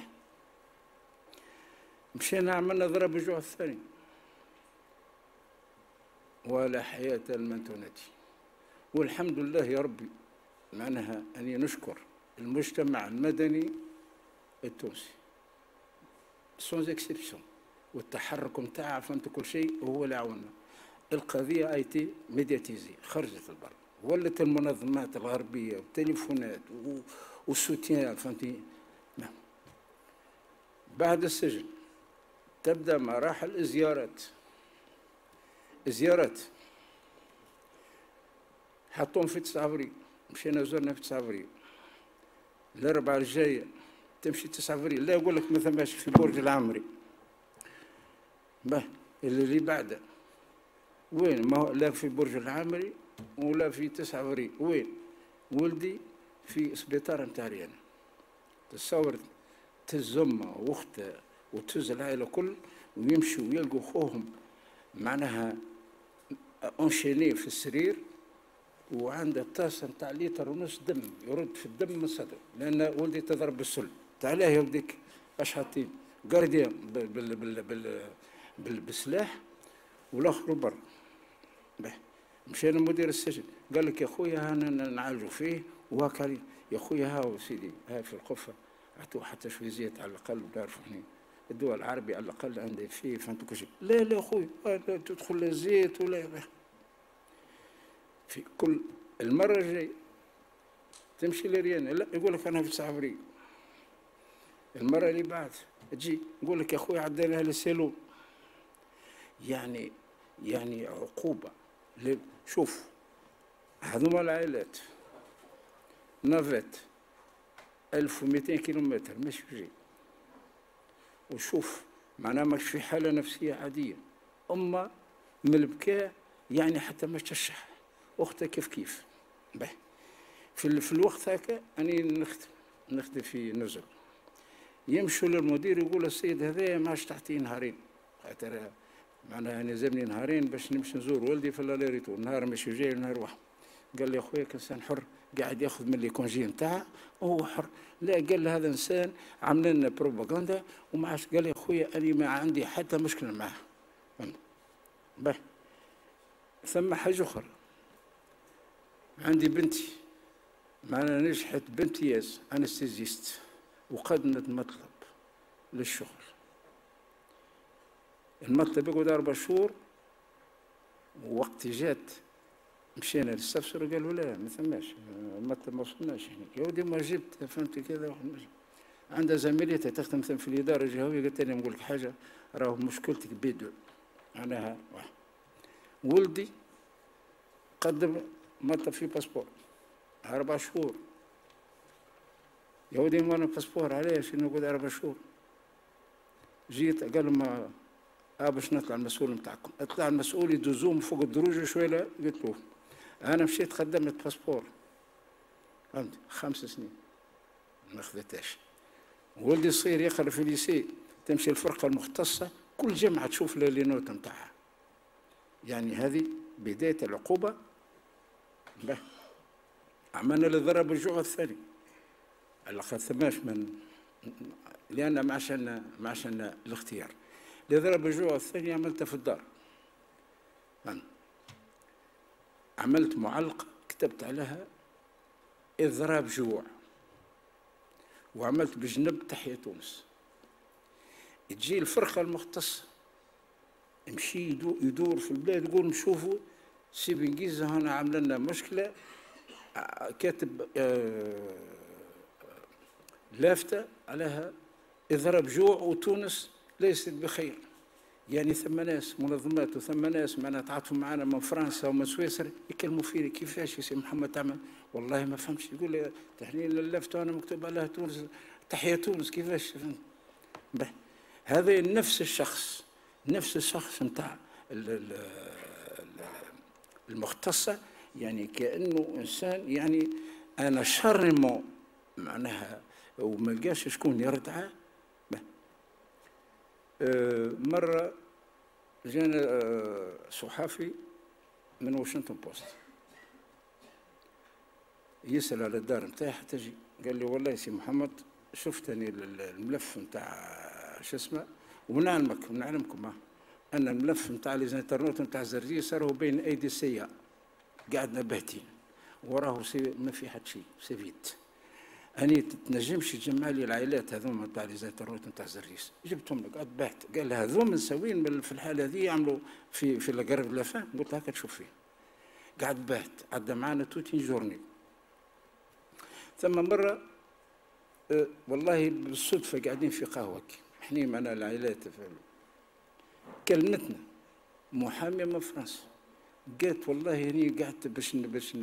مشينا عملنا ضرب الجوع الثاني، ولا حياة لمن تنادي. والحمد لله يا ربي معناها أني نشكر المجتمع المدني التونسي سونز اكسبسيون، والتحرك نتاعها فهمت كل شيء وهو اللي عاوننا. القضية ايتي ميدياتيزي، خرجت البر، ولت المنظمات الغربية والتليفونات والسوتيان فهمتي. بعد السجن تبدأ مراحل الزيارات. زيارات حطوهم في تسعة افريل، مشينا زرنا في تسعة افريل. الاربعاء الجايه تمشي تسعة افريل، لا يقول لك ما ثماش في برج العمري. به اللي بعده وين؟ ما هو لا في برج العمري ولا في تسعة افريل، وين؟ ولدي في سبيطار نتاع ريانا. تصور تهز امه واختها وتهز العائله كل ويمشوا ويلقوا خوهم معناها انشيني في السرير وعنده طاسه نتاع لتر ونص دم يرد في الدم من صدره، لان ولدي تضرب بالسل. تعال يا ولدك اش حاطين؟ جارديان بال بال بال بال بالسلاح والاخر برا. مشينا لمدير السجن قال لك يا خويا هانا نعالجوا فيه وهكا. يا خويا هاو سيدي هاي في القفه اعطوه حتى شويه زيت على الاقل ونعرفوا احنا الدول العربية على الأقل عندها فيه فهمت كل شيء. لا لا أخوي لا تدخل لا زيت ولا في كل المرة الجاية تمشي لريانا لا يقول لك أنا في تسعة افريل. المرة اللي بعد تجي يقول لك يا أخوي عدينا للسيلون. يعني يعني عقوبة. شوف هذوما العائلات نافت ألف ومئتين كيلومتر مش بجي، وشوف معناها مش في حالة نفسية عادية. أمه من البكاء يعني حتى ما تشح، أختها كيف كيف. به في, في الوقت هكا أني نخدم نخدم في نزل. يمشوا للمدير يقول السيد هذايا ما عادش تعطيه نهارين، خاطر معناها نلزمني نهارين باش نمشي نزور ولدي في اللاريتو، نهار ماشي جاي ونهار واحد. قال لي يا خويا كإنسان حر قاعد ياخذ من اللي كونجي نتاعه وهو حر. لا قال لي هذا انسان عامل لنا بروباغندا وما عادش. قال لي يا خويا انا ما عندي حتى مشكله معاه. به ثم حاجه اخرى، عندي بنتي معنا نجحت بامتياز انستيزيست وقدمت مطلب للشغل. المطلب يقعد اربع شهور، ووقت جات مشينا للسفسر قالوا لا ما ثماش المطلب ما وصلناش احنا. يا ودي ما جبت فهمت كذا واحد مجد. عندها زميلتها تخدم في الاداره الجهويه قالت لي نقول لك حاجه راهو مشكلتك بيدو معناها واحد. ولدي قدم مطلب في باسبور اربع شهور. يا ودي ما انا باسبور علاش نقعد اربع شهور؟ جيت قالوا ما اه باش نطلع المسؤول نتاعكم. اطلع المسؤول يدوزوهم فوق الدروج شويه. قلت له انا مشيت خدمت باسبور فهمت خمس سنين ما خذتهاش. ولدي صغير يقرا في الليسي، تمشي الفرقه المختصه كل جمعه تشوف لي نوت نتاعها. يعني هذه بدايه العقوبه. به عملنا لضرب الجوع الثاني على خاطر ثماش من لان ما عشان ما عشان الاختيار. لضرب الجوع الثاني عملتها في الدار. عملت معلقة كتبت عليها إضراب جوع، وعملت بجنب تحيا تونس. تجي الفرقة المختصة يمشي يدور في البلاد يقول نشوفوا سي بنقيزة هنا عامل لنا مشكلة كاتب آه لافتة عليها اضرب جوع وتونس ليست بخير. يعني ثم ناس منظمات وثم ناس معنا تعاطفوا معنا من فرنسا ومن سويسرا يكلموا فيني كيفاش يا سي محمد تعمل؟ والله ما فهمش. يقول لي تحليل اللافته انا مكتوب عليها تونس تحيا تونس كيفاش؟ به هذا نفس الشخص نفس الشخص نتاع المختصه، يعني كانه انسان يعني انا شرمو معناها وما لقاش شكون يردعه. أه مرة جانا أه صحافي من واشنطن بوست يسأل على الدار نتاعي حتى جي، قال لي والله يا سي محمد شفتني الملف نتاع شو اسمه ونعلمك ونعلمكم أن الملف نتاع الانترنت نتاع زرزيس راهو بين أيدي السيئة قاعدنا باهتين وراه ما في حد شيء سيفيت. أني تنجمش تجمع لي العائلات هذوما نتاع لي زانترنت نتاع زريس، جبتهم لك قعدت باحت. قال هذوما مساويين في الحاله هذه يعملوا في في القرب لافان. قلت هكا تشوف فيه. قعدت باحت عدى معنا توتين جورني. ثم مره أه والله بالصدفه قاعدين في قهوه احنا معنا العائلات كلمتنا محاميه من فرنسا قالت والله هني قعدت باش باش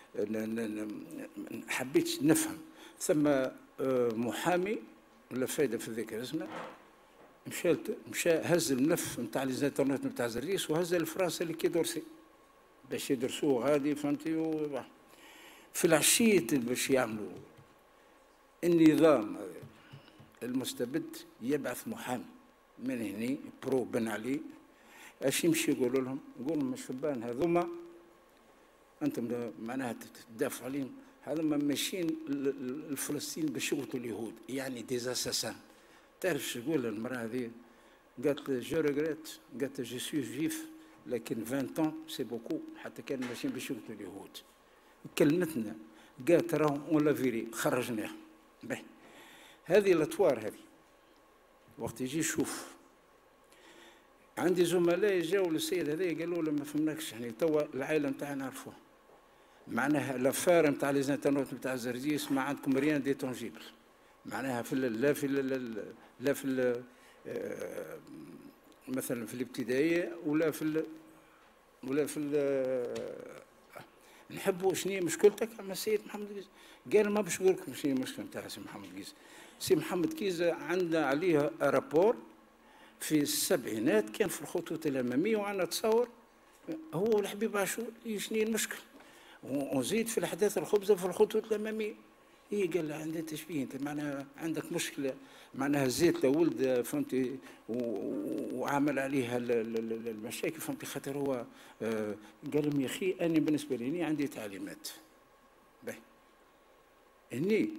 حبيت نفهم. ثم محامي ولا فايده في الذكر اسمه مشى مشى هز الملف نتاع لي زانترنت نتاع زريس وهز لفرنسا اللي كيدرسي باش يدرسوه غادي فهمتي. في العشيه باش يعملوا النظام المستبد يبعث محامي من هنا برو بن علي اش يمشي يقولوا لهم يقول لهم الشبان هذوما انتم معناها تدافعوا عليهم هذوما ماشيين الفلسطين باش يقتلوا اليهود يعني ديزاساسان. تعرف شو تقول المراه هذه؟ قالت جو ريغريت قالت جو سوي جيف لكن عشرين ans سي بوكو حتى كان ماشيين باش يقتلوا اليهود. كلمتنا قالت راهو اون لا فيري خرجناها. باهي هذه الاطوار هذه وقت يجي يشوف عندي زملاء جاوا للسيد هذا قالوا له ما فهمناكش احنا توا العائله نتاعنا نعرفوها معناها لافار نتاع لي زانترنت نتاع زرزيس ما عندكم ريان دي تونجيبل معناها في لا في لا في مثلا في الابتدائيه ولا في ولا في نحبوا شنو مشكلتك مع السيد محمد قيس؟ قال ما باش نقول لكم شنو المشكله نتاع سي محمد قيس. سي محمد قيس عندنا عليه رابور في السبعينات كان في الخطوط الاماميه وانا تصور هو والحبيب عاشور شنو المشكل ونزيد في الاحداث الخبزه في الخطوط الاماميه. هي قال له عندنا تشبيه انت معناها عندك مشكله معناها زيت لولد فهمتي وعامل عليها المشاكل فهمتي خاطر هو آه قال لهم يا اخي انا بالنسبه لي عندي تعليمات. باهي هني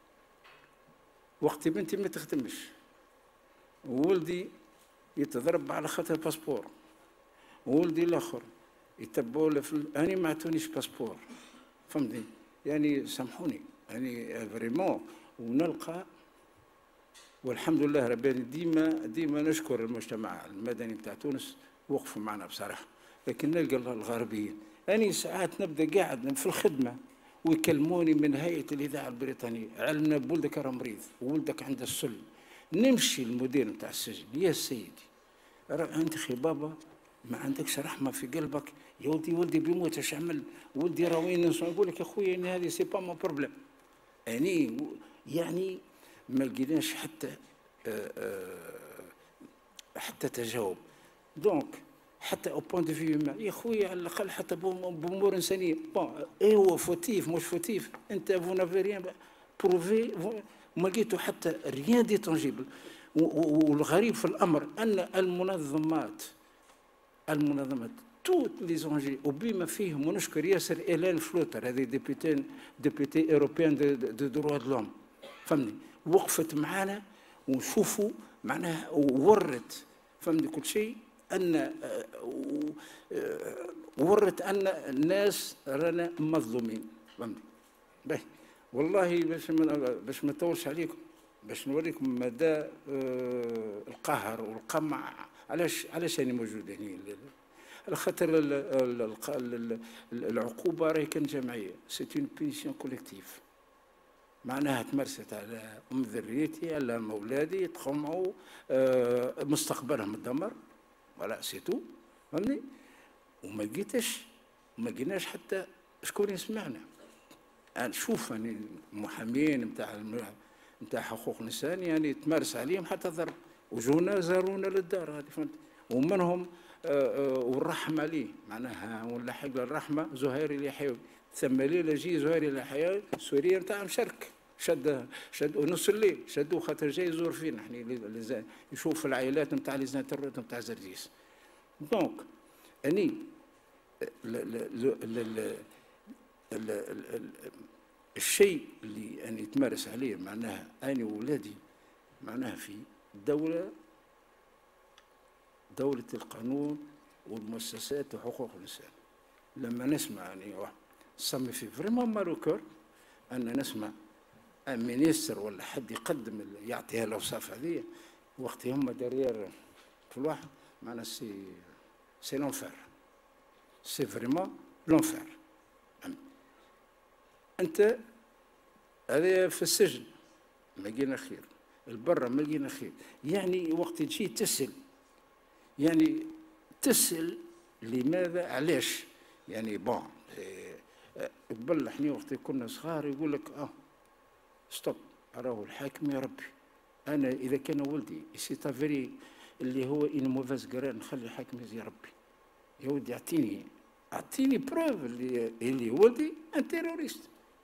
وقت بنتي ما تخدمش وولدي يتضرب على خاطر باسبور وولدي الاخر يتبعوا له في انا ما عطونيش باسبور فهمتني يعني سامحوني يعني فريمون ونلقى والحمد لله ربي ديما ديما نشكر المجتمع المدني بتاع تونس وقفوا معنا بصراحه. لكن نلقى الغربيين اني ساعات نبدا قاعد في الخدمه ويكلموني من هيئه الاذاعه البريطانيه علمنا بولدك راه مريض وولدك عنده السل نمشي المدير بتاع السجن يا سيدي انت خي بابا ما عندكش رحمه في قلبك يا ولدي ولدي بيموت اش عمل ولدي راه وين نقول لك يا خويا ان هذه سي با مو بروبليم يعني يعني ما لقيناش حتى آآ آآ حتى تجاوب. دونك حتى او بوان دو فيو يا خويا على الاقل حتى بامور انسانيه بون اي هو فوتيف مش فوتيف انت فو نافي ريان بروفي ما لقيتوا حتى ريان دي تونجيبل. والغريب في الامر ان المنظمات المنظمات توت لي زونجي وبما فيهم ونشكر ياسر إيلان فلوتر هذه ديبيتي ديبيتي اوروبيان دو دروا دو لوم فهمني وقفت معنا ونشوفوا معناها وورت فهمني كل شيء ان ورت ان الناس رانا مظلومين فهمني. باهي والله باش باش ما نطولش عليكم باش نوريكم مدى القهر والقمع علاش علاش انا موجود هنا على خاطر ال- ال- الق- ال- ال- العقوبه راهي كانت جماعيه، سيت اون بينيسيون كوليكتيف، معناها تمارست على ام ذريتي، على مولادي، يتخمعوا، آه، مستقبلهم تدمر، ولا سيتو، فهمني؟ وما لقيتش ما لقيناش حتى شكون يسمعنا. انا شوف يعني المحامين نتاع نتاع حقوق الانسان يعني تمارس عليهم حتى ضرب، وجونا زارونا للدار هذه، فهمت؟ ومنهم آه، آه، والرحم عليه، معناها ونلحق الرحمه زهير اليحيوي، ثم ليله جي زهير اليحيوي سوريا نتاع مشارك، شد شد نص الليل شدوه خاطر جاي يزور فينا احنا، يشوف العائلات نتاع لي زانترنت نتاع زرزيس. دونك اني الشيء اللي أنا يتمارس عليه معناها أنا وولادي معناها في دولة دولة القانون والمؤسسات وحقوق الإنسان. لما نسمع يعني صمي في فريمون ماروكور أن نسمع ان مينيستر ولا حد يقدم يعطيها الأوصاف هذه وقت هم دارير في الواحد، معناها سي سي لونفير، سي فريمون لونفير. أنت هذا في السجن ما لقينا خير، البرة ما لقينا خير، يعني وقت تجي تسأل يعني تسأل لماذا علاش يعني بون قبل احنا وقت كنا صغار يقول لك اه ستوب راهو الحاكم يا ربي، انا اذا كان ولدي سي تافيري اللي هو ان موفاز قرار نخلي الحاكم يا ربي، يا ولدي اعطيني اعطيني بروف اللي اللي ولدي ان تيروريست.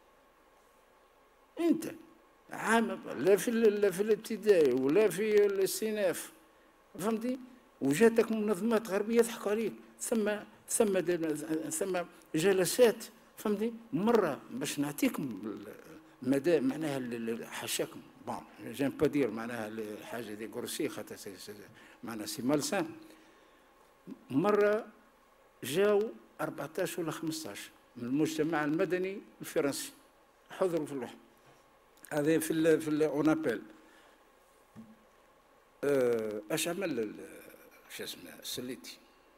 انت عام لا في لا في الابتدائي ولا في الاستئناف، فهمتي؟ وجاتك منظمات غربيه يضحكوا عليك، ثم ثم ثم جلسات، فهمتي؟ مره باش نعطيكم مدى معناها حاشاكم بون جيم با دير معناها الحاجه دي كورسي خاطر معناها سي مالسان. مره جاو أربعطاش ولا خمسطاش من المجتمع المدني الفرنسي حضروا في اللوحه هذا في ال في الاونابيل اش عمل شو اسمه سليتي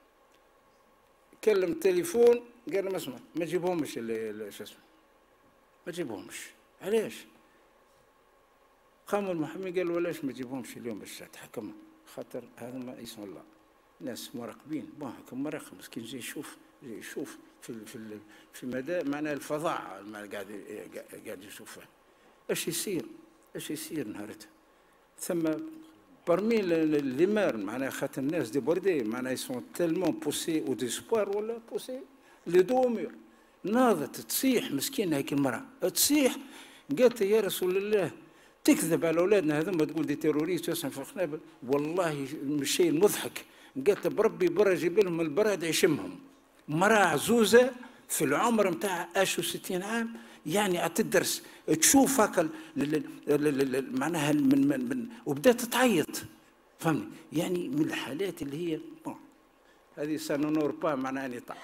كلم التليفون قال لهم اسمع ما تجيبهمش شو اسمه ما تجيبهمش. علاش؟ قاموا المحامين قالوا علاش ما تجيبهمش اليوم باش تحكم؟ خاطر هذوما اسم الله ناس مراقبين، بون هكا مراقب مسكين جاي يشوف جاي يشوف في في في مدى معناها الفظاعه قاعد قاعد يشوف اش يصير اش يصير نهارتها. ثم برمي ليمار معناها خاطر الناس ديبوردي معناها يسون تالمون بوسي او ديسبوار ولا بوسي لي دومير. ناضت تصيح مسكينه هيك المراه تصيح قالت يا رسول الله تكذب على اولادنا هذوما تقول دي تيروريست يسمع في القنابل. والله الشيء المضحك قالت بربي برا جيب لهم البرد يشمهم. مراه عزوزه في العمر نتاع اش وستين عام يعني تدرس تشوف هكا معناها من, من, من وبدات تعيط، فهمني؟ يعني من الحالات اللي هي بون هذه سانونور با معناها نطاع،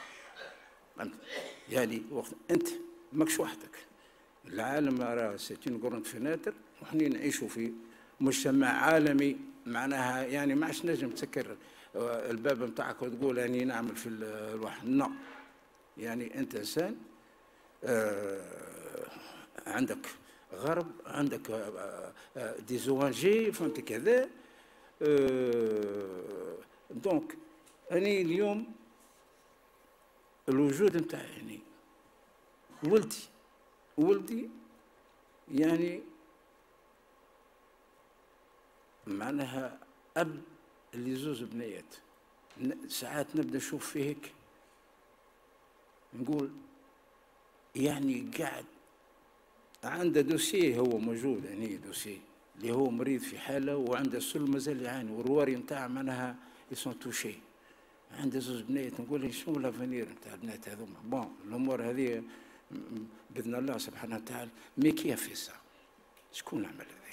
يعني وقت انت ماكش وحدك، العالم راه سيتين كورنت فيناتر وحنا نعيشوا في مجتمع عالمي معناها يعني ما عادش نجم تسكر الباب نتاعك وتقول اني نعمل في الواحد نو. يعني انت انسان آه عندك غرب عندك آه آه دي زوانجي فهمت كذا. آه دونك اني اليوم الوجود نتاعي يعني ولدي ولدي يعني معناها اب اللي زوز بنيات. ساعات نبدا نشوف فيه هيك نقول يعني قاعد عنده دوسيه هو موجود يعني دوسيه اللي هو مريض في حاله وعنده سل مازال يعاني والرواري نتاع معناها يسون توشي. عنده زوج بنات نقول شنو لافونير نتاع البنات هذوما؟ بون الامور هذه باذن الله سبحانه وتعالى مي كيف في سا شكون عمل هذا؟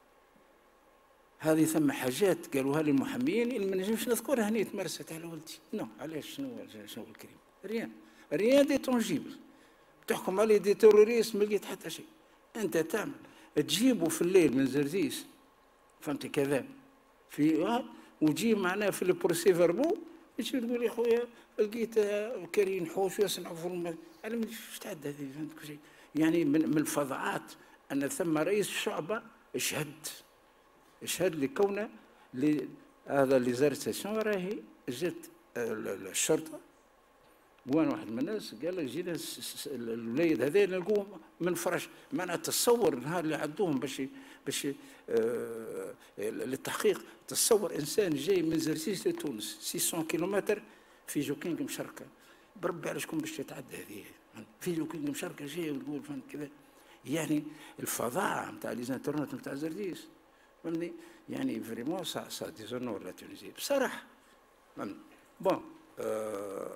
هذه ثم حاجات قالوها لي المحامين اللي ما نجمش نذكرها هنا تمارست على ولدي. نو علاش شنو شنو الكريم؟ ريان ريان دي تونجيبل تحكم عليه دي تيروريست ما لقيت حتى شيء. انت تعمل تجيبه في الليل من زرزيس فهمت كذا في وتجيب معناه في البروسي فيربو تجي تقول يا خويا لقيت كريم حوش يصنعوا في الم... انا مش تعدى هذه فهمت كل شيء. يعني من من الفظاعات ان ثم رئيس الشعبه اشهد اشهد لكونه ل... هذا اللي زار ستاسيون راهي جات الشرطه، وانا واحد من الناس قال لك جينا الوليد هذا نلقوه من فرش. معناها تصور النهار اللي عدوهم باش باش آه للتحقيق، تصور انسان جاي من زرزيس لتونس ستمائة كيلومتر في جوكينغ مشركه، بربي على شكون باش تتعدى هذه في جوكينغ مشركه جاي وتقول فهمت كذا. يعني الفظاعه نتاع لي زانترنت نتاع زرزيس فهمتني، يعني فريمون سا سا ديزونور لا تونيزي بصراحه. بون آه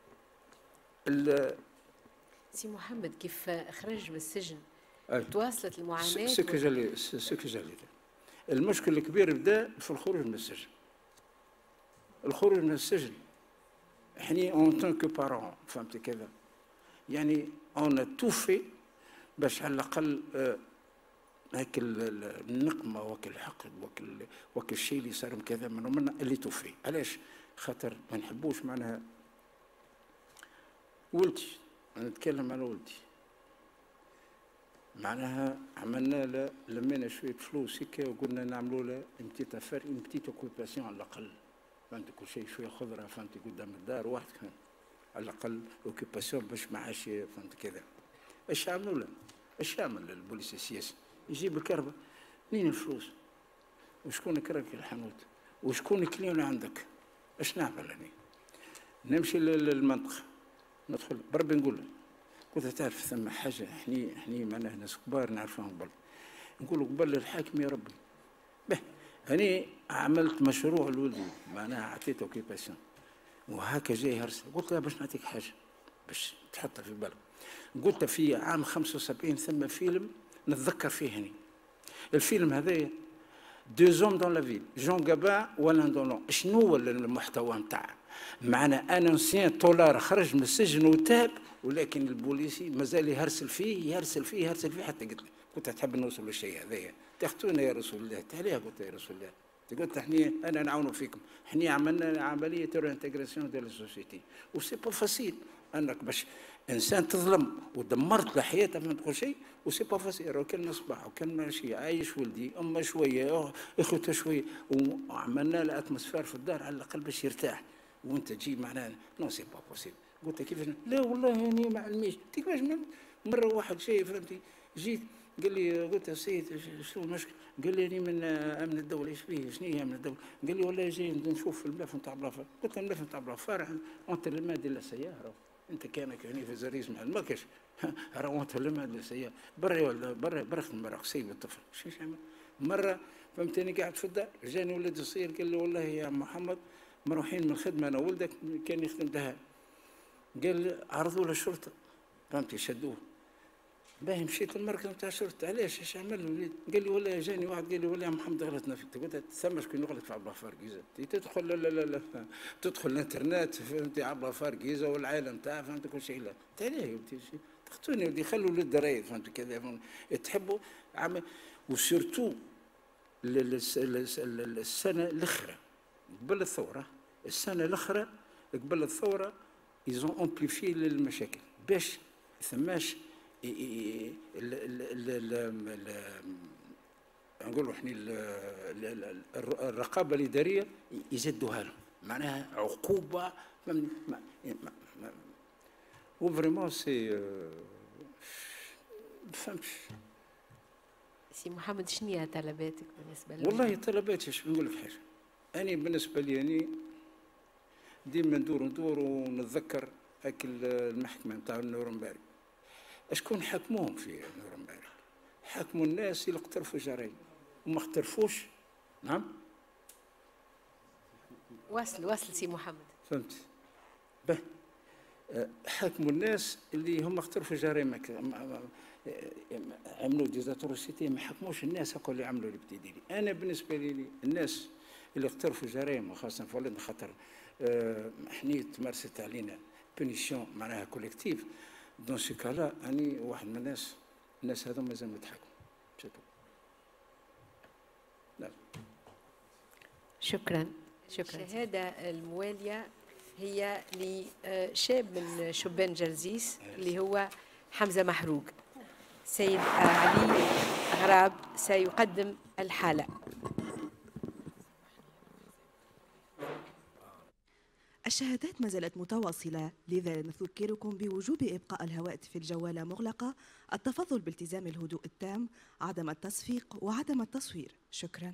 سي محمد كيف خرج من السجن أي. تواصلت المعاناة؟ سكي جالي سكي جالي المشكل الكبير بدا في الخروج من السجن. الخروج من السجن احنا اون تان كو بارون فهمتي كذا، يعني اون تو في باش على الاقل آه هاك النقمه وك الحقد وك وك الشيء اللي صار كذا من ومن اللي توفي. علاش؟ خاطر ما نحبوش معناها ولدي، انا نتكلم على ولدي، معناها عملنا له لمينا شويه فلوس هكا وقلنا نعملوا له بتيت افير اون بتيت اوكوباسيون على الاقل فهمت كل شيء، شويه خضره فهمت قدام الدار واحد كان على الاقل اوكوباسيون باش ما عادش فهمت كذا. ايش عملوا له؟ ايش يعمل البوليس السياسي؟ يجيب الكربه، منين الفلوس؟ وشكون كرك الحانوت؟ وشكون الكليون عندك؟ ايش نعمل انا؟ نمشي للمنطقه ندخل بربي نقول له، قلت تعرف ثم حاجه احنا احنا معناها ناس كبار نعرفهم قبل، نقول له قبل الحاكم يا ربي. به هاني عملت مشروع لولدي معناها عطيته اوكيباسيون وهكا جاي هرسه. قلت له باش نعطيك حاجه باش تحطها في بالك. قلت في عام خمسة وسبعين ثم فيلم نتذكر فيه هني. الفيلم هذايا دو زوم دون لا فيل، جون جابان ولان دونون. شنو هو المحتوى نتاعه؟ معنا ان انسيان طولار خرج من السجن وتاب، ولكن البوليسي مازال يهرسل فيه يهرسل فيه يهرسل فيه حتى قلت له كنت تحب نوصل للشيء هذايا. تاخذونا يا رسول الله. تعالى قلت يا رسول الله، قلت احنا انا نعاونوا فيكم، احنا عملنا عمليه تور انتجراسيون ديال السوسيتي وسي با فاسيل انك باش انسان تظلم ودمرت له حياته ما تقول شيء وسي با فاسيل. كان صباح وكان ماشي عايش ولدي اما شويه اخوته شويه وعملنا له اتموسفير في الدار على الاقل باش يرتاح، وانت تجي معناها نو سي با بوسيبل. قلت كيفاش؟ لا والله اني ما علميش. كيفاش؟ مره واحد شيء فهمتي جيت قال لي، قلت يا سيد شنو المشكل؟ قال لي اني من امن الدوله. ايش فيه؟ شنو هي امن الدوله؟ قال لي والله جاي نشوف الملف نتاع بلافار. قلت له الملف نتاع بلافار انت المادة للسياره، انت كانك هنا في زريز مع ما كاش راه انت المادة للسياره برا ولا برا برخ مرق سيب الطفل. شنو يعمل؟ مره فهمتني قاعد في الدار جاني ولد صغير قال لي والله يا محمد مروحين من الخدمه انا ولدك كان يخدم دهان. قال عرضوا له الشرطه فهمتي شدوه. باهي مشيت للمركز نتاع الشرطه. علاش ايش عمل الوليد؟ قال لي والله جاني واحد قال لي والله يا محمد غلطنا فيك. قلت ثم شكون يغلط في عبد الغفار كيزه؟ تدخل لا لا لا, لا. تدخل الانترنت فهمتي عبد الغفار كيزه والعالم نتاعها فهمت كل شيء. لا تعالى يا ولدي تقتلوني ولدي خلوا الولد رايد فهمت كذا تحبوا عمل. وسيرتو السنه الاخرى قبل الثوره، السنه الاخرى قبل الثوره يزون امبليفي المشاكل باش ثماش نقولوا احنا الرقابه الاداريه يزدوها لهم معناها عقوبه وفريمون سي ما فهمتش. سي محمد شنو هي طلباتك بالنسبه لك؟ والله طلباتي شو نقول لك حاجه، أنا بالنسبة لي أني ديما ندور ندور ونتذكر هاك المحكمة نتاع نورنبرغ. أشكون حكموهم في نورنبرغ؟ حكموا الناس اللي اقترفوا جرائم وما اقترفوش. نعم وصل وصل سي محمد فهمت به. حكموا الناس اللي هم اقترفوا جرائم عملوا ديزاتروسيتي، ما حكموش الناس هكو اللي عملوا الابتدائي. انا بالنسبه لي الناس اللي اقترفوا جرائم وخاصه في ولدنا خاطر آه حنيت مارست علينا بونيسيون معناها كوليكتيف دون سي كالا، اني واحد من الناس الناس هذوما مازال يتحكموا. شكرا شكرا. الشهاده المواليه هي لشاب من شبان جرزيس اللي هو حمزة محروق. سيد علي غراب سيقدم الحالة. الشهادات ما زالت متواصلة، لذا نذكركم بوجوب إبقاء الهواتف الجوالة مغلقة، التفضل بالتزام الهدوء التام، عدم التصفيق وعدم التصوير. شكرا.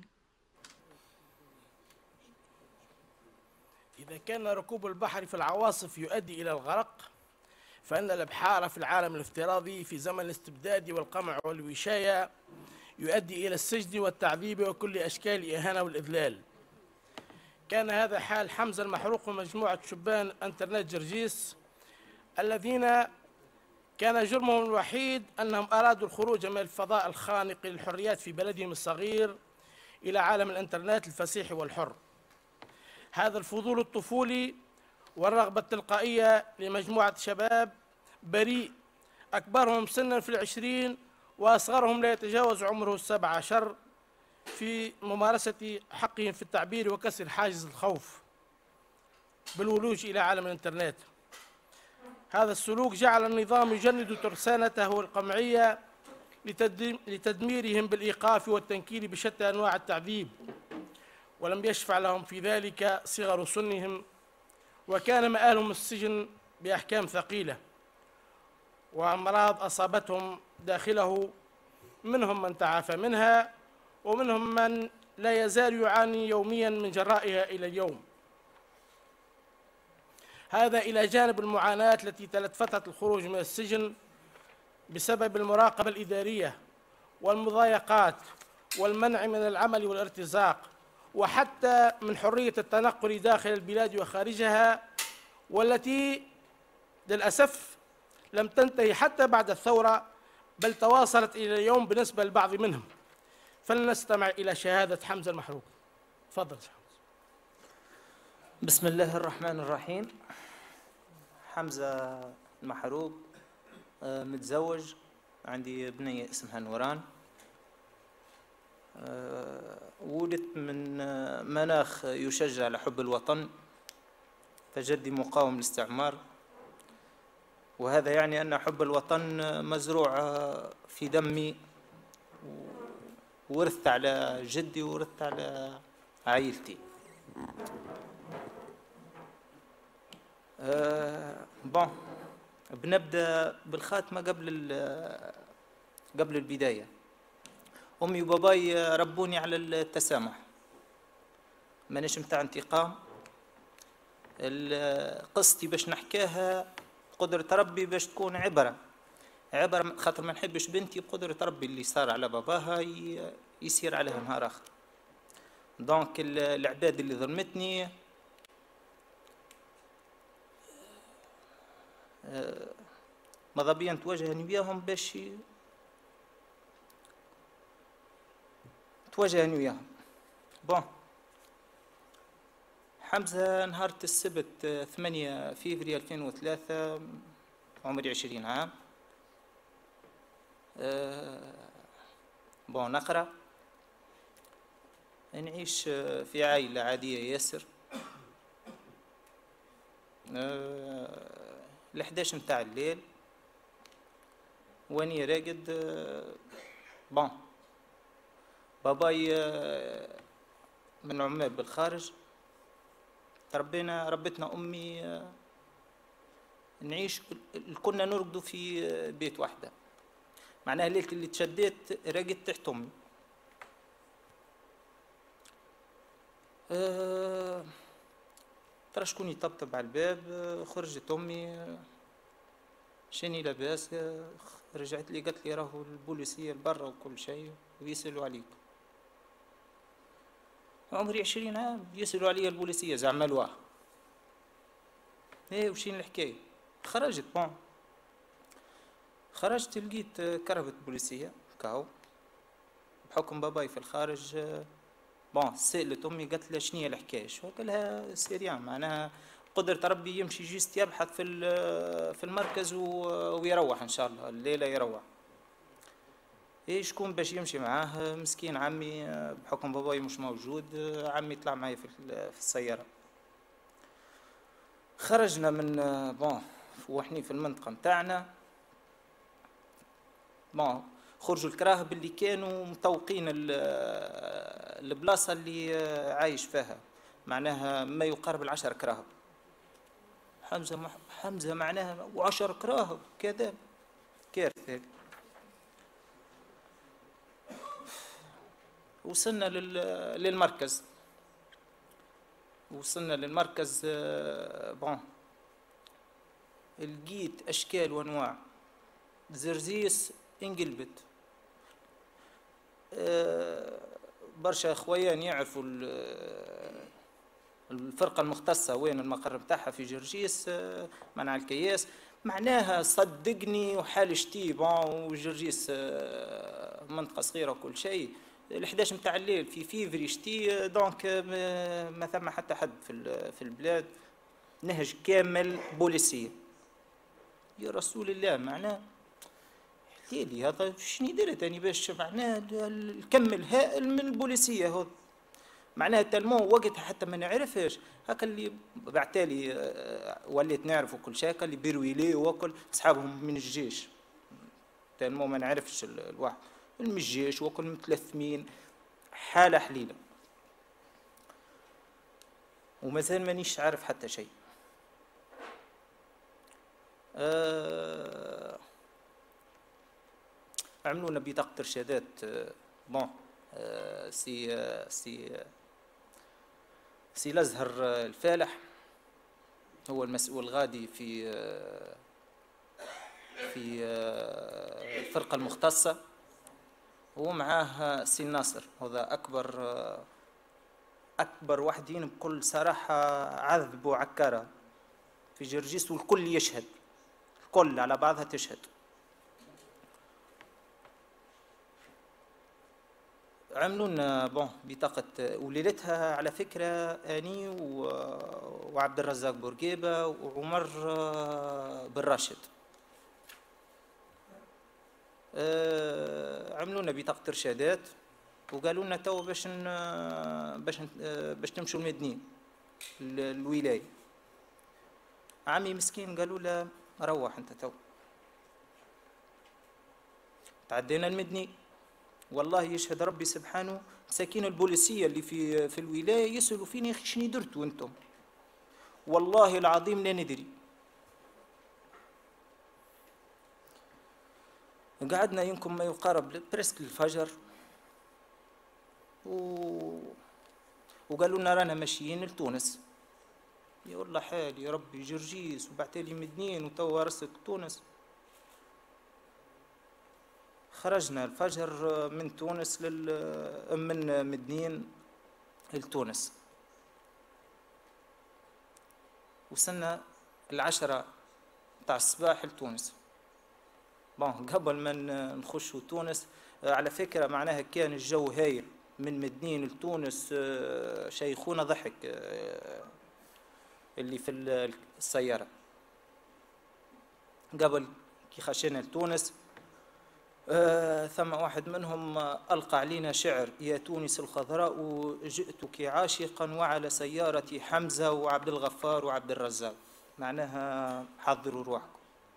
إذا كان ركوب البحر في العواصف يؤدي إلى الغرق، فإن الإبحار في العالم الافتراضي في زمن الاستبداد والقمع والوشاية يؤدي إلى السجن والتعذيب وكل أشكال الإهانة والإذلال. كان هذا حال حمزة المحروق ومجموعة شبان انترنت جرجيس الذين كان جرمهم الوحيد أنهم أرادوا الخروج من الفضاء الخانق للحريات في بلدهم الصغير إلى عالم الانترنت الفسيح والحر. هذا الفضول الطفولي والرغبة التلقائية لمجموعة شباب بريء أكبرهم سنا في العشرين وأصغرهم لا يتجاوز عمره السبع عشر في ممارسة حقهم في التعبير وكسر حاجز الخوف بالولوج إلى عالم الإنترنت. هذا السلوك جعل النظام يجند ترسانته القمعية لتدميرهم بالإيقاف والتنكيل بشتى أنواع التعذيب، ولم يشفع لهم في ذلك صغر سنهم، وكان مآلهم السجن بأحكام ثقيلة وأمراض أصابتهم داخله، منهم من تعافى منها ومنهم من لا يزال يعاني يوميا من جرائها إلى اليوم. هذا إلى جانب المعاناة التي تلت فترة الخروج من السجن بسبب المراقبة الإدارية والمضايقات والمنع من العمل والارتزاق وحتى من حرية التنقل داخل البلاد وخارجها، والتي للأسف لم تنتهي حتى بعد الثورة، بل تواصلت إلى اليوم بالنسبة لبعض منهم. فلنستمع إلى شهادة حمزة المحروق. تفضل. بسم الله الرحمن الرحيم. حمزة المحروق، متزوج، عندي بنية اسمها نوران. ولدت من مناخ يشجع على حب الوطن، فجدي مقاوم للاستعمار، وهذا يعني أن حب الوطن مزروع في دمي، ورثت على جدي ورثت على عائلتي. أه بون بنبدأ بالخاتمة قبل قبل البداية. أمي وباباي ربوني على التسامح، مانيش متاع انتقام. قصتي باش نحكيها قدرة ربي باش تكون عبرة عبرة خاطر ما نحبش بنتي بقدرة ربي اللي صار على باباها يصير عليها نهار آخر. دونك العباد اللي ظلمتني ماذا بيا تواجهني بيهم باش تواجهني وياهم. بون حمزة نهار السبت ثمانية فيفري ألفين وثلاثة، عمري عشرين عام. أه بون نقرأ، نعيش في عائلة عادية ياسر. أه الحداش متاع الليل واني راقد. أه بون باباي من عمان بالخارج، تربينا ربتنا أمي نعيش كنا نرقدوا في بيت واحدة، معناها ليلة اللي تشديت راقدت تحت أمي. أه ترى شكون يطبطب على الباب، خرجت أمي شني لاباس، رجعت لي قالت لي راهو البوليسية لبرا وكل شيء ويسألوا عليك. عمري عشرين عام يسألوا علي البوليسية زعما الواه. ايه وشين الحكاية؟ خرجت بون خرجت لقيت كرهبة بوليسية كاو بحكم باباي في الخارج. بون سألت أمي قالت لها شنية الحكاية؟ شو قال لها سيريان، معناها قدرة ربي يمشي جيست يبحث في في المركز ويروح إن شاء الله الليلة يروح. إيه شكون باش يمشي معاه؟ مسكين عمي بحكم باباي مش موجود، عمي طلع معي في في السيارة. خرجنا من بون وحني في المنطقة متاعنا بون خرجوا الكراهب اللي كانوا مطوقين البلاصة اللي عايش فيها، معناها ما يقارب العشر كراهب. حمزة مح... حمزة معناها وعشر كراهب كذا كارثة. وصلنا لل... للمركز وصلنا للمركز بون لقيت أشكال وأنواع زرزيس انقلبت. برشا اخويان يعرفوا الفرقة المختصة وين المقر بتاعها في جرجيس منع الكياس، معناها صدقني وحال شتي بون وجرجيس منطقة صغيرة وكل شيء. الحداش متاع الليل في فيفري شتي دونك ما ثم حتى حد في في البلاد، نهج كامل بوليسية. يا رسول الله معناه ليلي هذا شنو درت اني باش معناه الكم الهائل من البوليسيه هذا، معناها تلمو وقتها حتى ما نعرفهاش هكا اللي بعتالي وليت نعرف وكل شيء هكا اللي بيرويلي وكل اصحابهم من الجيش تلمو ما نعرفش الواحد من الجيش وكل متلثمين حاله حليله ومازال مانيش عارف حتى شيء. أه عملونا بطاقة إرشادات بون سي سي سي الأزهر الفالح هو المسؤول غادي في في الفرقة المختصة، ومعاه سي الناصر هذا أكبر أكبر وحدين بكل صراحة عذبوا عكارة في جرجيس، والكل يشهد الكل على بعضها تشهد. عملونا بون بطاقة وليلتها على فكرة أني وعبد الرزاق بورقيبة وعمر بن راشد. عملونا بطاقة إرشادات وقالوا لنا تو باش باش باش تمشوا المدنيين الولاية. عمي مسكين قالوا له روح أنت تو. تعدينا المدني والله يشهد ربي سبحانه مساكين البوليسية اللي في في الولاية يسألوا فيني يا أخي شنو درتوا أنتم؟ والله العظيم لا ندري. قعدنا يمكن ما يقارب برسك الفجر و... وقالوا لنا رانا ماشيين لتونس. يا والله حالي يا ربي جرجيس وبعتالي مدنين وتوا رست تونس. خرجنا الفجر من تونس لل من مدنين لتونس، وصلنا العشرة تاع الصباح لتونس. بون قبل ما نخشوا تونس على فكرة معناها كان الجو هايل من مدنين لتونس، شيخونا ضحك اللي في السيارة. قبل كي خشينا لتونس آه ثم واحد منهم ألقى علينا شعر: يا تونس الخضراء جئتك عاشقا وعلى سيارتي حمزة وعبد الغفار وعبد الرزاق، معناها حضروا روحكم.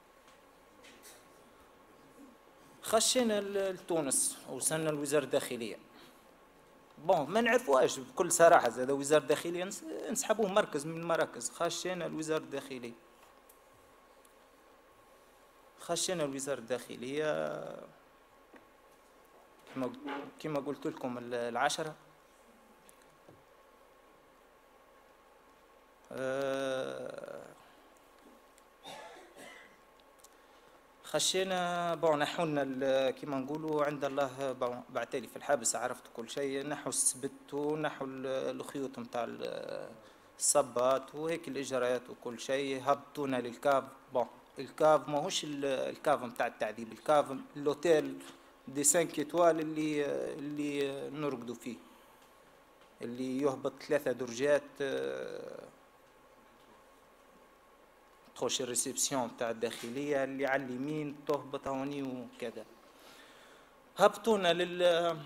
خشينا لتونس وصلنا لوزارة الداخلية. بون ما نعرفوهاش بكل صراحة، هذا وزارة الداخلية نسحبوه مركز من المراكز. خشينا لوزارة الداخلية خشينا لوزارة الداخلية كما كما قلت لكم العشرة. خشينا بون نحونا كما نقولوا عند الله بعتالي في الحابس، عرفت كل شيء، نحو السبت ونحو الخيوط نتاع الصبات وهيك الاجراءات وكل شيء. هبطونا للكاف. بون الكاف ماهوش الكاف نتاع التعذيب، الكاف اللوتيل دي سانك ايتوال اللي اللي نرقدوا فيه، اللي يهبط ثلاثة درجات تخش الريسبسيون تاع الداخلية اللي على اليمين تهبط هوني وكذا. هبطونا لل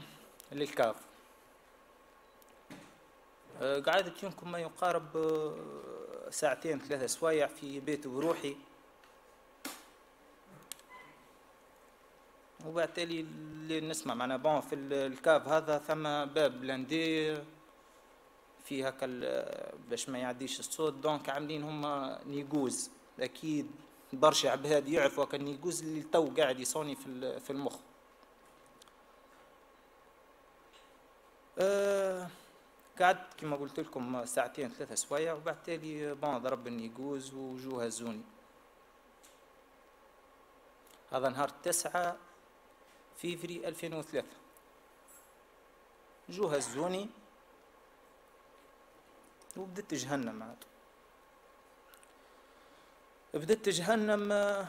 للكاف. قعدت يمكن ما يقارب ساعتين ثلاثة سوايع في بيت بروحي، وبعد تالي اللي نسمع معنا بون في الكاف هذا ثم باب لاندي في هكا باش ما يعديش الصوت، دونك عاملين هما نيجوز، اكيد برشا عباد يعرفوا هكا النيجوز اللي تو قاعد يصوني في في المخ. أه قعدت كما قلت لكم ساعتين ثلاثة سوايع، وبعد تالي بون ضرب النيجوز وجو هزوني. هذا نهار تسعة فيفري ألفين وثلاثة، جو هزوني وبدت جهنم عاد. بدت جهنم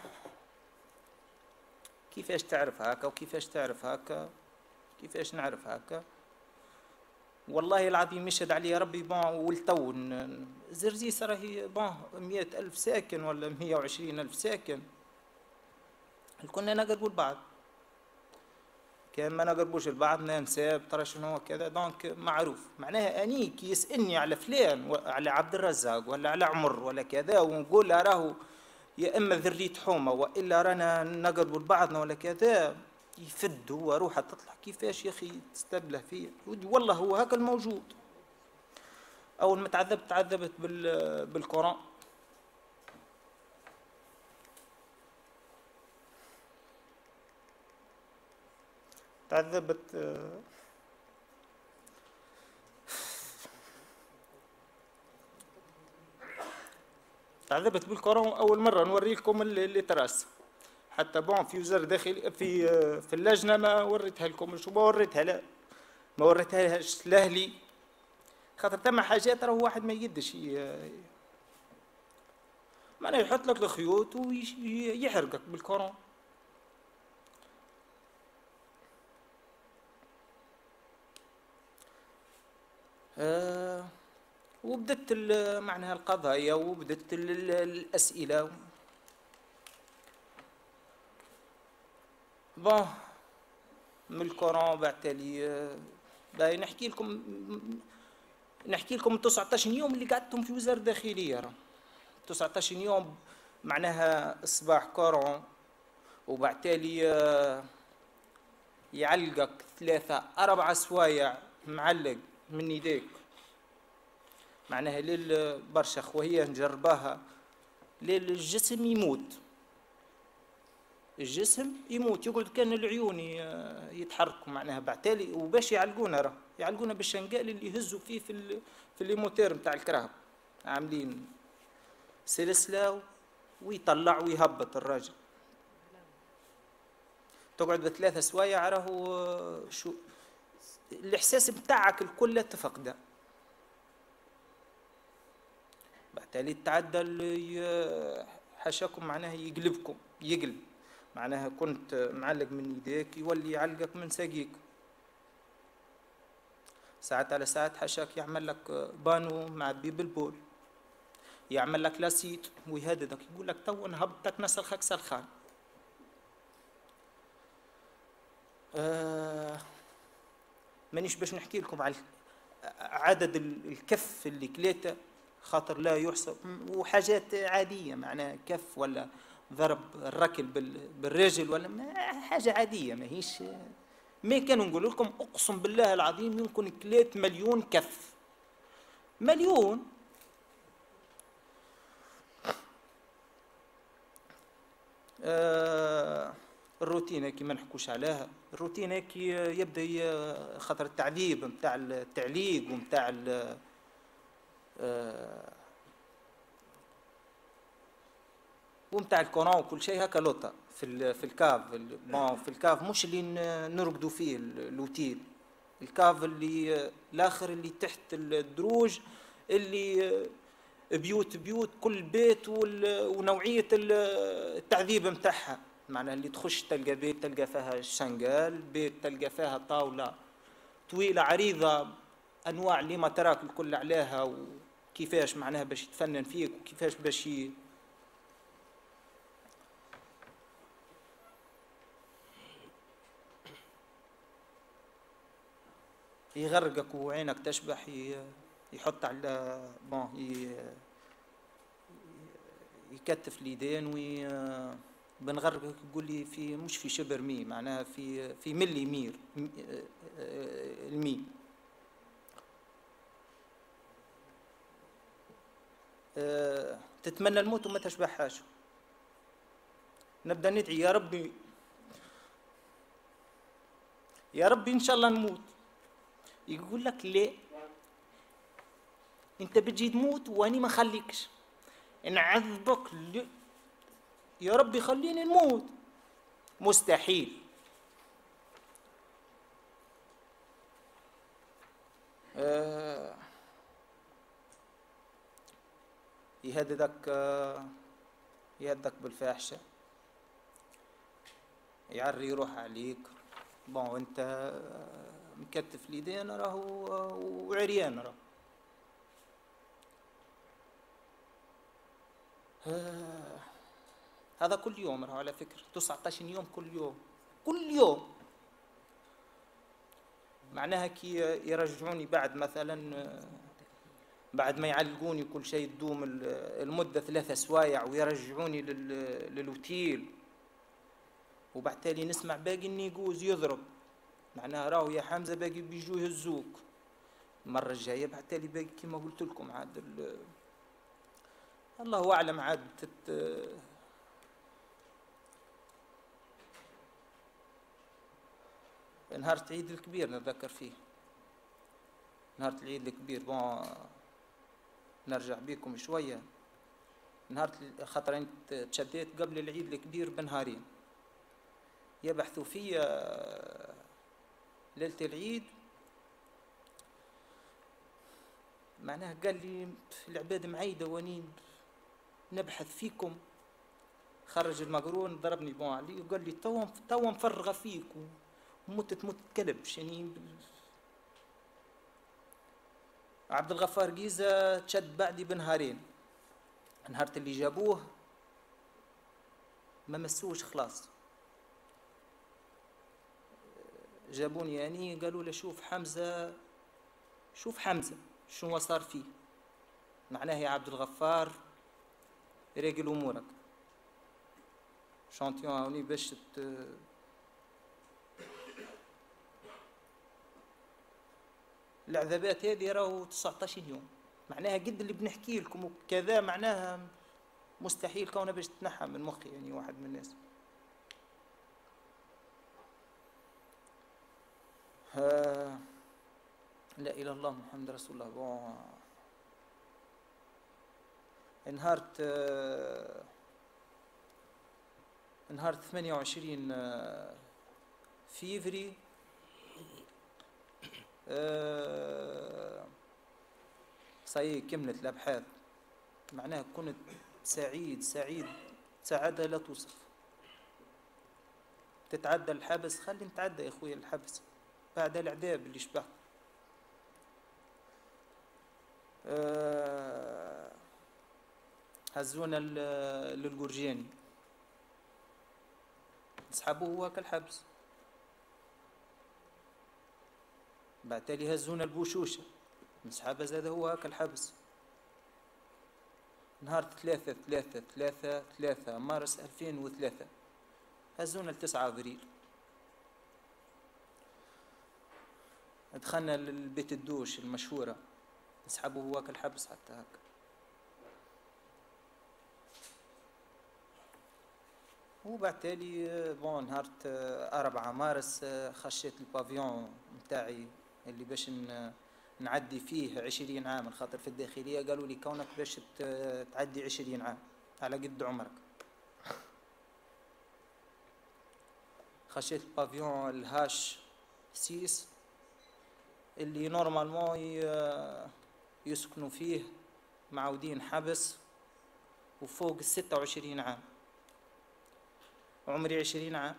كيفاش تعرف هكا وكيفاش تعرف هكا كيفاش نعرف هكا. والله العظيم يشهد علي ربي بون والتو زرزيس راهي بون مئة ألف ساكن ولا مئة وعشرين ألف ساكن، كنا نقربوا لبعض. كان ما نقربوش لبعضنا نساب ترى شنو هو كذا، دونك معروف. معناها اني كي يسالني على فلان وعلى عبد الرزاق ولا على عمر ولا كذا ونقول له راهو يا اما ذريت حومه والا رانا نقربوا لبعضنا ولا كذا، يفد هو روحه تطلع كيفاش يا اخي تستبله فيه. والله هو هكا الموجود. اول ما تعذبت تعذبت بال بالقران. تعذبت تعذبت بالقرآن. أول مرة نوري لكم اللي, اللي تراس، حتى بون في وزارة داخل في في اللجنة ما وريتها لكم، شو ما وريتها لا ما وريتها لأهلي، خاطر ثم حاجات راه واحد ما يقدش معناها يحط لك الخيوط ويحرقك بالقرآن. آه وبدت معناها القضايا وبدت الأسئلة. بون من القرآن بعد تالي باهي نحكي لكم نحكي لكم تسعة عشر يوم اللي قعدتهم في وزارة الداخلية. راه تسعة عشر يوم معناها الصباح قرآن، وبعد تالي يعلقك ثلاثة أربعة سوايع معلق من يديك، معناها ليل برشا خويا نجرباها، ليل الجسم يموت، الجسم يموت يقعد كان العيون يتحركوا معناها بعد تالي. وباش يعلقونا راه يعلقونا بالشنقال اللي يهزوا فيه في في الليموتير نتاع الكراهب، عاملين سلسله ويطلع ويهبط الراجل. تقعد بثلاثة سوايع راهو شو الاحساس بتاعك الكل تفقده. بعد تالي تعدى حاشاكم معناها يقلبكم يقلب، معناها كنت معلق من يديك يولي يعلقك من ساقيك. ساعات على ساعات حاشاك يعمل لك بانو معبي بالبول، يعمل لك لاسيت ويهددك يقول لك تو نهبطك نسلخك سلخان. آه مانيش باش نحكي لكم على عدد الكف اللي كليته خاطر لا يحسب، وحاجات عادية معناها كف ولا ضرب الركل بالرجل ولا حاجة عادية ما هيش. ما كانوا نقول لكم اقسم بالله العظيم يمكن كليت مليون كف، مليون. آه الروتين هيك ما نحكوش عليها، الروتين هيك يبدا خاطر التعذيب نتاع التعليق ونتاع آه ومتاع القرآن وكل شيء هكا لوطا في في الكاف. بون في الكاف مش اللي نرقدوا فيه الاوتيل، الكاف اللي الاخر اللي تحت الدروج، اللي بيوت بيوت كل بيت ونوعيه التعذيب نتاعها، معناها اللي تخش تلقى بيت تلقى فيها الشنقال، بيت تلقى فيها طاوله طويله عريضه انواع اللي ما تراك الكل عليها، وكيفاش معناها باش يتفنن فيك وكيفاش باش يغرقك وعينك تشبح، يحط على بون يكتف اليدين وي بنغرق يقول لي في مش في شبر مي معناها في في ملي مير المي. أه تتمنى الموت وما تشبعهاش. نبدا ندعي يا ربي يا ربي ان شاء الله نموت. يقول لك ليه انت بتجي تموت واني ما خليكش نعذبك يا ربي خليني نموت. مستحيل. آه يهددك آه يهددك بالفاحشة، يعري يروح عليك. بون وانت مكتف اليدين راهو وعريان راهو. آه هذا كل يوم راهو على فكرة، تسعة عشر يوم كل يوم كل يوم. معناها كي يرجعوني بعد مثلا بعد ما يعلقوني كل شيء تدوم المدة ثلاثة سوايع ويرجعوني للوتيل، وبعد تالي نسمع باقي النيجوز يضرب. معناها راهو يا حمزة باقي بيجوا يهزوك. المرة الجاية بعد تالي باقي كما قلت لكم عاد الله أعلم عاد تت... نهار العيد الكبير نتذكر فيه، نهار العيد الكبير. بون نرجع بيكم شوية. نهار خاطر انت تشديت قبل العيد الكبير بنهارين، يبحثوا فيا ليلة العيد. معناها قال لي العباد معيدة واني نبحث فيكم. خرج المقرون ضربني بون علي وقال لي توا توا مفرغة فيك ومت تموت كلب شني. عبد الغفار جيزة تشد بعدي بنهارين. نهارت اللي جابوه ما مسوش خلاص. جابوني يعني قالوا له شوف حمزة شوف حمزة شنو صار فيه. معناه يا عبد الغفار رجل امورك شانتيون هوني باش ت... العذابات هذه راهو تسعة عشر يوم. معناها قد اللي بنحكي لكم وكذا معناها مستحيل كونه باش تنحى من مخي يعني واحد من الناس. ها لا اله الا الله محمد رسول الله. بون انهارت انهارت ثمانية وعشرين فيفري أه صاي كملت الابحاث. معناها كنت سعيد سعيد سعادة لا توصف. تتعدى الحبس خلي نتعدى يا اخويا الحبس بعد العذاب اللي شبعت. أه هزونا للجرجاني سحبوه هو كالحبس. بعد تالي هزونا البوشوشة نسحبها زاد هو كالحبس. نهار ثلاثة ثلاثة ثلاثة ثلاثة مارس ألفين وثلاثة هزونا لتسعة أبريل. دخلنا للبيت الدوش المشهورة نسحبوه هو كالحبس حتى هكا. وبعد تالي بون نهار أربعة مارس خشيت البافيون متاعي اللي باش نعدي فيه عشرين عام. الخاطر في الداخلية قالوا لي كونك باش تعدي عشرين عام على قد عمرك. خشيت البافيون الهاش سيس اللي نورمالمون يسكنوا فيه معودين حبس وفوق الستة وعشرين عام. عمري عشرين عام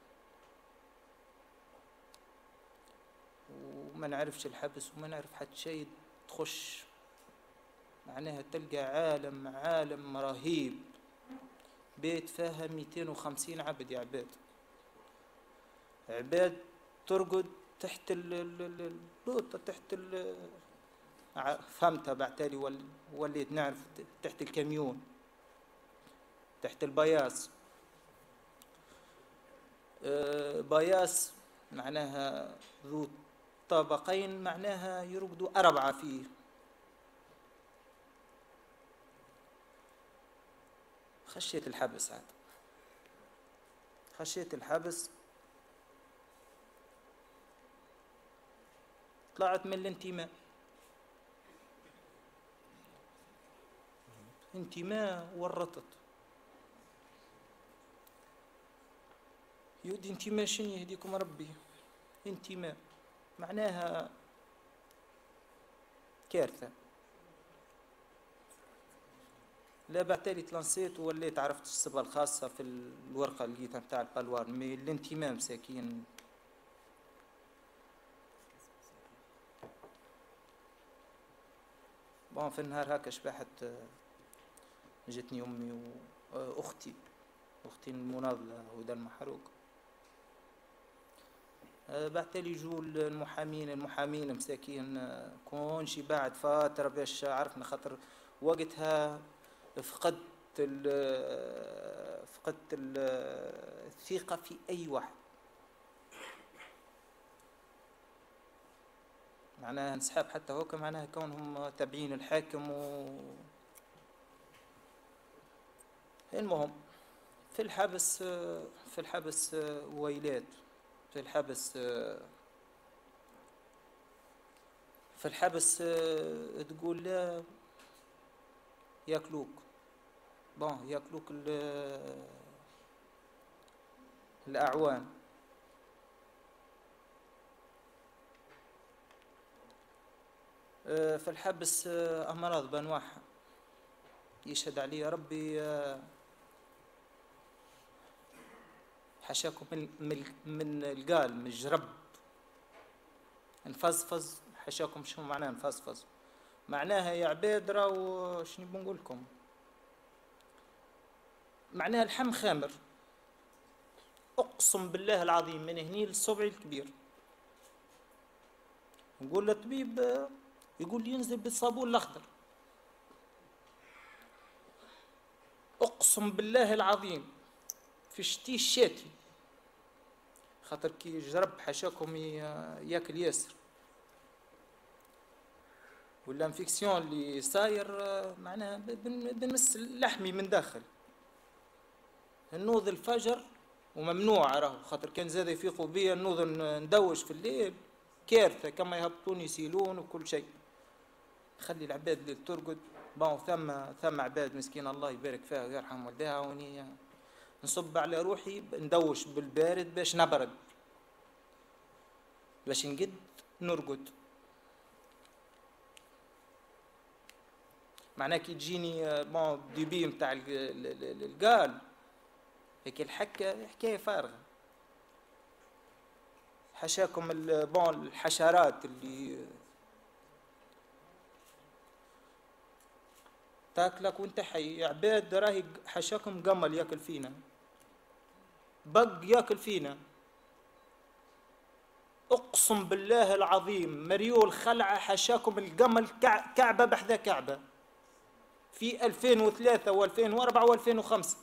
وما نعرفش الحبس وما نعرف حتى شيء. تخش معناها تلقى عالم عالم رهيب. بيت فيها مئتين وخمسين عبد يا عباد. عباد ترقد تحت اللوطة تحت ال فهمتها بعد تالي وليت نعرف تحت الكاميون. تحت البياس. بياس معناها ذو طابقين، معناها يرقدوا أربعة فيه. خشيت الحبس عاد، خشيت الحبس، طلعت من الانتماء. انتماء ورطت. يودي انتماء شنو يهديكم ربي؟ انتماء معناها كارثة. لا بعتالي تلانسيت ووليت عرفت الصبغة الخاصة في الورقة اللي لقيتها نتاع البالوار، مي الانتماء مساكين. بون في النهار هكا شبحت جتني أمي وأختي أختي المناضلة هدى المحروق. بعتالي جو المحامين المحامين مساكين كونشي بعد فترة باش عرفنا، خاطر وقتها فقدت ال فقدت ال الثقة في أي واحد. معناها انسحاب حتى هوكا، معناها كونهم تابعين الحاكم و المهم في الحبس في الحبس ويلات في الحبس في الحبس تقول لا ياكلوك. بون ياكلوك الأعوان. في الحبس أمراض بأنواعها يشهد علي ربي. حشاكم من من القال من الجرب نفزفز. حشاكم شو معناه نفزفز؟ معناها يا عباد راهو شنو بنقول لكم، معناها الحم خامر. اقسم بالله العظيم من هني للصبعي الكبير. نقول للطبيب يقول لي ينزل بالصابون الاخضر. اقسم بالله العظيم في شتي الشاتي، خاطر كي جرب حشاكم ياكل ياسر، ولا انفيكسيون اللي صاير معناها بنمس لحمي من داخل. النوض الفجر وممنوع راهو، خاطر كان زاد يفيقوا بيا النوض ندوش في الليل كارثه، كما يهبطون يسيلون وكل شيء. خلي العباد اللي ترقد. بون ثم ثم عباد مسكين الله يبارك فيها ويرحم والديها، وني نصب على روحي ندوش بالبارد باش نبرد، باش نقد نرقد. معناه كي تجيني بون ديبي نتاع القال هيك الحكه حكايه فارغه. حشاكم بون الحشرات اللي تاكلك وانت حي. عباد راهي حشاكم قمل ياكل فينا، بق ياكل فينا. اقسم بالله العظيم مريول خلعه حشاكم القمل كعبه بحذا كعبه في ألفين وثلاثة وألفين وأربعة وألفين وخمسة.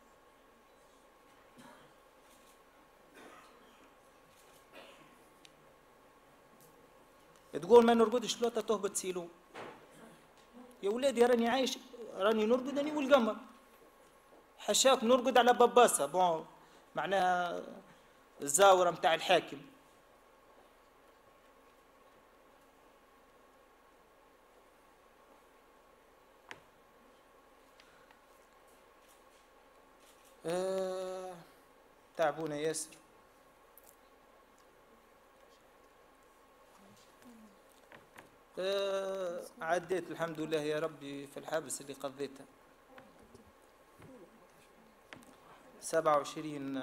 تقول ما نرقدش لوطه تهبط سيلو. يا ولادي راني عايش، راني نرقد اني والقمر. حشاك نرقد على بباسه بون معناها الزاوره متاع الحاكم. آه تعبونا ياسر. آه عديت الحمد لله يا ربي في الحبس اللي قضيتها. سبعة وعشرين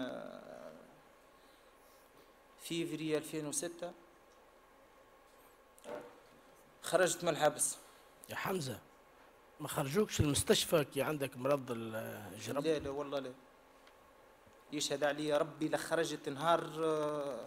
فيفري ألفين وستة خرجت من الحبس. يا حمزة ما خرجوكش المستشفى كي عندك مرض الجرب؟ لا لا والله لا، يشهد علي ربي لخرجت نهار آه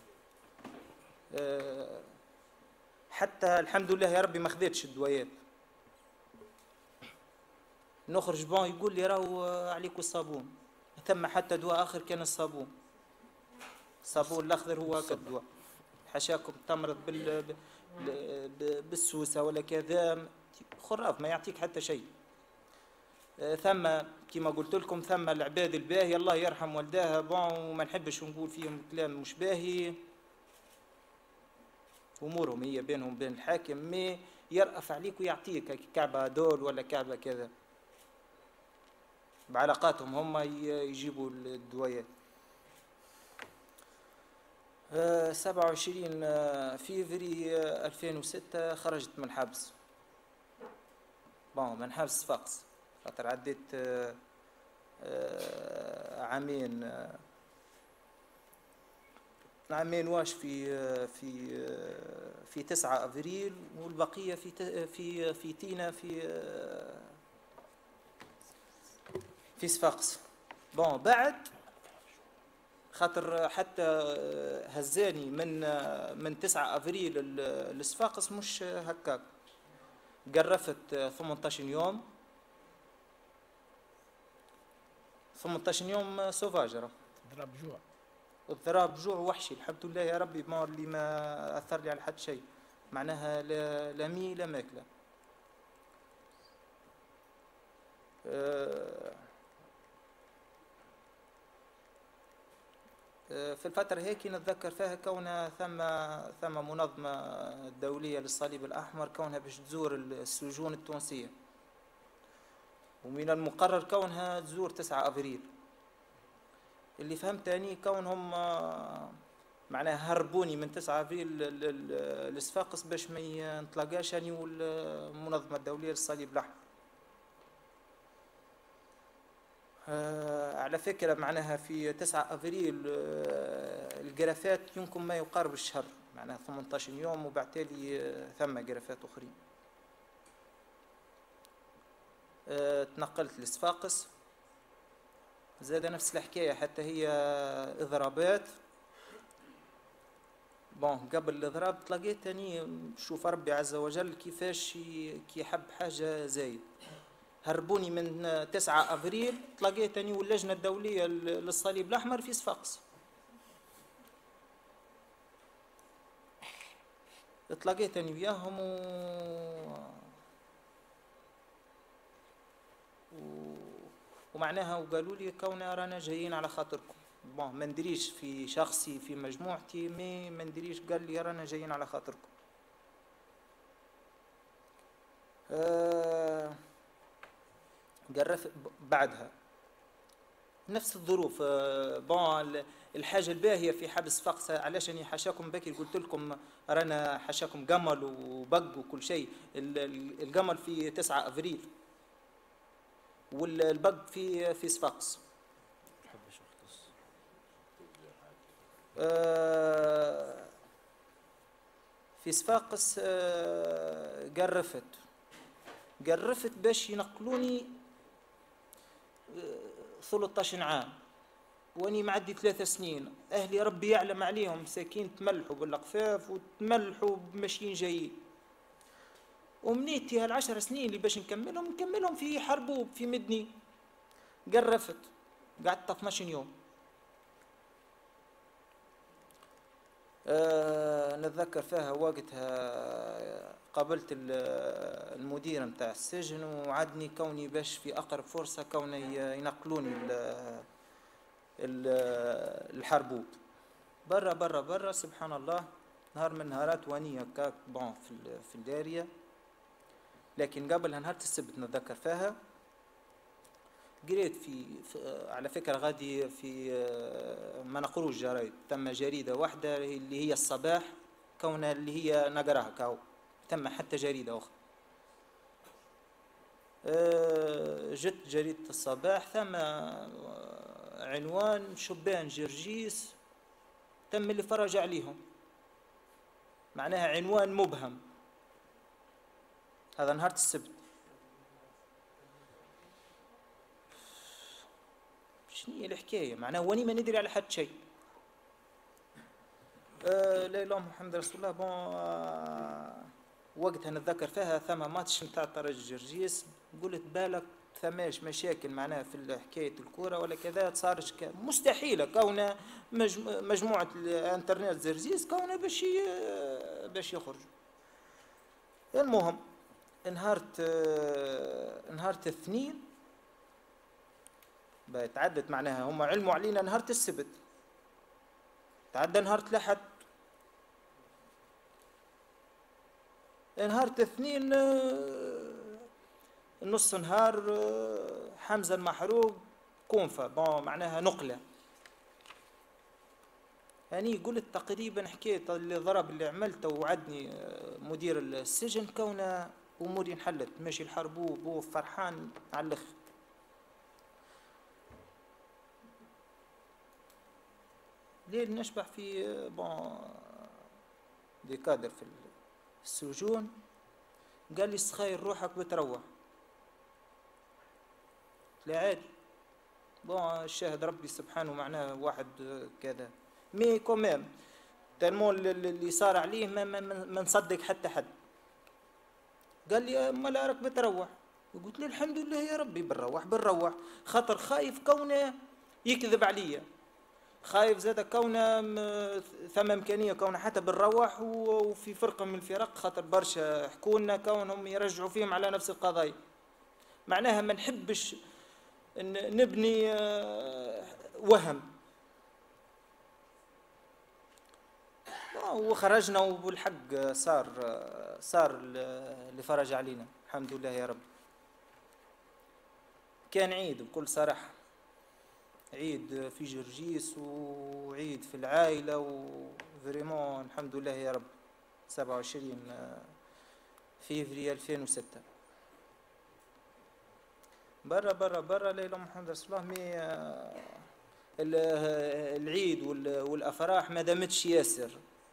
آه حتى الحمد لله يا ربي ما خذيتش الدويات. نخرج بون يقول لي راهو عليكم الصابون، ثم حتى دواء اخر كان الصابون، الصابون الاخضر هو هكا الدواء، حاشاكم تمرض بال بالسوسه ولا كذا، خراف ما يعطيك حتى شيء. ثم كما قلت لكم ثم العباد الباهي الله يرحم والداها بون، وما نحبش نقول فيهم كلام مش باهي، امورهم هي بينهم بين الحاكم، مي يرأف عليك ويعطيك كعبه دول ولا كعبه كذا، بعلاقاتهم هم يجيبوا الدوايات. سبعة وعشرين فيفري ألفين وستة خرجت من الحبس، بون من حبس صفاقس، خاطر عديت عامين عامين واش في في في تسعة افريل، والبقيه في في في تينا في في صفاقس. بون بعد خاطر حتى هزاني من من تسعة افريل لصفاقس مش هكاك، قرفت ثمانية عشر يوم، ثمانية عشر يوم سوفاجرة، ضرب جوع، اضطراب جوع وحشي، الحمد لله يا ربي ما اللي ما اثر لي على حد شيء، معناها لا لا مي لا ماكله. أه في الفترة هيك نتذكر فيها كونها ثم ثم منظمة دولية للصليب الأحمر كونها باش تزور السجون التونسية، ومن المقرر كونها تزور تسعة أفريل. اللي فهمت أني كونهم معناها هربوني من تسعة أفريل لصفاقس باش ما نتلاقاش أني والمنظمة الدولية للصليب الأحمر. على فكرة معناها في تسعة أفريل الجرافات يمكن ما يقارب الشهر، معناها ثمانية عشر يوم، وبعتالي ثم جرافات أخرين. تنقلت لصفاقس، زاد نفس الحكاية، حتى هي إضرابات. بون قبل الإضراب تلاقيت أني شوف ربي عز وجل كيفاش كي حب حاجة زايد. هربوني من تسعة أفريل تلاقيتني واللجنة الدولية للصليب الأحمر في صفاقس، تلاقيتني وياهم و... و... ومعناها وقالوا لي كونا رانا جايين على خاطركم. بون ما ندريش في شخصي في مجموعتي، مي ما ندريش قال لي رانا جايين على خاطركم. أه... قرف بعدها نفس الظروف. بون الحاجه الباهيه في حبس صفاقس، علاش اني حاشاكم بكري قلت لكم رانا حاشاكم قمل وبق وكل شيء. القمل في تسعة افريل والبق في في صفاقس. في صفاقس قرفت قرفت باش ينقلوني ثلاثة عشر عام، واني معدي ثلاث سنين. اهلي ربي يعلم عليهم مساكين تملحوا بالاقفاف وتملحوا ماشيين جايين، ومنيتي هالعشر سنين اللي باش نكملهم نكملهم في حربوب في مدني. قرفت قعدت اثني عشر يوم. أه نتذكر فيها وقتها قابلت المدير نتاع السجن وعدني كوني باش في اقرب فرصه كوني ينقلوني الحربوب برا برا برا. سبحان الله نهار من نهارات واني هكاك بون في في الداريه، لكن قبلها نهار السبت نتذكر فيها قريت في, في على فكره غادي في ما نقروش جرايد، ثم جريده واحده اللي هي الصباح كونها اللي هي نقراها كاو، ثم حتى جريده اخرى. أه جت جريده الصباح ثم عنوان شبان جرجيس تم اللي فرج عليهم، معناها عنوان مبهم. هذا نهار السبت. شنو هي الحكايه؟ معناها واني ما ندري على حد شيء. أه لا اله محمد رسول الله. بون أه وقتها نتذكر فيها ثم ماتش نتاع طرج جرجيس، قلت بالك ثماش مشاكل معناها في حكايه الكوره ولا كذا صارش مستحيله كونه مجموعه الانترنت زرزيز كونه باش باش يخرجوا. المهم نهارت نهارت الاثنين تعدت معناها هم علموا علينا نهارت السبت، تعدى نهارت الاحد، نهارت الاثنين نص نهار حمزه المحروق كونفا بون معناها نقله. يعني قلت تقريبا حكيت اللي ضرب اللي عملته وعدني مدير السجن كونه اموري انحلت، ماشي الحرب بو فرحان على الاخر. ليل نشبح في بون دي كادر في السجون، قال لي سخير روحك بتروح. لا عادي بون الشاهد ربي سبحانه معناه واحد كذا مي كومام تالمون اللي صار عليه ما, ما, ما نصدق حتى حد. قال لي ما لا راك بتروح، قلت له الحمد لله يا ربي بنروح بنروح خاطر خايف كونه يكذب عليا، خايف زاد كونه ثم امكانيه كونه حتى بنروح وفي فرقه من الفرق خاطر برشا حكولنا كونهم يرجعوا فيهم على نفس القضايا. معناها ما نحبش نبني وهم. وخرجنا وبالحق صار صار اللي فرج علينا الحمد لله يا رب. كان عيد بكل صراحه، عيد في جرجيس وعيد في العائله وفريمون الحمد لله يا رب. سبعة وعشرين فيفري ألفين وستة برا برا برا ليلة محمد رسول الله. مي العيد والافراح ما دامتش ياسر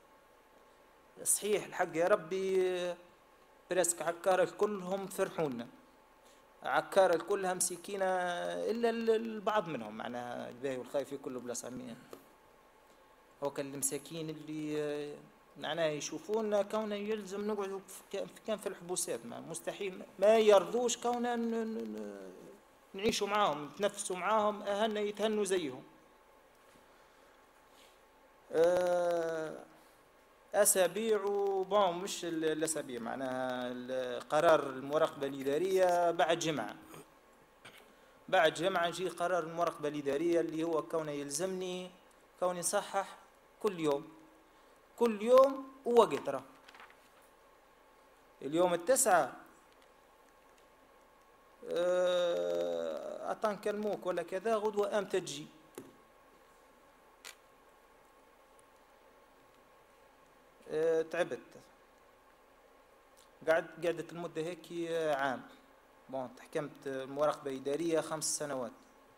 صحيح الحق يا ربي. برسك عكار الكلهم فرحونا، عكار الكلها مسكينه الا البعض منهم معناها الباهي والخايف كله بلا سامين. هوك المساكين اللي معناها يشوفونا كونه يلزم نقعدوا كان في الحبوسات مستحيل ما يرضوش كونه نعيشوا معاهم نتنفسوا معاهم اهلنا يتهنوا زيهم. اسابيع وبون مش الاسابيع معناها قرار المراقبه الاداريه بعد جمعه بعد جمعه يجي قرار المراقبه الاداريه اللي هو كونه يلزمني كوني نصحح كل يوم كل يوم ووقت. راه اليوم التسعة أه كلموك ولا كذا غدوة أمتى تجي. أه تعبت قعد قعدت المدة هيك عام. بون تحكمت مراقبة إدارية خمس سنوات.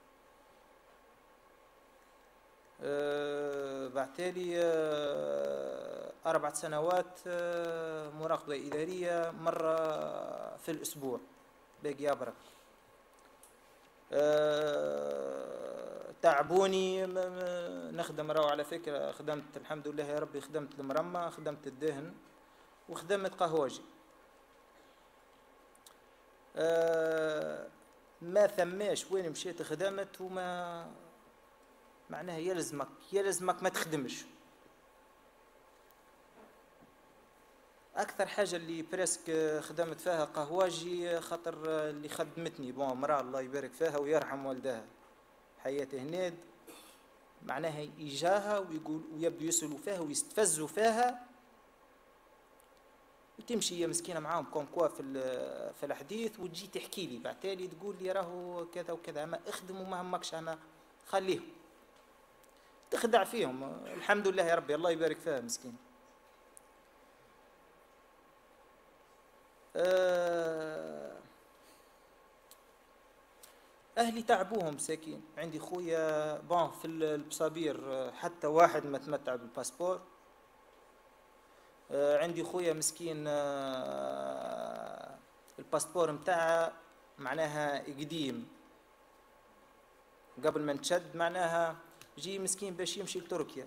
أه بعتالي أه أربع سنوات أه مراقبة إدارية مرة في الأسبوع باقي أبرك. أه تعبوني نخدم راهو على فكرة. خدمت الحمد لله يا ربي، خدمت المرمى، خدمت الدهن، وخدمت قهوجي. أه ما ثماش وين مشيت خدمت وما معناها يلزمك يلزمك ما تخدمش. اكثر حاجه اللي بريسك خدمت فيها قهواجي خاطر اللي خدمتني بون مراه الله يبارك فيها ويرحم والدها حياة هناد معناها يجاها ويقول ويبدو يسألوا فيها ويستفزوا فيها وتمشي هي مسكينه معاهم كوم كوا في في الحديث وتجي تحكي لي بعتالي تقول لي راهو كذا وكذا. ما اخدم وما همكش انا خليهم تخدع فيهم. الحمد لله يا ربي الله يبارك فيها مسكين. أهلي تعبوهم مساكين. عندي خويا بون في البصابير حتى واحد ما تمتع بالباسبور. عندي خويا مسكين الباسبور متاعه معناها قديم قبل ما نتشد معناها جي مسكين باش يمشي لتركيا.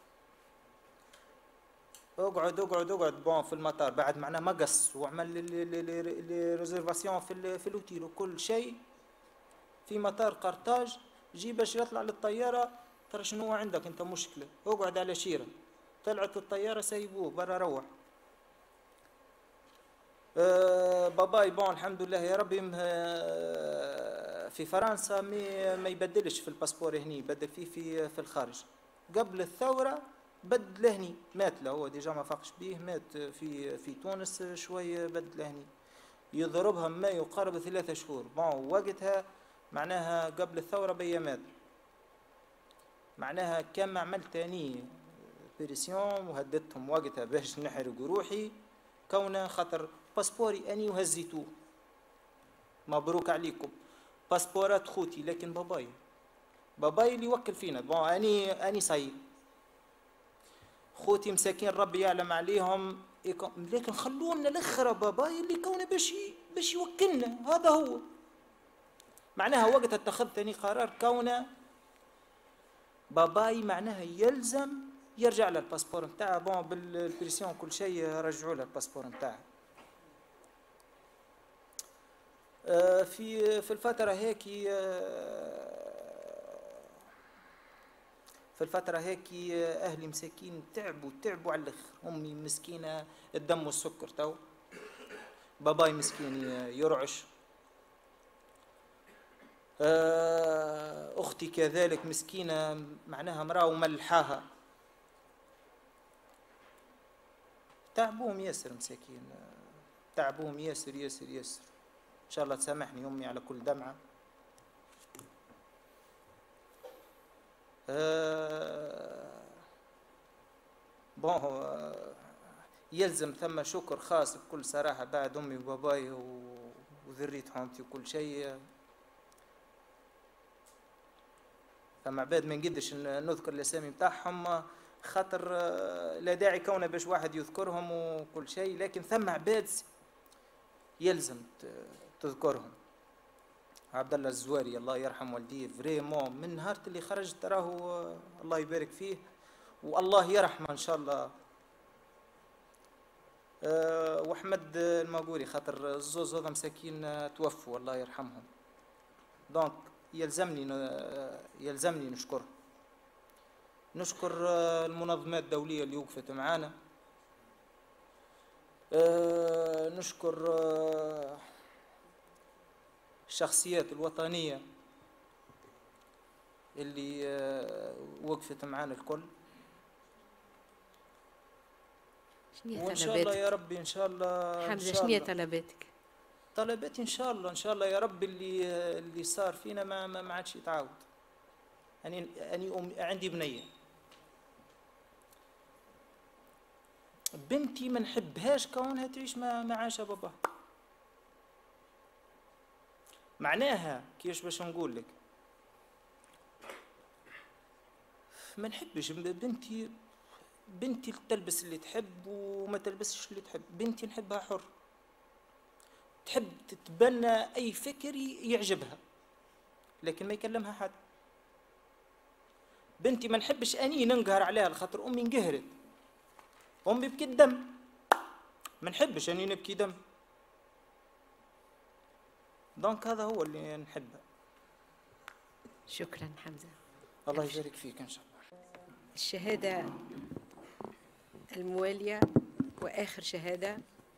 اقعد اقعد اقعد بون في المطار بعد معناه ما قص وعمل لي ريزيرفاسيون في في الاوتيل وكل شيء في مطار قرطاج، جي باش يطلع للطياره، ترى شنو عندك انت مشكله، اقعد على شيره. طلعت الطياره سيبوه برا روح. أه باباي بون الحمد لله يا ربي في فرنسا ما ما يبدلش في الباسبور هني، يبدل فيه في في الخارج. قبل الثوره بدل هني، مات له هو ديجا ما فاقش بيه، مات في في تونس شويه بدل هني. يضربها ما يقارب ثلاثة شهور. بون وقتها معناها قبل الثوره بيامات، معناها كان ما عملت تاني بريسيون وهددتهم وقتها باش نحرق روحي، كونه خاطر باسبوري اني وهزيتوه. مبروك عليكم باسبورات خوتي، لكن باباي باباي اللي يوكل فينا. بون اني اني صاير خوتي مساكين ربي يعلم عليهم، لكن خلونا الاخرى باباي اللي كونه باش باش يوكلنا. هذا هو معناها وقتها اتخذت اني قرار كونه باباي معناها يلزم يرجع له الباسبور نتاعه. بون بالبريسيون كل شيء رجعوا له الباسبور نتاعه. في في الفترة هيك في الفترة هيك أهلي مساكين تعبوا تعبوا على الآخر. أمي مسكينة الدم والسكر تو، باباي مسكين يرعش، أختي كذلك مسكينة معناها مرأة وملحاها، تعبوهم ياسر مساكين، تعبوهم ياسر ياسر ياسر. إن شاء الله تسامحني أمي على كل دمعة. أه بون أه يلزم ثم شكر خاص بكل صراحة بعد أمي وباباي وذرية حومتي وكل شيء. ثم عباد ما نقدش نذكر الأسامي بتاعهم خاطر لا داعي كونه باش واحد يذكرهم وكل شيء، لكن ثم عباد يلزم تذكرهم. عبد الله الزواري الله يرحم والديه فريمون من نهار اللي خرج تراه الله يبارك فيه والله يرحمه ان شاء الله. أه واحمد الماغوري خاطر الزوز هذا مساكين توفوا الله يرحمهم. دونك يلزمني يلزمني نشكر نشكر المنظمات الدوليه اللي وقفت معانا. أه نشكر أه الشخصيات الوطنية اللي أه وقفت معانا الكل. وإن شاء الله يا ربي إن شاء الله. حمزة شنو هي طلباتك؟ طلباتي إن شاء الله إن شاء الله يا رب اللي اللي صار فينا ما ما عادش يتعاود. أني أني أم عندي بنية، بنتي ما نحبهاش كونها تعيش ما ما عاشها باباها. معناها كيفاش باش نقول لك، ما نحبش بنتي بنتي تلبس اللي تحب وما تلبسش اللي تحب. بنتي نحبها حر، تحب تتبنى اي فكر يعجبها لكن ما يكلمها حد. بنتي ما نحبش اني ننقهر عليها لخاطر امي انقهرت، امي بكي الدم، ما نحبش اني نبكي دم. دونك هذا هو اللي نحبه. شكرا حمزة، الله يبارك فيك ان شاء الله. الشهادة الموالية وآخر شهادة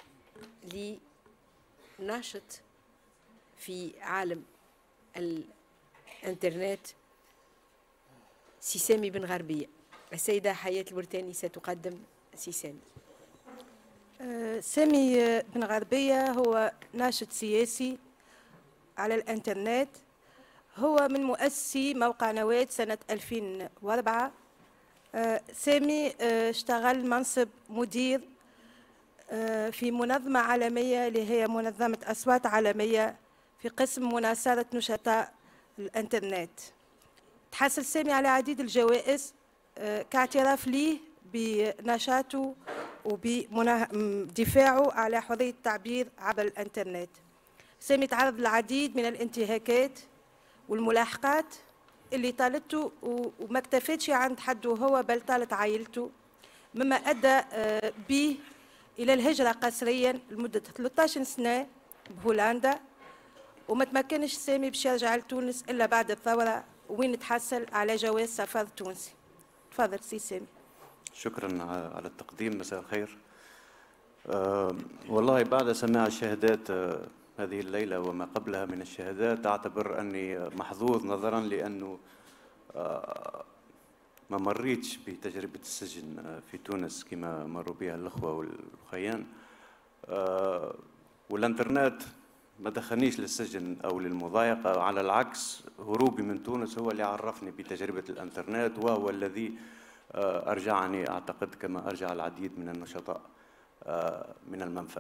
لناشط في عالم الانترنت سي سامي بن غربية. السيدة حياة الورتاني ستقدم سي سامي. أه سامي بن غربية هو ناشط سياسي على الانترنت، هو من مؤسسي موقع نواة سنة ألفين وأربعة. أه سامي أه اشتغل منصب مدير أه في منظمة عالمية اللي هي منظمة أصوات عالمية في قسم مناصرة نشطاء الانترنت. تحصل سامي على عديد الجوائز أه كاعتراف ليه بنشاطه وبدفاعه على حرية التعبير عبر الانترنت. سامي تعرض للعديد من الانتهاكات والملاحقات اللي طالته وما اكتفتش عند حد هو بل طالت عائلته، مما ادى به الى الهجره قسريا لمده ثلاثة عشر سنه بهولندا، وما تمكنش سامي باش يرجع لتونس إلا بعد الثورة وين تحصل على جواز سفر تونسي. تفضل سي سامي. شكرا على التقديم. مساء الخير. أه والله بعد سماع الشهادات أه هذه الليلة وما قبلها من الشهادات أعتبر أني محظوظ نظرا لأنه أه ما مريتش بتجربة السجن في تونس كما مروا بها الأخوة والخيان، أه والإنترنت ما دخلنيش للسجن أو للمضايقة، على العكس هروبي من تونس هو اللي عرفني بتجربة الإنترنت وهو الذي أرجعني أعتقد كما أرجع العديد من النشطاء من المنفى.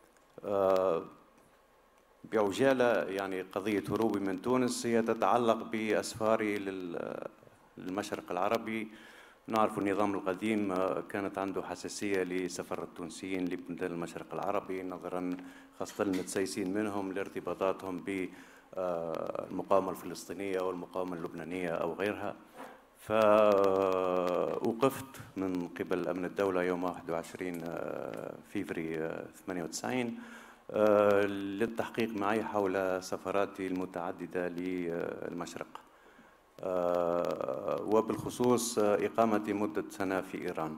بعجالة يعني قضية هروبي من تونس هي تتعلق بأسفاري للمشرق العربي. نعرف النظام القديم كانت عنده حساسية لسفر التونسيين لبلدان المشرق العربي نظرا خاصة المتسيسين منهم لارتباطاتهم بالمقاومة الفلسطينية والمقاومة اللبنانية أو غيرها. فوقفت من قبل أمن الدولة يوم واحد وعشرين فيفري ثمانية وتسعين للتحقيق معي حول سفراتي المتعددة للمشرق، وبالخصوص إقامتي مدة سنة في إيران.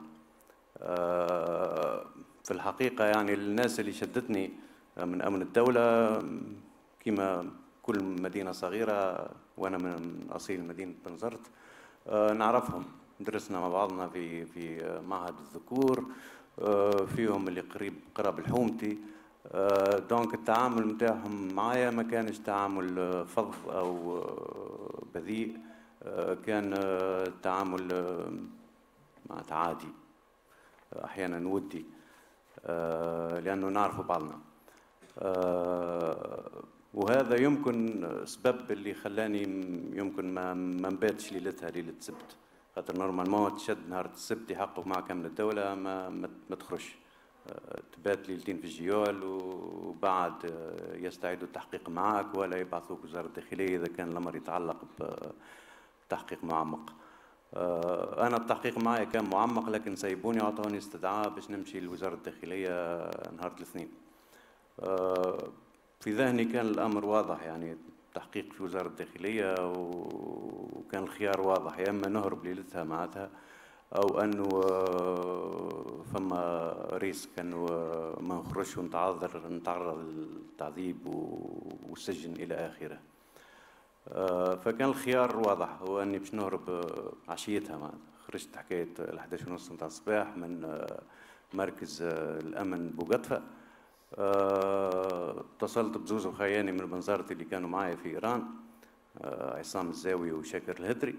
في الحقيقة يعني الناس اللي شدتني من أمن الدولة كما كل مدينة صغيرة، وأنا من أصيل مدينة بنزرت، نعرفهم، درسنا مع بعضنا في في معهد الذكور، فيهم اللي قريب قرب الحومتي. دونك التعامل نتاعهم معايا ما كانش تعامل فظ أو بذيء، كان تعامل معناتها عادي، أحيانا ودي، لأنه نعرف بعضنا. وهذا يمكن سبب اللي خلاني يمكن ما ما نباتش ليلتها ليلة السبت، خاطر نورمالمون تشد نهار السبت يحققوا معك من الدولة ما ما تخرجش، تبات ليلتين في الجيول وبعد يستعيدوا التحقيق معك ولا يبعثوك وزارة الداخلية إذا كان الأمر يتعلق بتحقيق معمق. أنا التحقيق معي كان معمق لكن سيبوني وأعطوني استدعاء باش نمشي لوزارة الداخلية نهار الاثنين. في ذهني كان الأمر واضح، يعني تحقيق في وزارة الداخلية وكان الخيار واضح، يا إما نهرب ليلتها معناتها أو أنه فما ريسك أنه ما نخرجش ونتعذر نتعرض للتعذيب والسجن إلى آخره. فكان الخيار واضح، هو أني باش نهرب عشيتها معناتها. خرجت حكاية الحداش ونص نتاع الصباح من مركز الأمن بوقطفة، اتصلت بزوز وخياني من بنزرتي اللي كانوا معايا في إيران، عصام الزاوي وشاكر الهدري،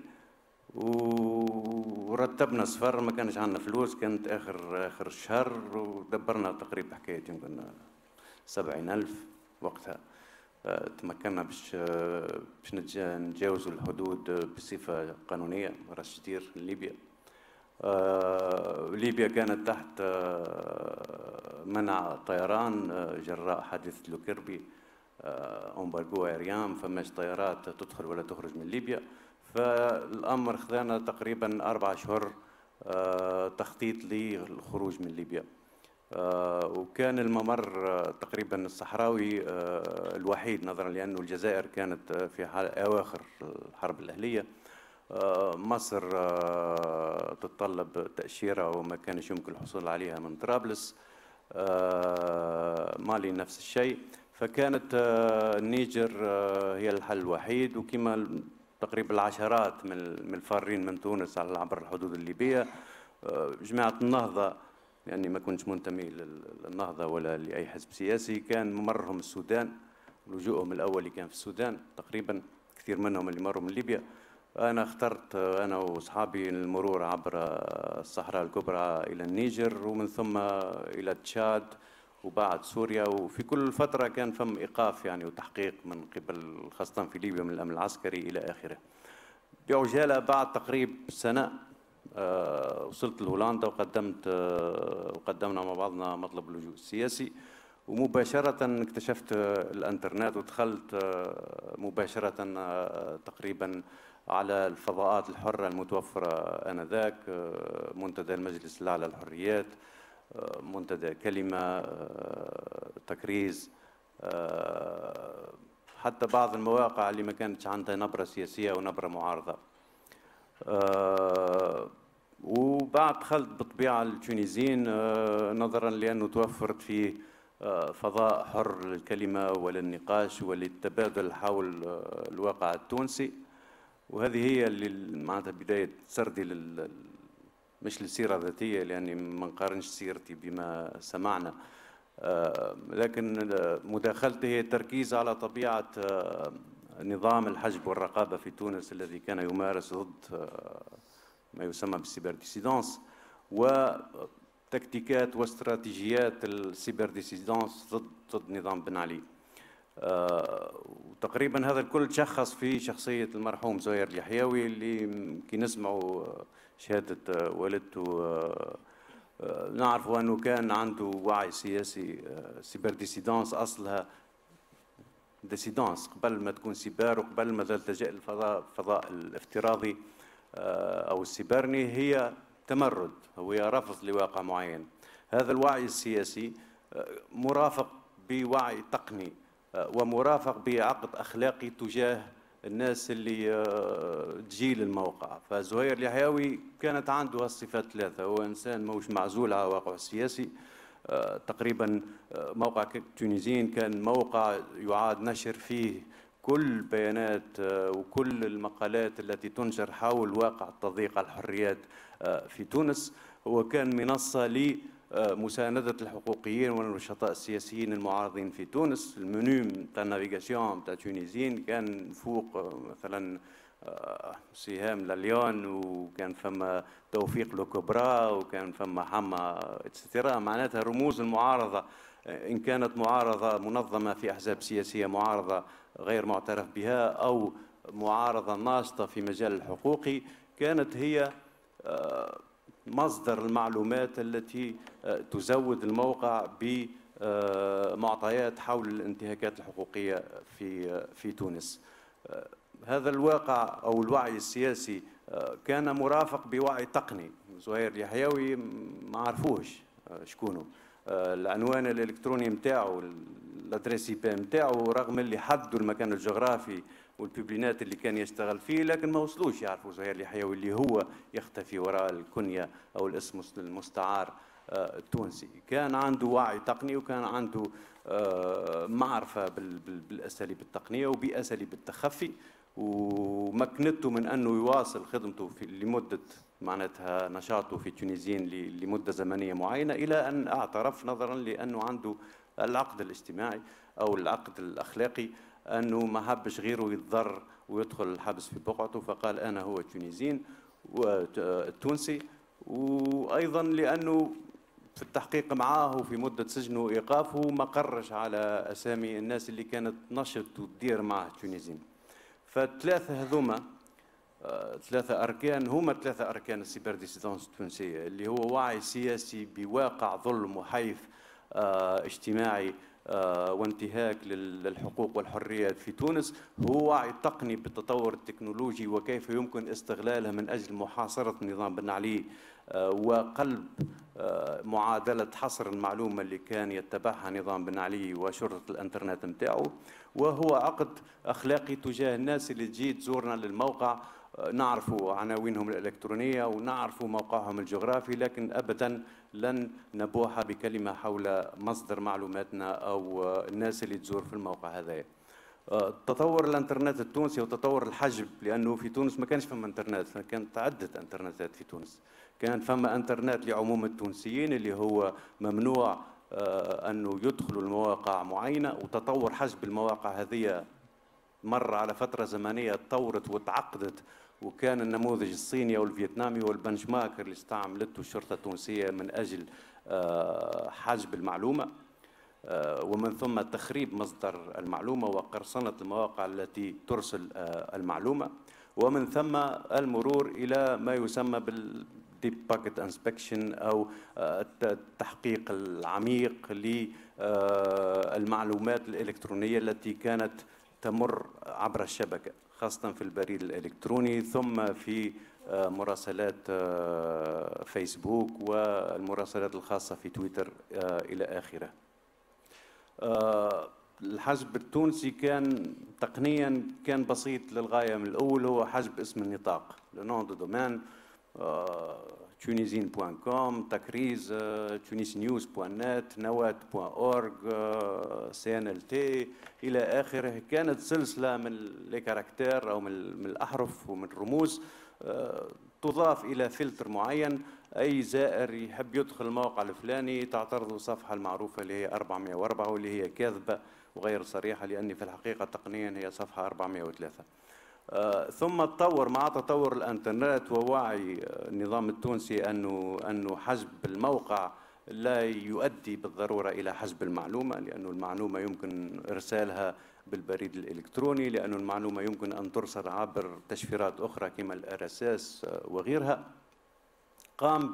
ورتبنا سفر. ما كانش عندنا فلوس، كانت آخر آخر الشهر، ودبرنا تقريبا حكاية يمكن سبعين ألف وقتها. تمكنا باش باش نتجاوزوا الحدود بصفة قانونية راس جدير ليبيا. ليبيا كانت تحت منع طيران جراء حادث لوكيربي، امبارجو ايريان، فماش طيارات تدخل ولا تخرج من ليبيا. فالامر خذانا تقريبا اربع اشهر تخطيط للخروج من ليبيا، وكان الممر تقريبا الصحراوي الوحيد نظرا لانه الجزائر كانت في اواخر الحرب الاهليه. مصر تتطلب تأشيرة وما كانش يمكن الحصول عليها من طرابلس. مالي نفس الشيء. فكانت النيجر هي الحل الوحيد، وكما تقريبا العشرات من الفارين من تونس على عبر الحدود الليبية. جماعة النهضة، لأني ما كنتش منتمي للنهضة ولا لأي حزب سياسي، كان ممرهم السودان، لجوءهم الأولي كان في السودان تقريبا، كثير منهم اللي مروا من ليبيا. أنا اخترت أنا وأصحابي المرور عبر الصحراء الكبرى إلى النيجر ومن ثم إلى تشاد وبعد سوريا، وفي كل فترة كان فم إيقاف يعني وتحقيق من قبل خاصة في ليبيا من الأمن العسكري إلى آخره. بعجالة بعد تقريب سنة أه وصلت لهولندا وقدمت أه وقدمنا مع بعضنا مطلب اللجوء السياسي، ومباشرة اكتشفت الانترنت ودخلت أه مباشرة أه تقريبا على الفضاءات الحرة المتوفرة آنذاك، منتدى المجلس الأعلى للحريات، منتدى كلمة، تكريز، حتى بعض المواقع اللي ما كانتش عندها نبرة سياسية ونبرة معارضة. آه وبعد دخلت بالطبيعة التونسيين آه نظرا لأنه توفرت فيه آه فضاء حر للكلمة وللنقاش وللتبادل حول آه الواقع التونسي، وهذه هي اللي معناتها بداية سردي لل مش للسيرة الذاتية لأني ما نقارنش سيرتي بما سمعنا، آه لكن مداخلتي هي التركيز على طبيعة آه نظام الحجب والرقابة في تونس الذي كان يمارس ضد آه ما يسمى بالسيبر ديسيدانس، وتكتيكات واستراتيجيات السيبر ديسيدانس ضد ضد نظام بن علي. آه وتقريبا هذا الكل تشخص في شخصية المرحوم زهير اليحيوي اللي كي نسمعوا شهادة والدته آه آه نعرفوا أنه كان عنده وعي سياسي. آه سيبر ديسيدانس أصلها ديسيدانس قبل ما تكون سيبر وقبل ما تلتجئ الفضاء الفضاء الافتراضي أو السيبرني، هي تمرد، هو رفض لواقع معين. هذا الوعي السياسي مرافق بوعي تقني ومرافق بعقد أخلاقي تجاه الناس اللي تجيل الموقع. فزهير اليحيوي كانت عنده الصفات ثلاثة، هو إنسان موش معزول على الواقع السياسي. تقريبا موقع تونسيين كان موقع يعاد نشر فيه كل البيانات وكل المقالات التي تنشر حول واقع التضييق على الحريات في تونس. هو كان منصة لمساندة الحقوقيين والنشطاء السياسيين المعارضين في تونس. المنيو تاع النافيغاسيون تاع تونسيين كان فوق مثلا سهام لليون، وكان فما توفيق لوكوبرا، وكان فما حما اتسترا، معناتها رموز المعارضة إن كانت معارضة منظمة في أحزاب سياسية معارضة غير معترف بها أو معارضة ناشطة في مجال الحقوقي، كانت هي مصدر المعلومات التي تزود الموقع بمعطيات حول الانتهاكات الحقوقية في في تونس. هذا الواقع أو الوعي السياسي كان مرافق بوعي تقني. زهير اليحيوي ما عرفوش شكونه، العنوان الالكتروني نتاعو الادريس اي بي نتاعو، رغم اللي حدوا المكان الجغرافي والبيبلينات اللي كان يشتغل فيه، لكن ما وصلوش يعرفوا زهير اليحيوي اللي هو يختفي وراء الكنية او الاسم المستعار التونسي. كان عنده وعي تقني وكان عنده معرفة بالاساليب التقنية وباساليب التخفي، ومكنته من انه يواصل خدمته في لمده معناتها نشاطه في تونسيين لمده زمنيه معينه، الى ان اعترف نظرا لانه عنده العقد الاجتماعي او العقد الاخلاقي انه ما حبش غيره يتضر ويدخل الحبس في بقعته، فقال انا هو تونسيين والتونسي. وايضا لانه في التحقيق معاه في مده سجنه وايقافه ما قرش على اسامي الناس اللي كانت نشط وتدير معه تونسيين. فالثلاثه هذوما آه، ثلاثه اركان هما ثلاثه اركان السيبر ديسيدانس التونسيه، اللي هو وعي سياسي بواقع ظلم وحيف آه، اجتماعي آه، وانتهاك للحقوق والحريات في تونس، هو وعي تقني بالتطور التكنولوجي وكيف يمكن استغلالها من اجل محاصره نظام بن علي آه، وقلب آه، معادله حصر المعلومه اللي كان يتبعها نظام بن علي وشرطه الانترنت نتاعو. وهو عقد اخلاقي تجاه الناس اللي تجي تزورنا للموقع، نعرفوا عناوينهم الالكترونيه ونعرفوا موقعهم الجغرافي، لكن ابدا لن نبوح بكلمه حول مصدر معلوماتنا او الناس اللي تزور في الموقع هذايا. تطور الانترنت التونسي وتطور الحجب، لانه في تونس ما كانش فما انترنت، كانت عده انترنتات في تونس. كان فما انترنت لعموم التونسيين اللي هو ممنوع انه يدخلوا المواقع معينه، وتطور حجب المواقع هذه مر على فتره زمنيه تطورت وتعقدت، وكان النموذج الصيني او الفيتنامي هو البنش مارك اللي استعملته الشرطه التونسيه من اجل حجب المعلومه ومن ثم تخريب مصدر المعلومه وقرصنه المواقع التي ترسل المعلومه، ومن ثم المرور الى ما يسمى بال ديب باكيت انسبكشن او التحقيق العميق للمعلومات الالكترونيه التي كانت تمر عبر الشبكه، خاصه في البريد الالكتروني ثم في مراسلات فيسبوك والمراسلات الخاصه في تويتر الى اخره. الحجب التونسي كان تقنيا كان بسيط للغايه من الاول، هو حجب اسم النطاق لو نون دو دومين تونيزين بوان كوم، تكريز، تونيس نيوز بوان نت، نوات بوان اورج، سي ان ال تي الى اخره. كانت سلسله من لي كاركتير او من من الاحرف ومن الرموز تضاف الى فلتر معين. اي زائر يحب يدخل الموقع الفلاني تعترض له الصفحه المعروفه اللي هي أربعمئة وأربعة واللي هي كاذبه وغير صريحه، لان في الحقيقه تقنيا هي صفحه أربعمئة وثلاثة. آه ثم تطور مع تطور الانترنت ووعي النظام التونسي انه انه حجب الموقع لا يؤدي بالضروره الى حجب المعلومه، لانه المعلومه يمكن ارسالها بالبريد الالكتروني، لانه المعلومه يمكن ان ترسل عبر تشفيرات اخرى كما الار اس اس وغيرها. قام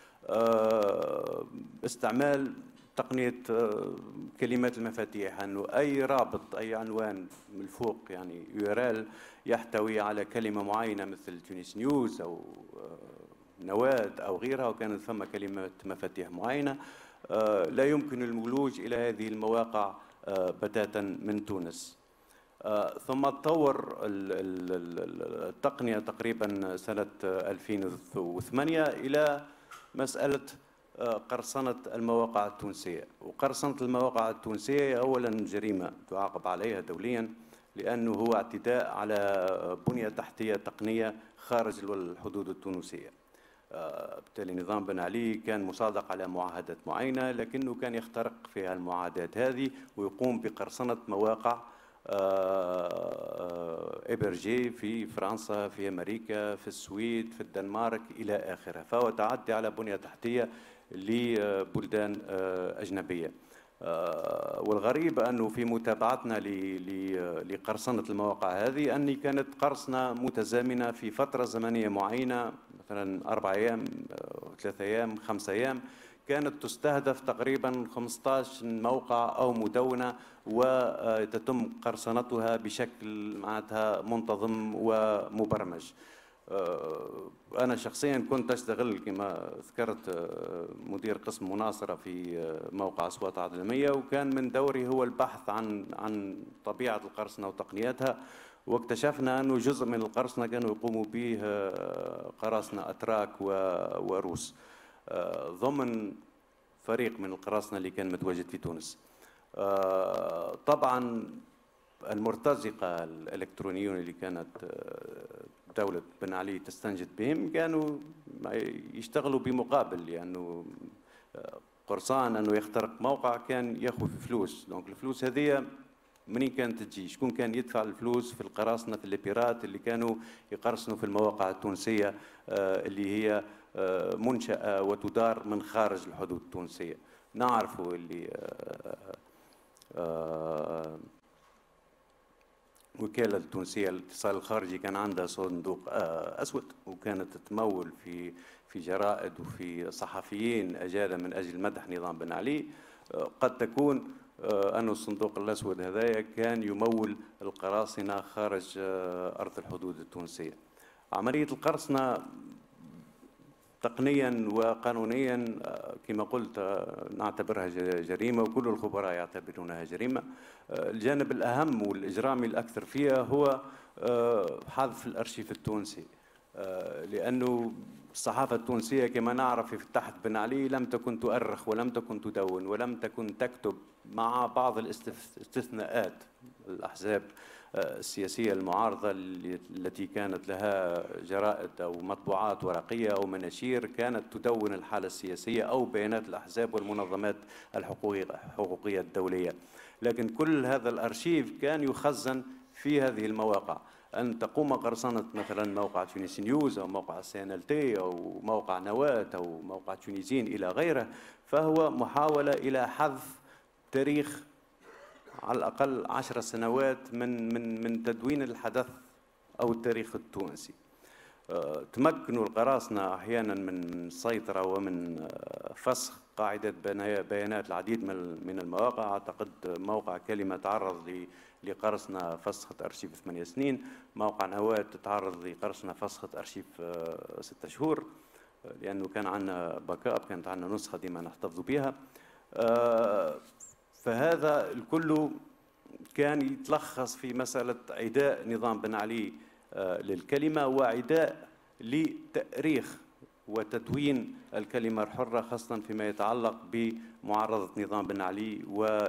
باستعمال تقنيه كلمات المفاتيح، انه اي رابط اي عنوان من الفوق يعني يو ار ال يحتوي على كلمه معينه مثل تونس نيوز او نواد او غيرها، وكانت ثم كلمات مفاتيح معينه لا يمكن الولوج الى هذه المواقع بتاتا من تونس. ثم تطور التقنيه تقريبا سنه ألفين وثمانية الى مساله قرصنة المواقع التونسية. وقرصنة المواقع التونسية أولا جريمة تعاقب عليها دوليا، لأنه هو اعتداء على بنية تحتية تقنية خارج الحدود التونسية. بالتالي نظام بن علي كان مصادق على معاهدات معينة، لكنه كان يخترق في المعاهدات هذه ويقوم بقرصنة مواقع إبرجي في فرنسا، في أمريكا، في السويد، في الدنمارك إلى آخره. فهو تعدي على بنية تحتية لبلدان أجنبية. والغريب أنه في متابعتنا لقرصنة المواقع هذه أني كانت قرصنة متزامنة في فترة زمنية معينة، مثلا أربع أيام، ثلاثة أيام، خمسة أيام، كانت تستهدف تقريبا خمسة عشر موقع أو مدونة وتتم قرصنتها بشكل معناتها منتظم ومبرمج. أنا شخصيا كنت أشتغل كما ذكرت مدير قسم مناصرة في موقع أصوات عالمية، وكان من دوري هو البحث عن عن طبيعة القرصنة وتقنياتها، واكتشفنا أنه جزء من القرصنة كانوا يقوموا به قراصنة أتراك وروس ضمن فريق من القراصنة اللي كان متواجد في تونس. طبعا المرتزقة الإلكترونيون اللي كانت دولة بن علي تستنجد بهم كانوا يشتغلوا بمقابل، لأنه يعني قرصان أنه يخترق موقع كان ياخذ فلوس. دونك الفلوس هذه منين كانت تجي؟ شكون كان يدفع الفلوس في القراصنة في البيرات اللي كانوا يقرصنوا في المواقع التونسية اللي هي منشأة وتدار من خارج الحدود التونسية؟ نعرفوا اللي الوكالة التونسية للاتصال الخارجي كان عندها صندوق أسود، وكانت تمول في في جرائد وفي صحفيين أجادة من أجل مدح نظام بن علي. قد تكون أن الصندوق الأسود هذايا كان يمول القراصنة خارج أرض الحدود التونسية. عملية القرصنة تقنيا وقانونيا كما قلت نعتبرها جريمة، وكل الخبراء يعتبرونها جريمة. الجانب الأهم والإجرامي الأكثر فيها هو حذف الأرشيف التونسي، لأنه الصحافة التونسية كما نعرف في تحت بن علي لم تكن تؤرخ ولم تكن تدون ولم تكن تكتب، مع بعض الاستثناءات الأحزاب السياسية المعارضة التي كانت لها جرائد أو مطبوعات ورقية أو مناشير كانت تدون الحالة السياسية أو بيانات الأحزاب والمنظمات الحقوقية الدولية. لكن كل هذا الأرشيف كان يخزن في هذه المواقع. أن تقوم قرصنة مثلا موقع تونس نيوز أو موقع سي ان ال تي أو موقع نواة أو موقع تونيزين إلى غيره، فهو محاولة إلى حذف تاريخ على الأقل عشر سنوات من من من تدوين الحدث أو التاريخ التونسي. تمكنوا القراصنة أحيانا من السيطرة ومن فسخ قاعدة بيانات العديد من المواقع. أعتقد موقع كلمة تعرض لقرصنة فسخة أرشيف ثمانية سنين، موقع نواة تتعرض لقرصنة فسخة أرشيف ستة شهور، لأنه كان عندنا باك اب، كانت عندنا نسخة ديما نحتفظ بها. فهذا الكل كان يتلخص في مسألة عداء نظام بن علي للكلمة وعداء لتأريخ وتدوين الكلمة الحرة، خاصة فيما يتعلق بمعارضة نظام بن علي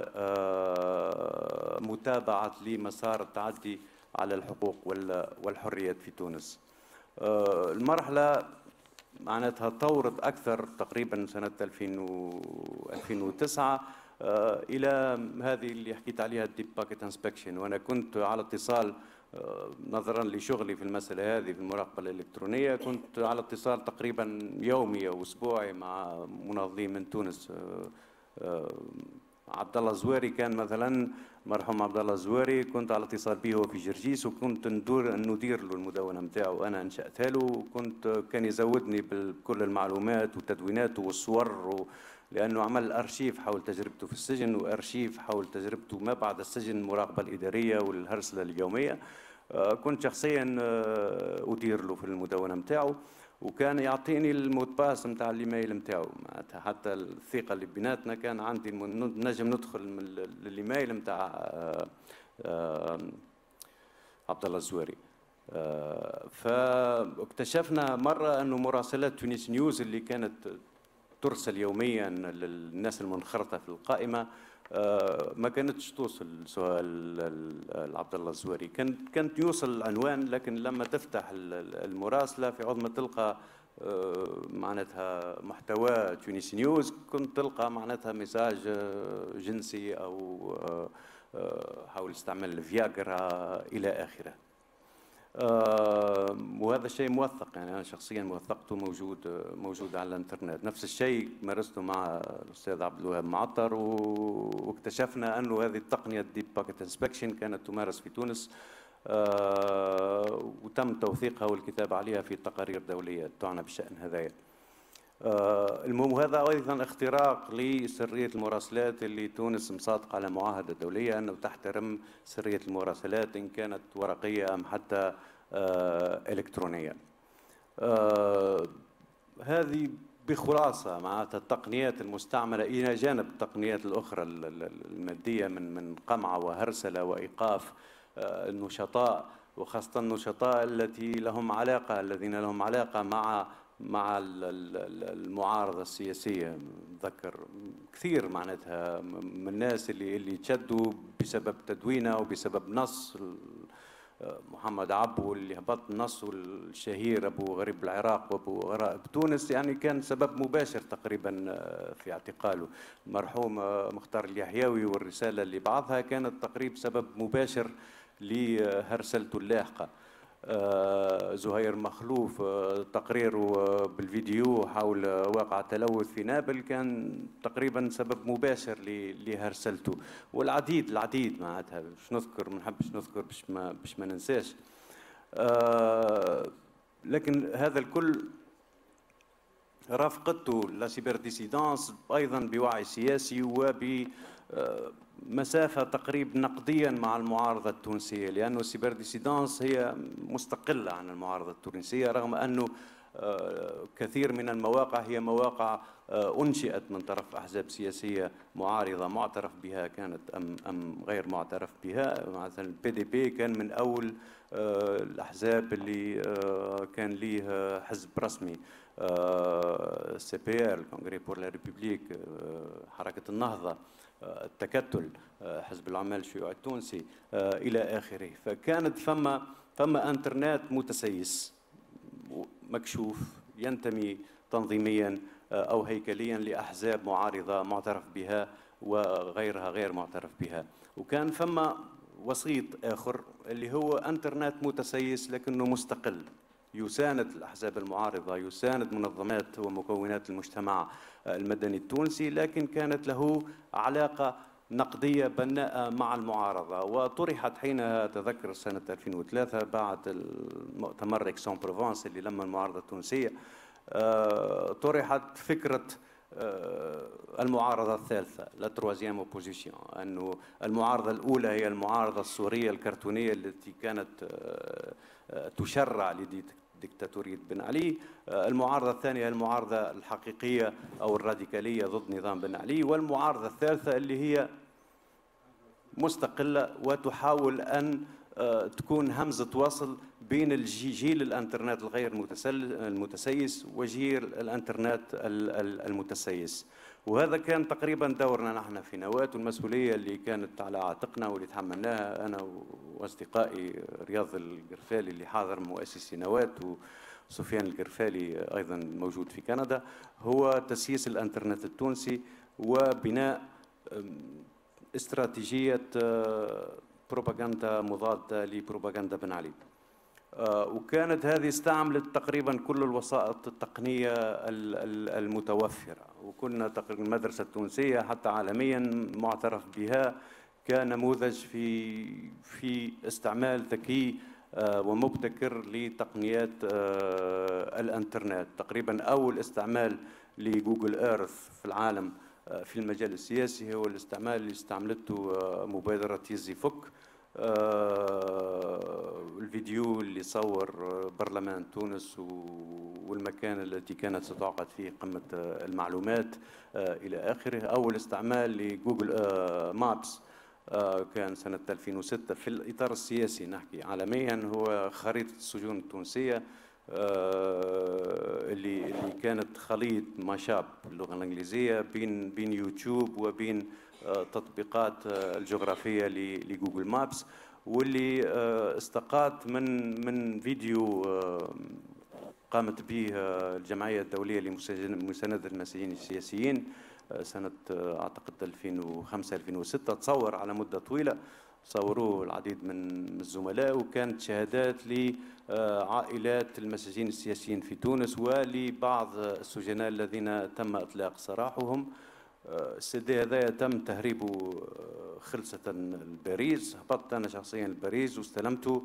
ومتابعة لمسار التعدي على الحقوق والحريات في تونس. المرحلة معناتها طورت أكثر تقريبا سنة ألفين وتسعة إلى هذه اللي حكيت عليها الديب باكيت انسبكشن، وأنا كنت على اتصال نظرا لشغلي في المسألة هذه في المراقبة الإلكترونية، كنت على اتصال تقريبا يومي أو أسبوعي مع منظمين من تونس. عبد الله الزواري كان مثلا، مرحوم عبد الله الزواري، كنت على اتصال به هو في جرجيس، وكنت ندور ندير له المدونة نتاعو، أنا أنشأتها له، وكنت كان يزودني بكل المعلومات وتدويناته والصور و... لأنه عمل أرشيف حول تجربته في السجن وأرشيف حول تجربته ما بعد السجن، المراقبة الإدارية والهرسلة اليومية. كنت شخصيا أدير له في المدونة نتاعو، وكان يعطيني المود باس نتاع الايميل نتاعو، معناتها حتى الثقة اللي بيناتنا كان عندي نجم ندخل من الايميل نتاع عبد الله الزواري. فاكتشفنا مرة أنه مراسلات تونس نيوز اللي كانت ترسل يوميا للناس المنخرطة في القائمة ما كانتش توصل لعبد الله الزواري، كانت كانت يوصل العنوان، لكن لما تفتح المراسلة في عوض ما تلقى معناتها محتوى تونس نيوز كنت تلقى معناتها ميساج جنسي أو حول استعمال الفياغرا إلى آخره. آه وهذا الشيء موثق، يعني أنا شخصيا موثقته، موجود موجود على الانترنت. نفس الشيء مارسته مع الأستاذ عبد الوهاب معطر، واكتشفنا أنه هذه التقنية الديب باكيت انسبكشن كانت تمارس في تونس، آه وتم توثيقها والكتابة عليها في تقارير دولية تعنى بالشأن هذايا. آه المهم هذا أيضا اختراق لسرية المراسلات اللي تونس مصادقة على معاهدة دولية أنه تحترم سرية المراسلات إن كانت ورقية أم حتى آه إلكترونية. آه هذه بخلاصة معناتها التقنيات المستعملة إلى جانب التقنيات الأخرى المادية من من قمع وهرسلة وإيقاف آه النشطاء، وخاصة النشطاء التي لهم علاقة الذين لهم علاقة مع مع المعارضة السياسية. نذكر كثير معناتها من الناس اللي اللي تشدوا بسبب تدوينه وبسبب نص محمد عبو اللي هبط النص الشهير أبو غريب العراق وأبو غرائب تونس، يعني كان سبب مباشر تقريبا في اعتقاله. المرحوم مختار اليحيوي والرسالة اللي بعضها كانت تقريبا سبب مباشر لهرسلته اللاحقة. آه زهير مخلوف آه تقريره بالفيديو حول واقع التلوث في نابل كان تقريبا سبب مباشر لهرسلته، والعديد العديد معناتها باش نذكر، ما نحبش نذكر باش ما باش ما ننساش. آه لكن هذا الكل رافقته لا سيبر ديسيدانس ايضا بوعي سياسي وب مسافة تقريب نقديا مع المعارضة التونسية، لأنه السيبر ديسيدانس هي مستقلة عن المعارضة التونسية، رغم أنه كثير من المواقع هي مواقع أنشئت من طرف أحزاب سياسية معارضة معترف بها كانت أم أم غير معترف بها. مثلا البي دي بي كان من أول الأحزاب اللي كان ليه حزب رسمي، سي بي ار الكونغري بور لا ريبوبليك، حركة النهضة، التكتل، حزب العمال الشيوعي التونسي إلى آخره. فكانت فما فما انترنت متسيس مكشوف ينتمي تنظيميا أو هيكليا لأحزاب معارضة معترف بها وغيرها غير معترف بها، وكان فما وسيط آخر اللي هو انترنت متسيس لكنه مستقل، يساند الأحزاب المعارضة، يساند منظمات ومكونات المجتمع المدني التونسي، لكن كانت له علاقة نقدية بناءة مع المعارضة. وطرحت حينها تذكر سنة ألفين وثلاثة بعد المؤتمر إكسون بروفانس اللي لما المعارضة التونسية طرحت فكرة المعارضة الثالثة، لا تروازيام اوبوزيسيون، أنه المعارضة الأولى هي المعارضة السورية الكرتونية التي كانت تشرع لديكتاتورية بن علي، المعارضة الثانية المعارضة الحقيقية أو الراديكالية ضد نظام بن علي، والمعارضة الثالثة اللي هي مستقلة وتحاول أن تكون همزة وصل بين جيل الانترنت الغير المتسيس وجيل الانترنت المتسيس. وهذا كان تقريبا دورنا نحن في نواة، والمسؤولية اللي كانت على عاتقنا واللي تحملناها أنا وأصدقائي رياض القرفالي اللي حاضر مؤسسي نواة وسفيان القرفالي أيضا موجود في كندا، هو تسييس الانترنت التونسي وبناء استراتيجية بروباغندا مضادة لبروباغندا بن علي. وكانت هذه استعملت تقريبا كل الوسائط التقنية المتوفرة، وكنا المدرسة التونسية حتى عالميا معترف بها كنموذج في في استعمال ذكي ومبتكر لتقنيات الانترنت. تقريبا أول استعمال لجوجل ايرث في العالم في المجال السياسي هو الاستعمال اللي استعملته مبادرة يزي فك. الفيديو اللي صور برلمان تونس والمكان التي كانت ستعقد فيه قمة المعلومات إلى آخره. أول استعمال لجوجل مابس كان سنة ألفين وستة في الإطار السياسي نحكي عالميا، هو خريطة السجون التونسية اللي اللي كانت خليط ماشاب باللغة الإنجليزية بين بين يوتيوب وبين تطبيقات الجغرافية لجوجل مابس، واللي استقاط من من فيديو قامت به الجمعية الدولية لمساندة المسيحيين السياسيين سنة أعتقد ألفين وخمسة ألفين وستة. تصور على مدة طويلة، صوروه العديد من الزملاء، وكانت شهادات لعائلات المساجين السياسيين في تونس ولبعض السجناء الذين تم إطلاق سراحهم. السيدي هذا تم تهريبه خلصة لباريس، هبطت أنا شخصيا لباريس واستلمته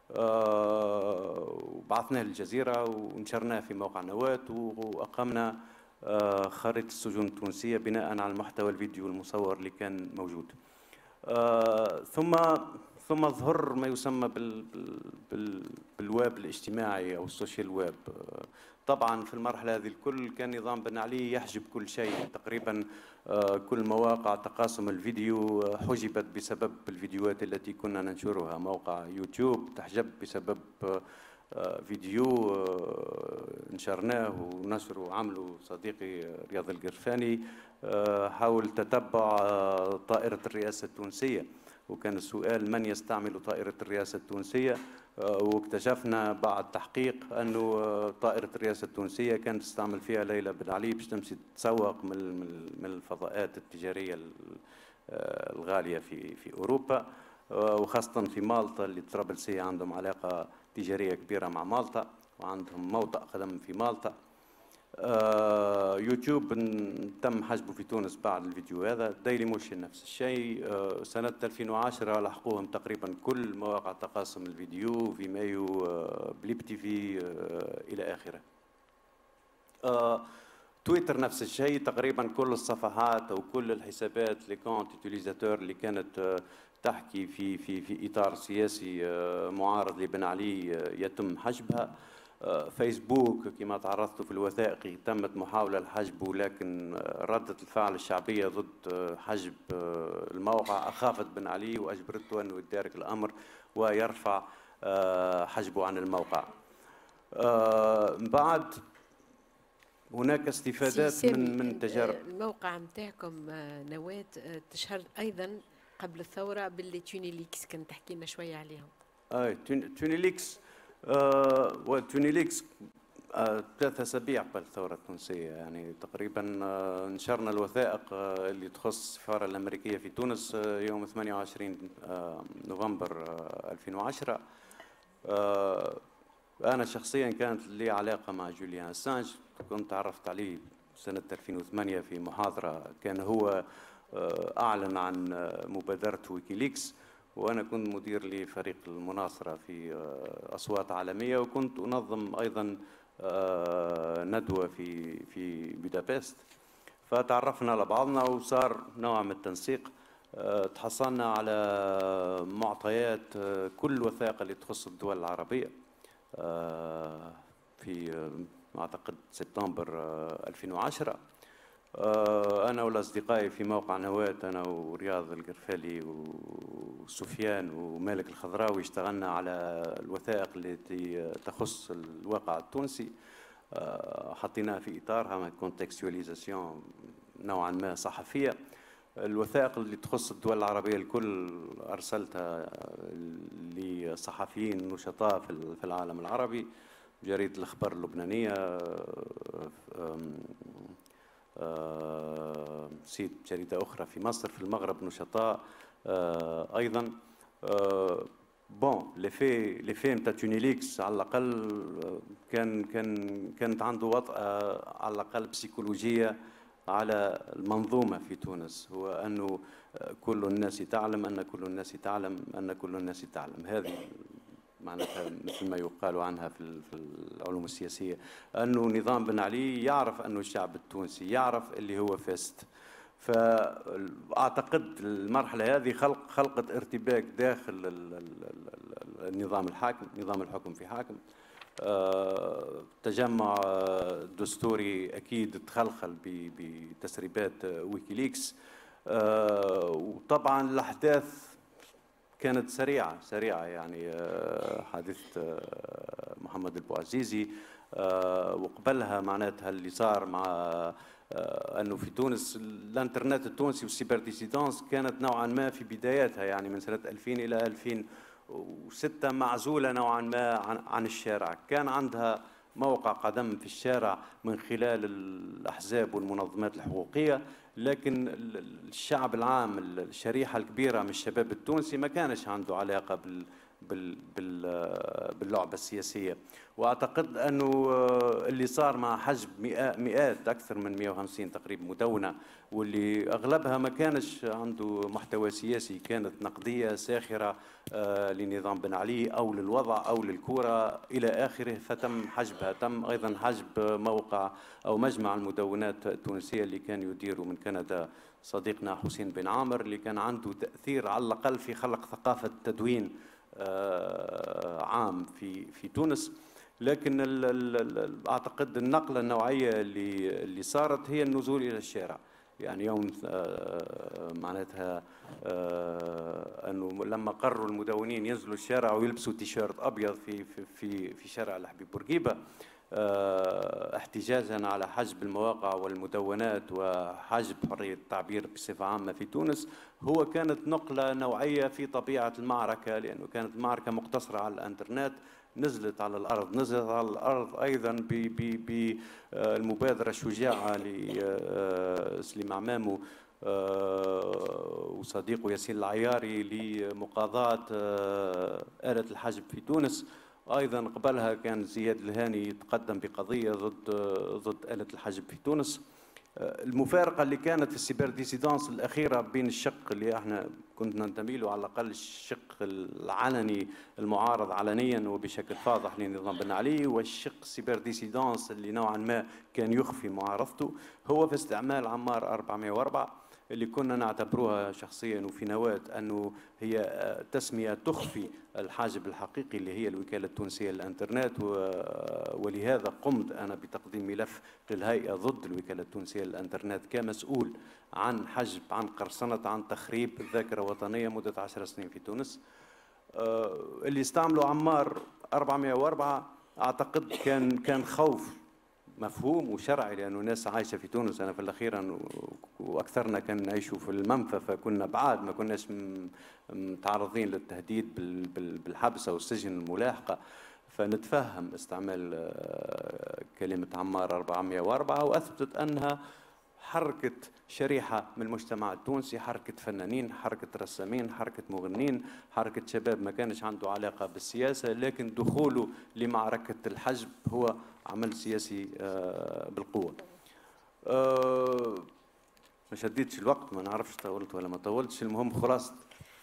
وبعثناه للجزيرة ونشرناه في موقع نواة، وأقمنا خريطة السجون التونسية بناء على المحتوى الفيديو المصور اللي كان موجود. ثم ثم ظهر ما يسمى بال بال بالويب الاجتماعي أو السوشيال ويب. طبعا في المرحلة هذه الكل كان نظام بن علي يحجب كل شيء، تقريبا كل مواقع تقاسم الفيديو حجبت بسبب الفيديوهات التي كنا ننشرها. موقع يوتيوب تحجب بسبب فيديو نشرناه ونشره عمله صديقي رياض القرفاني حول تتبع طائرة الرئاسة التونسية، وكان السؤال من يستعمل طائرة الرئاسة التونسية، واكتشفنا بعد تحقيق أنه طائرة الرئاسة التونسية كانت تستعمل فيها ليلى بن علي باش تمشي تسوق من الفضاءات التجارية الغالية في في أوروبا، وخاصة في مالطا اللي طرابلسية عندهم علاقة تجارية كبيرة مع مالطا وعندهم موطأ قدم في مالطا. آه يوتيوب تم حجبه في تونس بعد الفيديو هذا. ديلي موشن نفس الشيء. آه سنة ألفين وعشرة لحقوهم تقريبا كل مواقع تقاسم الفيديو، فيمايو، آه بليب تي في، آه إلى آخره. آه تويتر نفس الشيء، تقريبا كل الصفحات أو كل الحسابات لي كونت يوتيليزاتور اللي كانت آه تحكي في في في إطار سياسي آه معارض لبن علي آه يتم حجبها. فيسبوك كما تعرضت في الوثائقي تمت محاولة لحجبه، ولكن ردة الفعل الشعبية ضد حجب الموقع أخافت بن علي وأجبرته أنه يدارك الأمر ويرفع حجبه عن الموقع. بعد هناك استفادات من من تجارب. الموقع متاعكم نواة تشهر أيضا قبل الثورة باللي تونيليكس، كان تحكي لنا شوية عليهم. أي تونيليكس آه وتونيليكس آه ثلاث أسابيع قبل الثورة التونسية، يعني تقريبا آه نشرنا الوثائق آه اللي تخص السفارة الأمريكية في تونس آه يوم ثمانية وعشرين آه نوفمبر آه ألفين وعشرة. آه أنا شخصيا كانت لي علاقة مع جوليان أسانج، كنت تعرفت عليه سنة ألفين وثمانية في محاضرة، كان هو آه أعلن عن مبادرة ويكيليكس، وأنا كنت مدير لفريق المناصرة في أصوات عالمية، وكنت أنظم أيضا ندوة في في بودابست. فتعرفنا على بعضنا وصار نوع من التنسيق. تحصلنا على معطيات كل الوثائق اللي تخص الدول العربية في أعتقد سبتمبر ألفين وعشرة. أنا والأصدقائي في موقع نواة، أنا ورياض القرفالي وسفيان ومالك الخضراوي، اشتغلنا على الوثائق التي تخص الواقع التونسي، حطيناها في إطارها كونتكستواليزاسيون نوعا ما صحفية. الوثائق اللي تخص الدول العربية الكل أرسلتها لصحفيين نشطاء في العالم العربي، جريدة الأخبار اللبنانية، سيت جريدة أخرى في مصر، في المغرب نشطاء أيضا. بون لفي لفي نتاع تونيليكس على الأقل كان كان كانت عنده وطأة على الأقل بسيكولوجية على المنظومة في تونس، هو أنه كل الناس تعلم أن كل الناس تعلم أن كل الناس تعلم. هذه معناتها مثل ما يقال عنها في العلوم السياسية، أنه نظام بن علي يعرف أنه الشعب التونسي يعرف اللي هو فاسد. فأعتقد المرحلة هذه خلق خلقت ارتباك داخل النظام الحاكم، نظام الحكم في حاكم. تجمع دستوري أكيد تخلخل بتسريبات ويكيليكس، وطبعا الأحداث كانت سريعة سريعة يعني حادثة محمد البوعزيزي، وقبلها معناتها اللي صار مع أنه في تونس الانترنت التونسي والسيبر ديسيدانس كانت نوعا ما في بداياتها، يعني من سنة ألفين إلى ألفين وستة معزولة نوعا ما عن الشارع، كان عندها موقع قدم في الشارع من خلال الأحزاب والمنظمات الحقوقية، لكن الشعب العام، الشريحة الكبيرة من الشباب التونسي ما كانش عنده علاقة بال بال بال باللعبة السياسية. وأعتقد أنه اللي صار مع حجب مئات أكثر من مئة وخمسين تقريبا مدونة، واللي أغلبها ما كانش عنده محتوى سياسي، كانت نقدية ساخرة لنظام بن علي أو للوضع أو للكورة إلى آخره، فتم حجبها. تم أيضا حجب موقع أو مجمع المدونات التونسية اللي كان يديره من كندا صديقنا حسين بن عامر، اللي كان عنده تأثير على الأقل في خلق ثقافة التدوين عام في في تونس. لكن ال ال اعتقد النقله النوعيه اللي اللي صارت هي النزول الى الشارع. يعني يوم معناتها انه لما قرروا المدونين ينزلوا الشارع ويلبسوا تيشيرت ابيض في في في, في شارع الحبيب بورقيبه احتجاجا على حجب المواقع والمدونات وحجب حريه التعبير بصفه عامه في تونس، هو كانت نقله نوعيه في طبيعه المعركه، لانه كانت المعركه مقتصره على الانترنت، نزلت على الارض، نزلت على الارض ايضا بالمبادره الشجاعه لسليم عمامو وصديقه ياسين العياري لمقاضاه آلة الحجب في تونس. ايضا قبلها كان زياد الهاني يتقدم بقضيه ضد ضد آلة الحجب في تونس. المفارقه اللي كانت في السيبر ديسيدانس الاخيره بين الشق اللي احنا كنا ننتمي له على الاقل الشق العلني المعارض علنيا وبشكل فاضح لنظام بن علي، والشق السيبر ديسيدانس اللي نوعا ما كان يخفي معارضته، هو في استعمال عمار أربعمئة وأربعة اللي كنا نعتبروها شخصيا وفي نواة أنه هي تسمية تخفي الحاجب الحقيقي اللي هي الوكالة التونسية للإنترنت، ولهذا قمت أنا بتقديم ملف للهيئة ضد الوكالة التونسية للإنترنت كمسؤول عن حجب، عن قرصنة، عن تخريب الذاكرة الوطنية مدة عشر سنين في تونس. اللي استعملوا عمار أربعمئة وأربعة أعتقد كان كان خوف مفهوم وشرعي، لأنه ناس عايشة في تونس. أنا في الأخير وأكثرنا كان نعيشوا في المنفى، فكنا بعاد ما كناش متعرضين للتهديد بالحبس أو السجن الملاحقة، فنتفهم استعمال كلمة عمار أربعمئة وأربعة، وأثبتت أنها حركة شريحة من المجتمع التونسي، حركة فنانين، حركة رسامين، حركة مغنين، حركة شباب ما كانش عنده علاقة بالسياسة، لكن دخوله لمعركة الحجب هو عمل سياسي بالقوة. ما شديتش الوقت، ما نعرفش طولت ولا ما طولتش، المهم خلاص.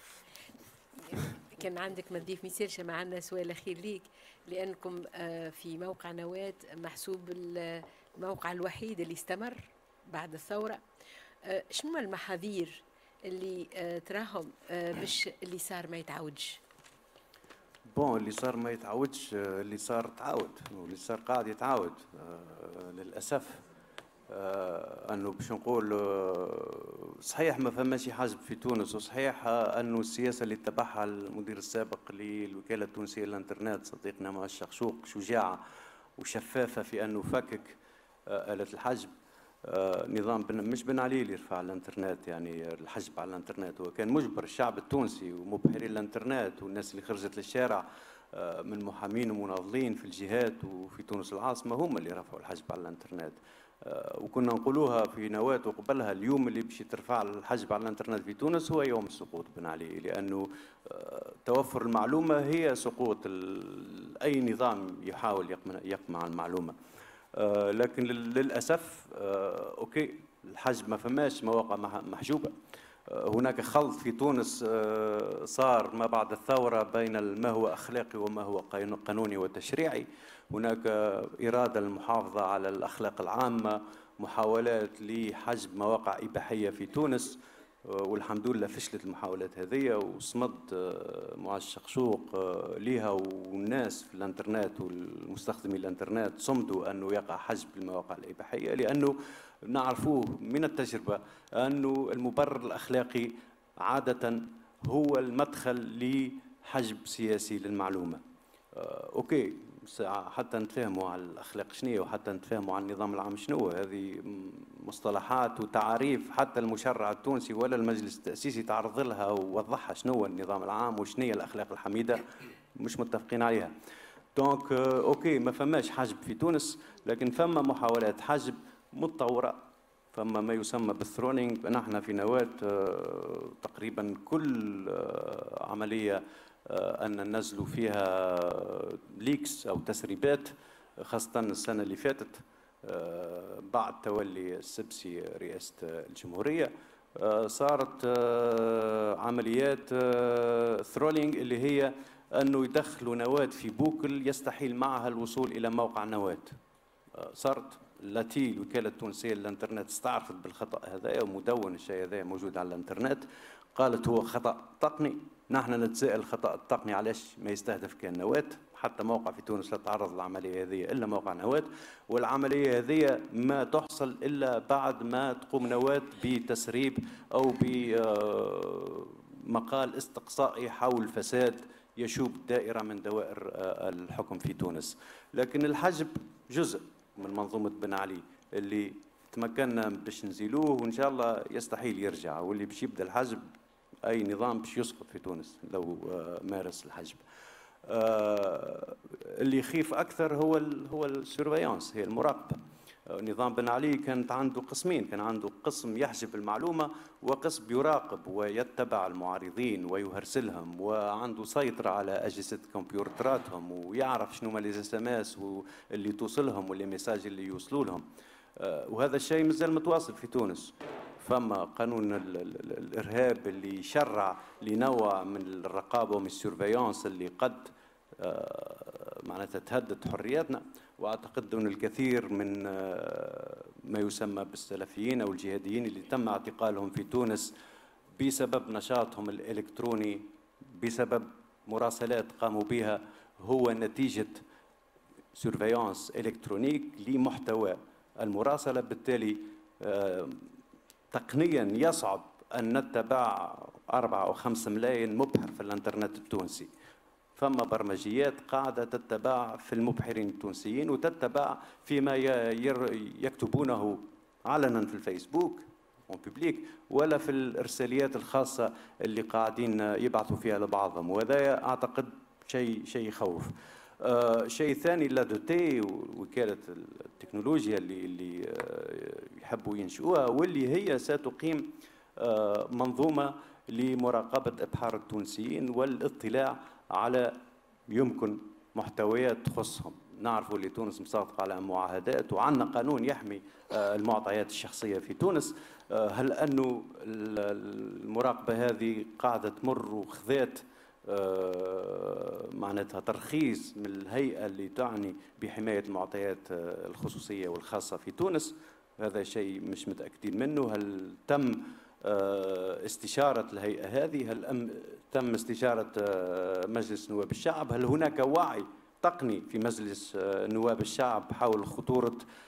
كان عندك ما تضيف مثال معنا سؤال أخير ليك، لأنكم في موقع نواة محسوب الموقع الوحيد اللي استمر بعد الثورة. شنو المحاذير اللي تراهم باش اللي صار ما يتعاودش؟ بون اللي صار ما يتعاودش، اللي صار تعاود، واللي صار قاعد يتعاود للأسف. آه انه باش نقول آه صحيح ما فماش حجب في تونس، وصحيح آه انه السياسه اللي اتبعها المدير السابق للوكاله التونسيه للانترنت صديقنا مع الشخشوق شجاعه وشفافه في انه فكك آه آلة الحجب. آه نظام بن مش بن علي اللي رفع الانترنت، يعني الحجب على الانترنت، هو كان مجبر الشعب التونسي ومبحري الانترنت والناس اللي خرجت للشارع آه من محامين ومناضلين في الجهات وفي تونس العاصمه هم اللي رفعوا الحجب على الانترنت. آه وكنا نقولوها في نواة وقبلها، اليوم اللي باش يترفع الحجب على الانترنت في تونس هو يوم السقوط بن علي، لانه آه توفر المعلومه هي سقوط اي نظام يحاول يقمع المعلومه. آه لكن للاسف آه اوكي الحجب ما فماش مواقع محجوبه. آه هناك خلط في تونس آه صار ما بعد الثوره بين ما هو اخلاقي وما هو قانوني وتشريعي. هناك اراده للمحافظه على الاخلاق العامه، محاولات لحجب مواقع اباحيه في تونس، والحمد لله فشلت المحاولات هذه، وصمد معاذ الشخشوق ليها، والناس في الانترنت والمستخدمي الانترنت صمدوا انه يقع حجب المواقع الاباحيه، لانه نعرفوه من التجربه انه المبرر الاخلاقي عاده هو المدخل لحجب سياسي للمعلومه. اوكي حتى نتفاهموا على الاخلاق شنو وحتى نتفاهموا على النظام العام شنو، هذه مصطلحات وتعاريف حتى المشرع التونسي ولا المجلس التاسيسي تعرض لها ووضحها شنو هو النظام العام وشنو هي الاخلاق الحميده، مش متفقين عليها. دونك اوكي ما فماش حجب في تونس، لكن فما محاولات حجب متطوره، فما ما يسمى بالثرونينج. نحن في نواة تقريبا كل عمليه أن ننزلوا فيها ليكس أو تسريبات، خاصة السنة اللي فاتت بعد تولي السبسي رئاسة الجمهورية صارت عمليات ثرولينج اللي هي أنه يدخلوا نواة في بوكل يستحيل معها الوصول إلى موقع نواة. صارت التي الوكالة التونسية للإنترنت استعرفت بالخطأ هذا، ومدون الشيء هذا موجود على الإنترنت، قالت هو خطأ تقني. نحن نتساءل الخطأ التقني علاش ما يستهدف كان نواة؟ حتى موقع في تونس لا تعرض للعملية هذه إلا موقع نواة، والعملية هذه ما تحصل إلا بعد ما تقوم نواة بتسريب أو بمقال استقصائي حول فساد يشوب دائرة من دوائر الحكم في تونس. لكن الحجب جزء من منظومة بن علي اللي تمكنا باش نزيلوه، وإن شاء الله يستحيل يرجع، واللي باش يبدأ الحجب أي نظام باش يسقط في تونس لو مارس الحجب. اللي يخيف أكثر هو ال هو السيرفيانس، هي المراقبة. نظام بن علي كانت عنده قسمين، كان عنده قسم يحجب المعلومة وقسم يراقب ويتبع المعارضين ويهرسلهم، وعنده سيطرة على أجهزة كمبيوتراتهم ويعرف شنو ما لي اس ام اس اللي توصلهم واللي ميساج اللي يوصلوا لهم. وهذا الشيء مازال متواصل في تونس. فما قانون الارهاب اللي شرع لنوع من الرقابه ومن السيرفيانس اللي قد معناتها تهدد حرياتنا، واعتقد ان الكثير من ما يسمى بالسلفيين او الجهاديين اللي تم اعتقالهم في تونس بسبب نشاطهم الالكتروني، بسبب مراسلات قاموا بها، هو نتيجه سيرفيانس الكترونيك لمحتوى المراسله. بالتالي تقنيا يصعب أن نتبع أربعة أو خمسة ملايين مبحر في الإنترنت التونسي. فما برمجيات قاعدة تتبع في المبحرين التونسيين وتتبع فيما يكتبونه علنا في الفيسبوك اون بيبليك ولا في الإرساليات الخاصة اللي قاعدين يبعثوا فيها لبعضهم، وهذا أعتقد شيء شيء يخوف. آه شيء ثاني لادوتي وكالة التكنولوجيا اللي اللي آه يحبوا ينشئوها، واللي هي ستقيم آه منظومة لمراقبة إبحار التونسيين والاطلاع على يمكن محتويات تخصهم. نعرفوا اللي تونس مصادقة على معاهدات وعندنا قانون يحمي آه المعطيات الشخصية في تونس. آه هل أنه المراقبة هذه قاعدة تمر وخذات آه معناتها ترخيص من الهيئة اللي تعني بحماية المعطيات آه الخصوصية والخاصة في تونس؟ هذا شيء مش متأكدين منه. هل تم آه استشارة الهيئة هذه؟ هل أم تم استشارة آه مجلس نواب الشعب؟ هل هناك وعي تقني في مجلس آه نواب الشعب حول خطورة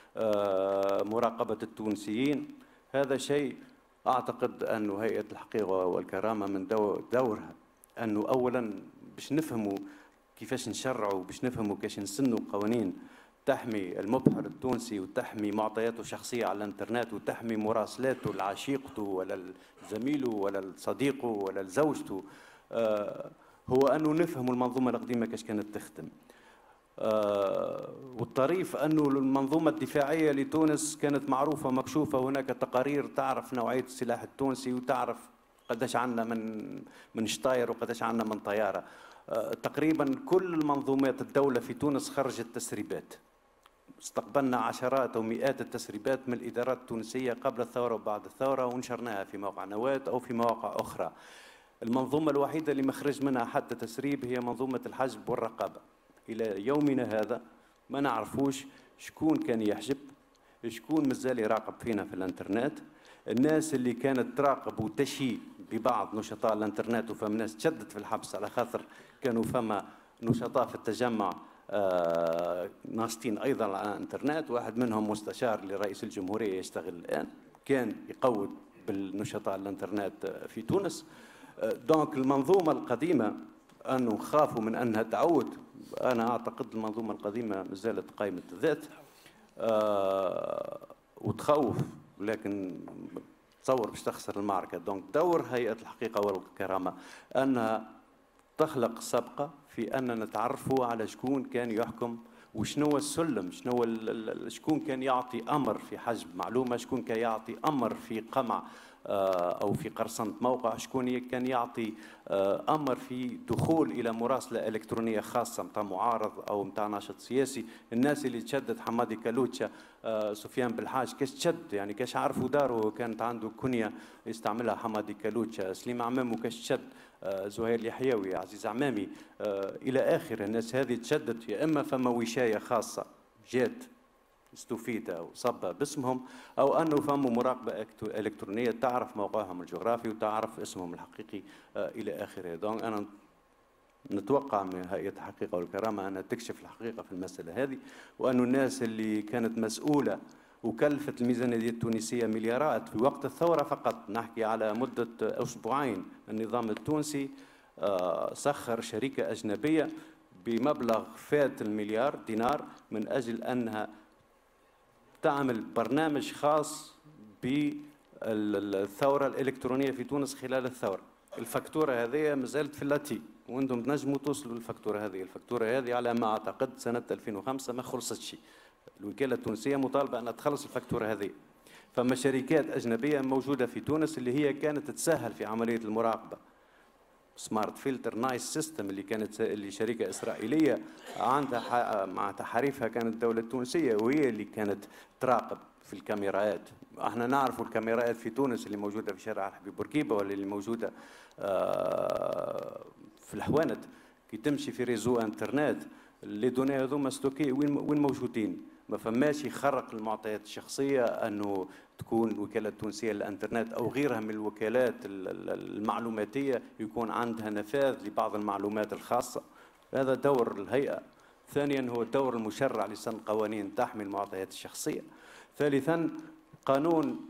مراقبة التونسيين. هذا شيء أعتقد أن هيئة الحقيقة والكرامة من دورها أنه أولا باش نفهموا كيفاش نشرعوا، باش نفهموا كيفاش نسنوا قوانين تحمي المبحر التونسي وتحمي معطياته الشخصية على الانترنت وتحمي مراسلاته لعشيقته ولا لزميله ولا لصديقه ولا لزوجته، آه هو أنه نفهموا المنظومة القديمة كيفاش كانت تخدم. آه والطريف أنه المنظومة الدفاعية لتونس كانت معروفة ومكشوفة، هناك تقارير تعرف نوعية السلاح التونسي وتعرف قداش عندنا من من شطاير وقداش عندنا من طيارة. آه تقريبا كل منظومات الدولة في تونس خرجت تسريبات. استقبلنا عشرات أو مئات التسريبات من الإدارات التونسية قبل الثورة وبعد الثورة ونشرناها في موقع نواة أو في مواقع أخرى. المنظومة الوحيدة اللي مخرج منها حتى تسريب هي منظومة الحجب والرقابة. إلى يومنا هذا ما نعرفوش شكون كان يحجب، شكون مازال يراقب فينا في الانترنت. الناس اللي كانت تراقب وتشي ببعض نشطاء الانترنت، وفما ناس تشدت في الحبس على خاطر كانوا فما نشطاء في التجمع آه ناشطين ايضا على الانترنت. واحد منهم مستشار لرئيس الجمهوريه يشتغل الان، كان يقود بالنشطاء الانترنت في تونس. آه دونك المنظومه القديمه انه خافوا من انها تعود، انا اعتقد المنظومه القديمه مازالت قائمه الذات آه وتخوف، لكن تصور باش تخسر المعركه. دونك دور هيئه الحقيقه والكرامه انها تخلق سبقه في أننا نتعرفوا على شكون كان يحكم وشنو السلم، شنو شكون كان يعطي أمر في حجب معلومة، شكون كان يعطي أمر في قمع أو في قرصنة موقع، شكون كان يعطي أمر في دخول إلى مراسلة إلكترونية خاصة متاع معارض أو متاع ناشط سياسي. الناس اللي تشدد حمادي كالوتشا، سفيان بالحاج، كاش تشد يعني كاش عرفوا داره كانت عنده كنية يستعملها حمادي كالوتشا، سليم عمامو كاش تشد، زهير اليحيوي، عزيز عمامي إلى آخر. الناس هذه تشدد، يا إما فما وشاية خاصة جات استفيدة وصبة باسمهم، أو أنه فما مراقبة إلكترونية تعرف موقعهم الجغرافي وتعرف اسمهم الحقيقي إلى آخره. دونك أنا نتوقع من هيئة الحقيقة والكرامة أنها تكشف الحقيقة في المسألة هذه، وأنه الناس اللي كانت مسؤولة وكلفت الميزانية التونسية مليارات في وقت الثورة فقط، نحكي على مدة أسبوعين، النظام التونسي سخر شركة أجنبية بمبلغ فات المليار دينار من أجل أنها تعمل برنامج خاص بالثورة الإلكترونية في تونس خلال الثورة. الفاتورة هذه مازالت في اللاتي، وانتم تنجموا توصلوا للفاتورة هذه. الفاتورة هذه على ما أعتقد سنة ألفين وخمسة ما خلصتش، الوكالة التونسية مطالبة أن تخلص الفاتورة هذه. فما شركات أجنبية موجودة في تونس اللي هي كانت تسهل في عملية المراقبة. سمارت فلتر، نايس سيستم اللي كانت اللي شركة إسرائيلية عندها مع تحالفها كانت الدولة التونسية، وهي اللي كانت تراقب في الكاميرات. احنا نعرفوا الكاميرات في تونس اللي موجودة في شارع الحبيب بورقيبة ولا اللي موجودة في الحوانت، كي تمشي في ريزو انترنت اللي دوني هذوما ستوكي وين وين موجودين. ما فماش يخرق المعطيات الشخصية أنه تكون الوكالة التونسية للإنترنت أو غيرها من الوكالات المعلوماتية يكون عندها نفاذ لبعض المعلومات الخاصة. هذا دور الهيئة. ثانيا هو دور المشرع لسن قوانين تحمي المعطيات الشخصية. ثالثا قانون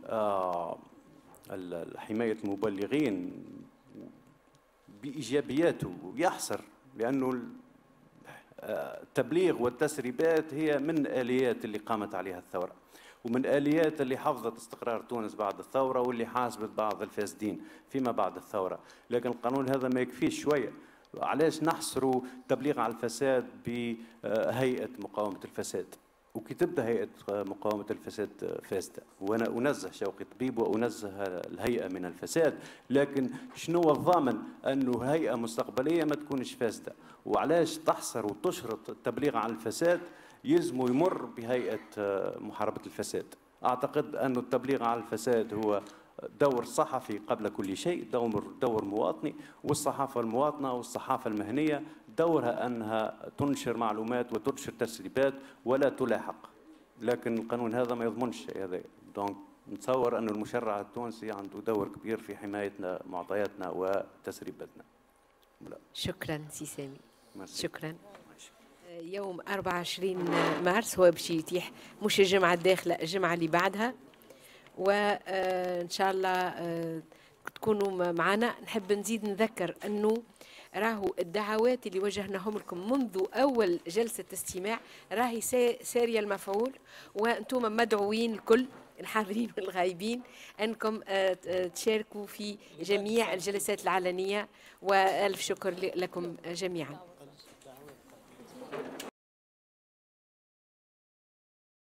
حماية المبلغين بإيجابياته يحصر، لأنه التبليغ والتسريبات هي من الآليات اللي قامت عليها الثورة، ومن آليات اللي حفظت استقرار تونس بعد الثورة واللي حاسبت بعض الفاسدين فيما بعد الثورة. لكن القانون هذا ما يكفيش شوية. علاش نحصروا تبليغ على الفساد بهيئة مقاومة الفساد؟ وكي تبدا هيئه مقاومه الفساد فاسده، وانا انزه شوقي طبيب وانزه الهيئه من الفساد، لكن شنو الضامن انه هيئه مستقبليه ما تكونش فاسده؟ وعلاش تحصر وتشرط التبليغ عن الفساد؟ يلزموا يمر بهيئه محاربه الفساد. اعتقد ان التبليغ عن الفساد هو دور صحفي قبل كل شيء، دور دور مواطني، والصحافه المواطنه والصحافه المهنيه دورها أنها تنشر معلومات وتنشر تسريبات ولا تلاحق. لكن القانون هذا ما يضمنش هذا. دونك نتصور أن المشرع التونسي عنده دور كبير في حمايتنا معطياتنا وتسريباتنا. شكرا سي سامي. شكرا. يوم أربعة وعشرين مارس هو باش يتيح مش الجمعة الداخلة، الجمعة اللي بعدها، وإن شاء الله تكونوا معنا. نحب نزيد نذكر أنه راهو الدعوات اللي وجهناهم لكم منذ أول جلسة استماع راهي سارية المفعول، وأنتم مدعوين الكل الحاضرين والغايبين أنكم تشاركوا في جميع الجلسات العلنية، وألف شكر لكم جميعا.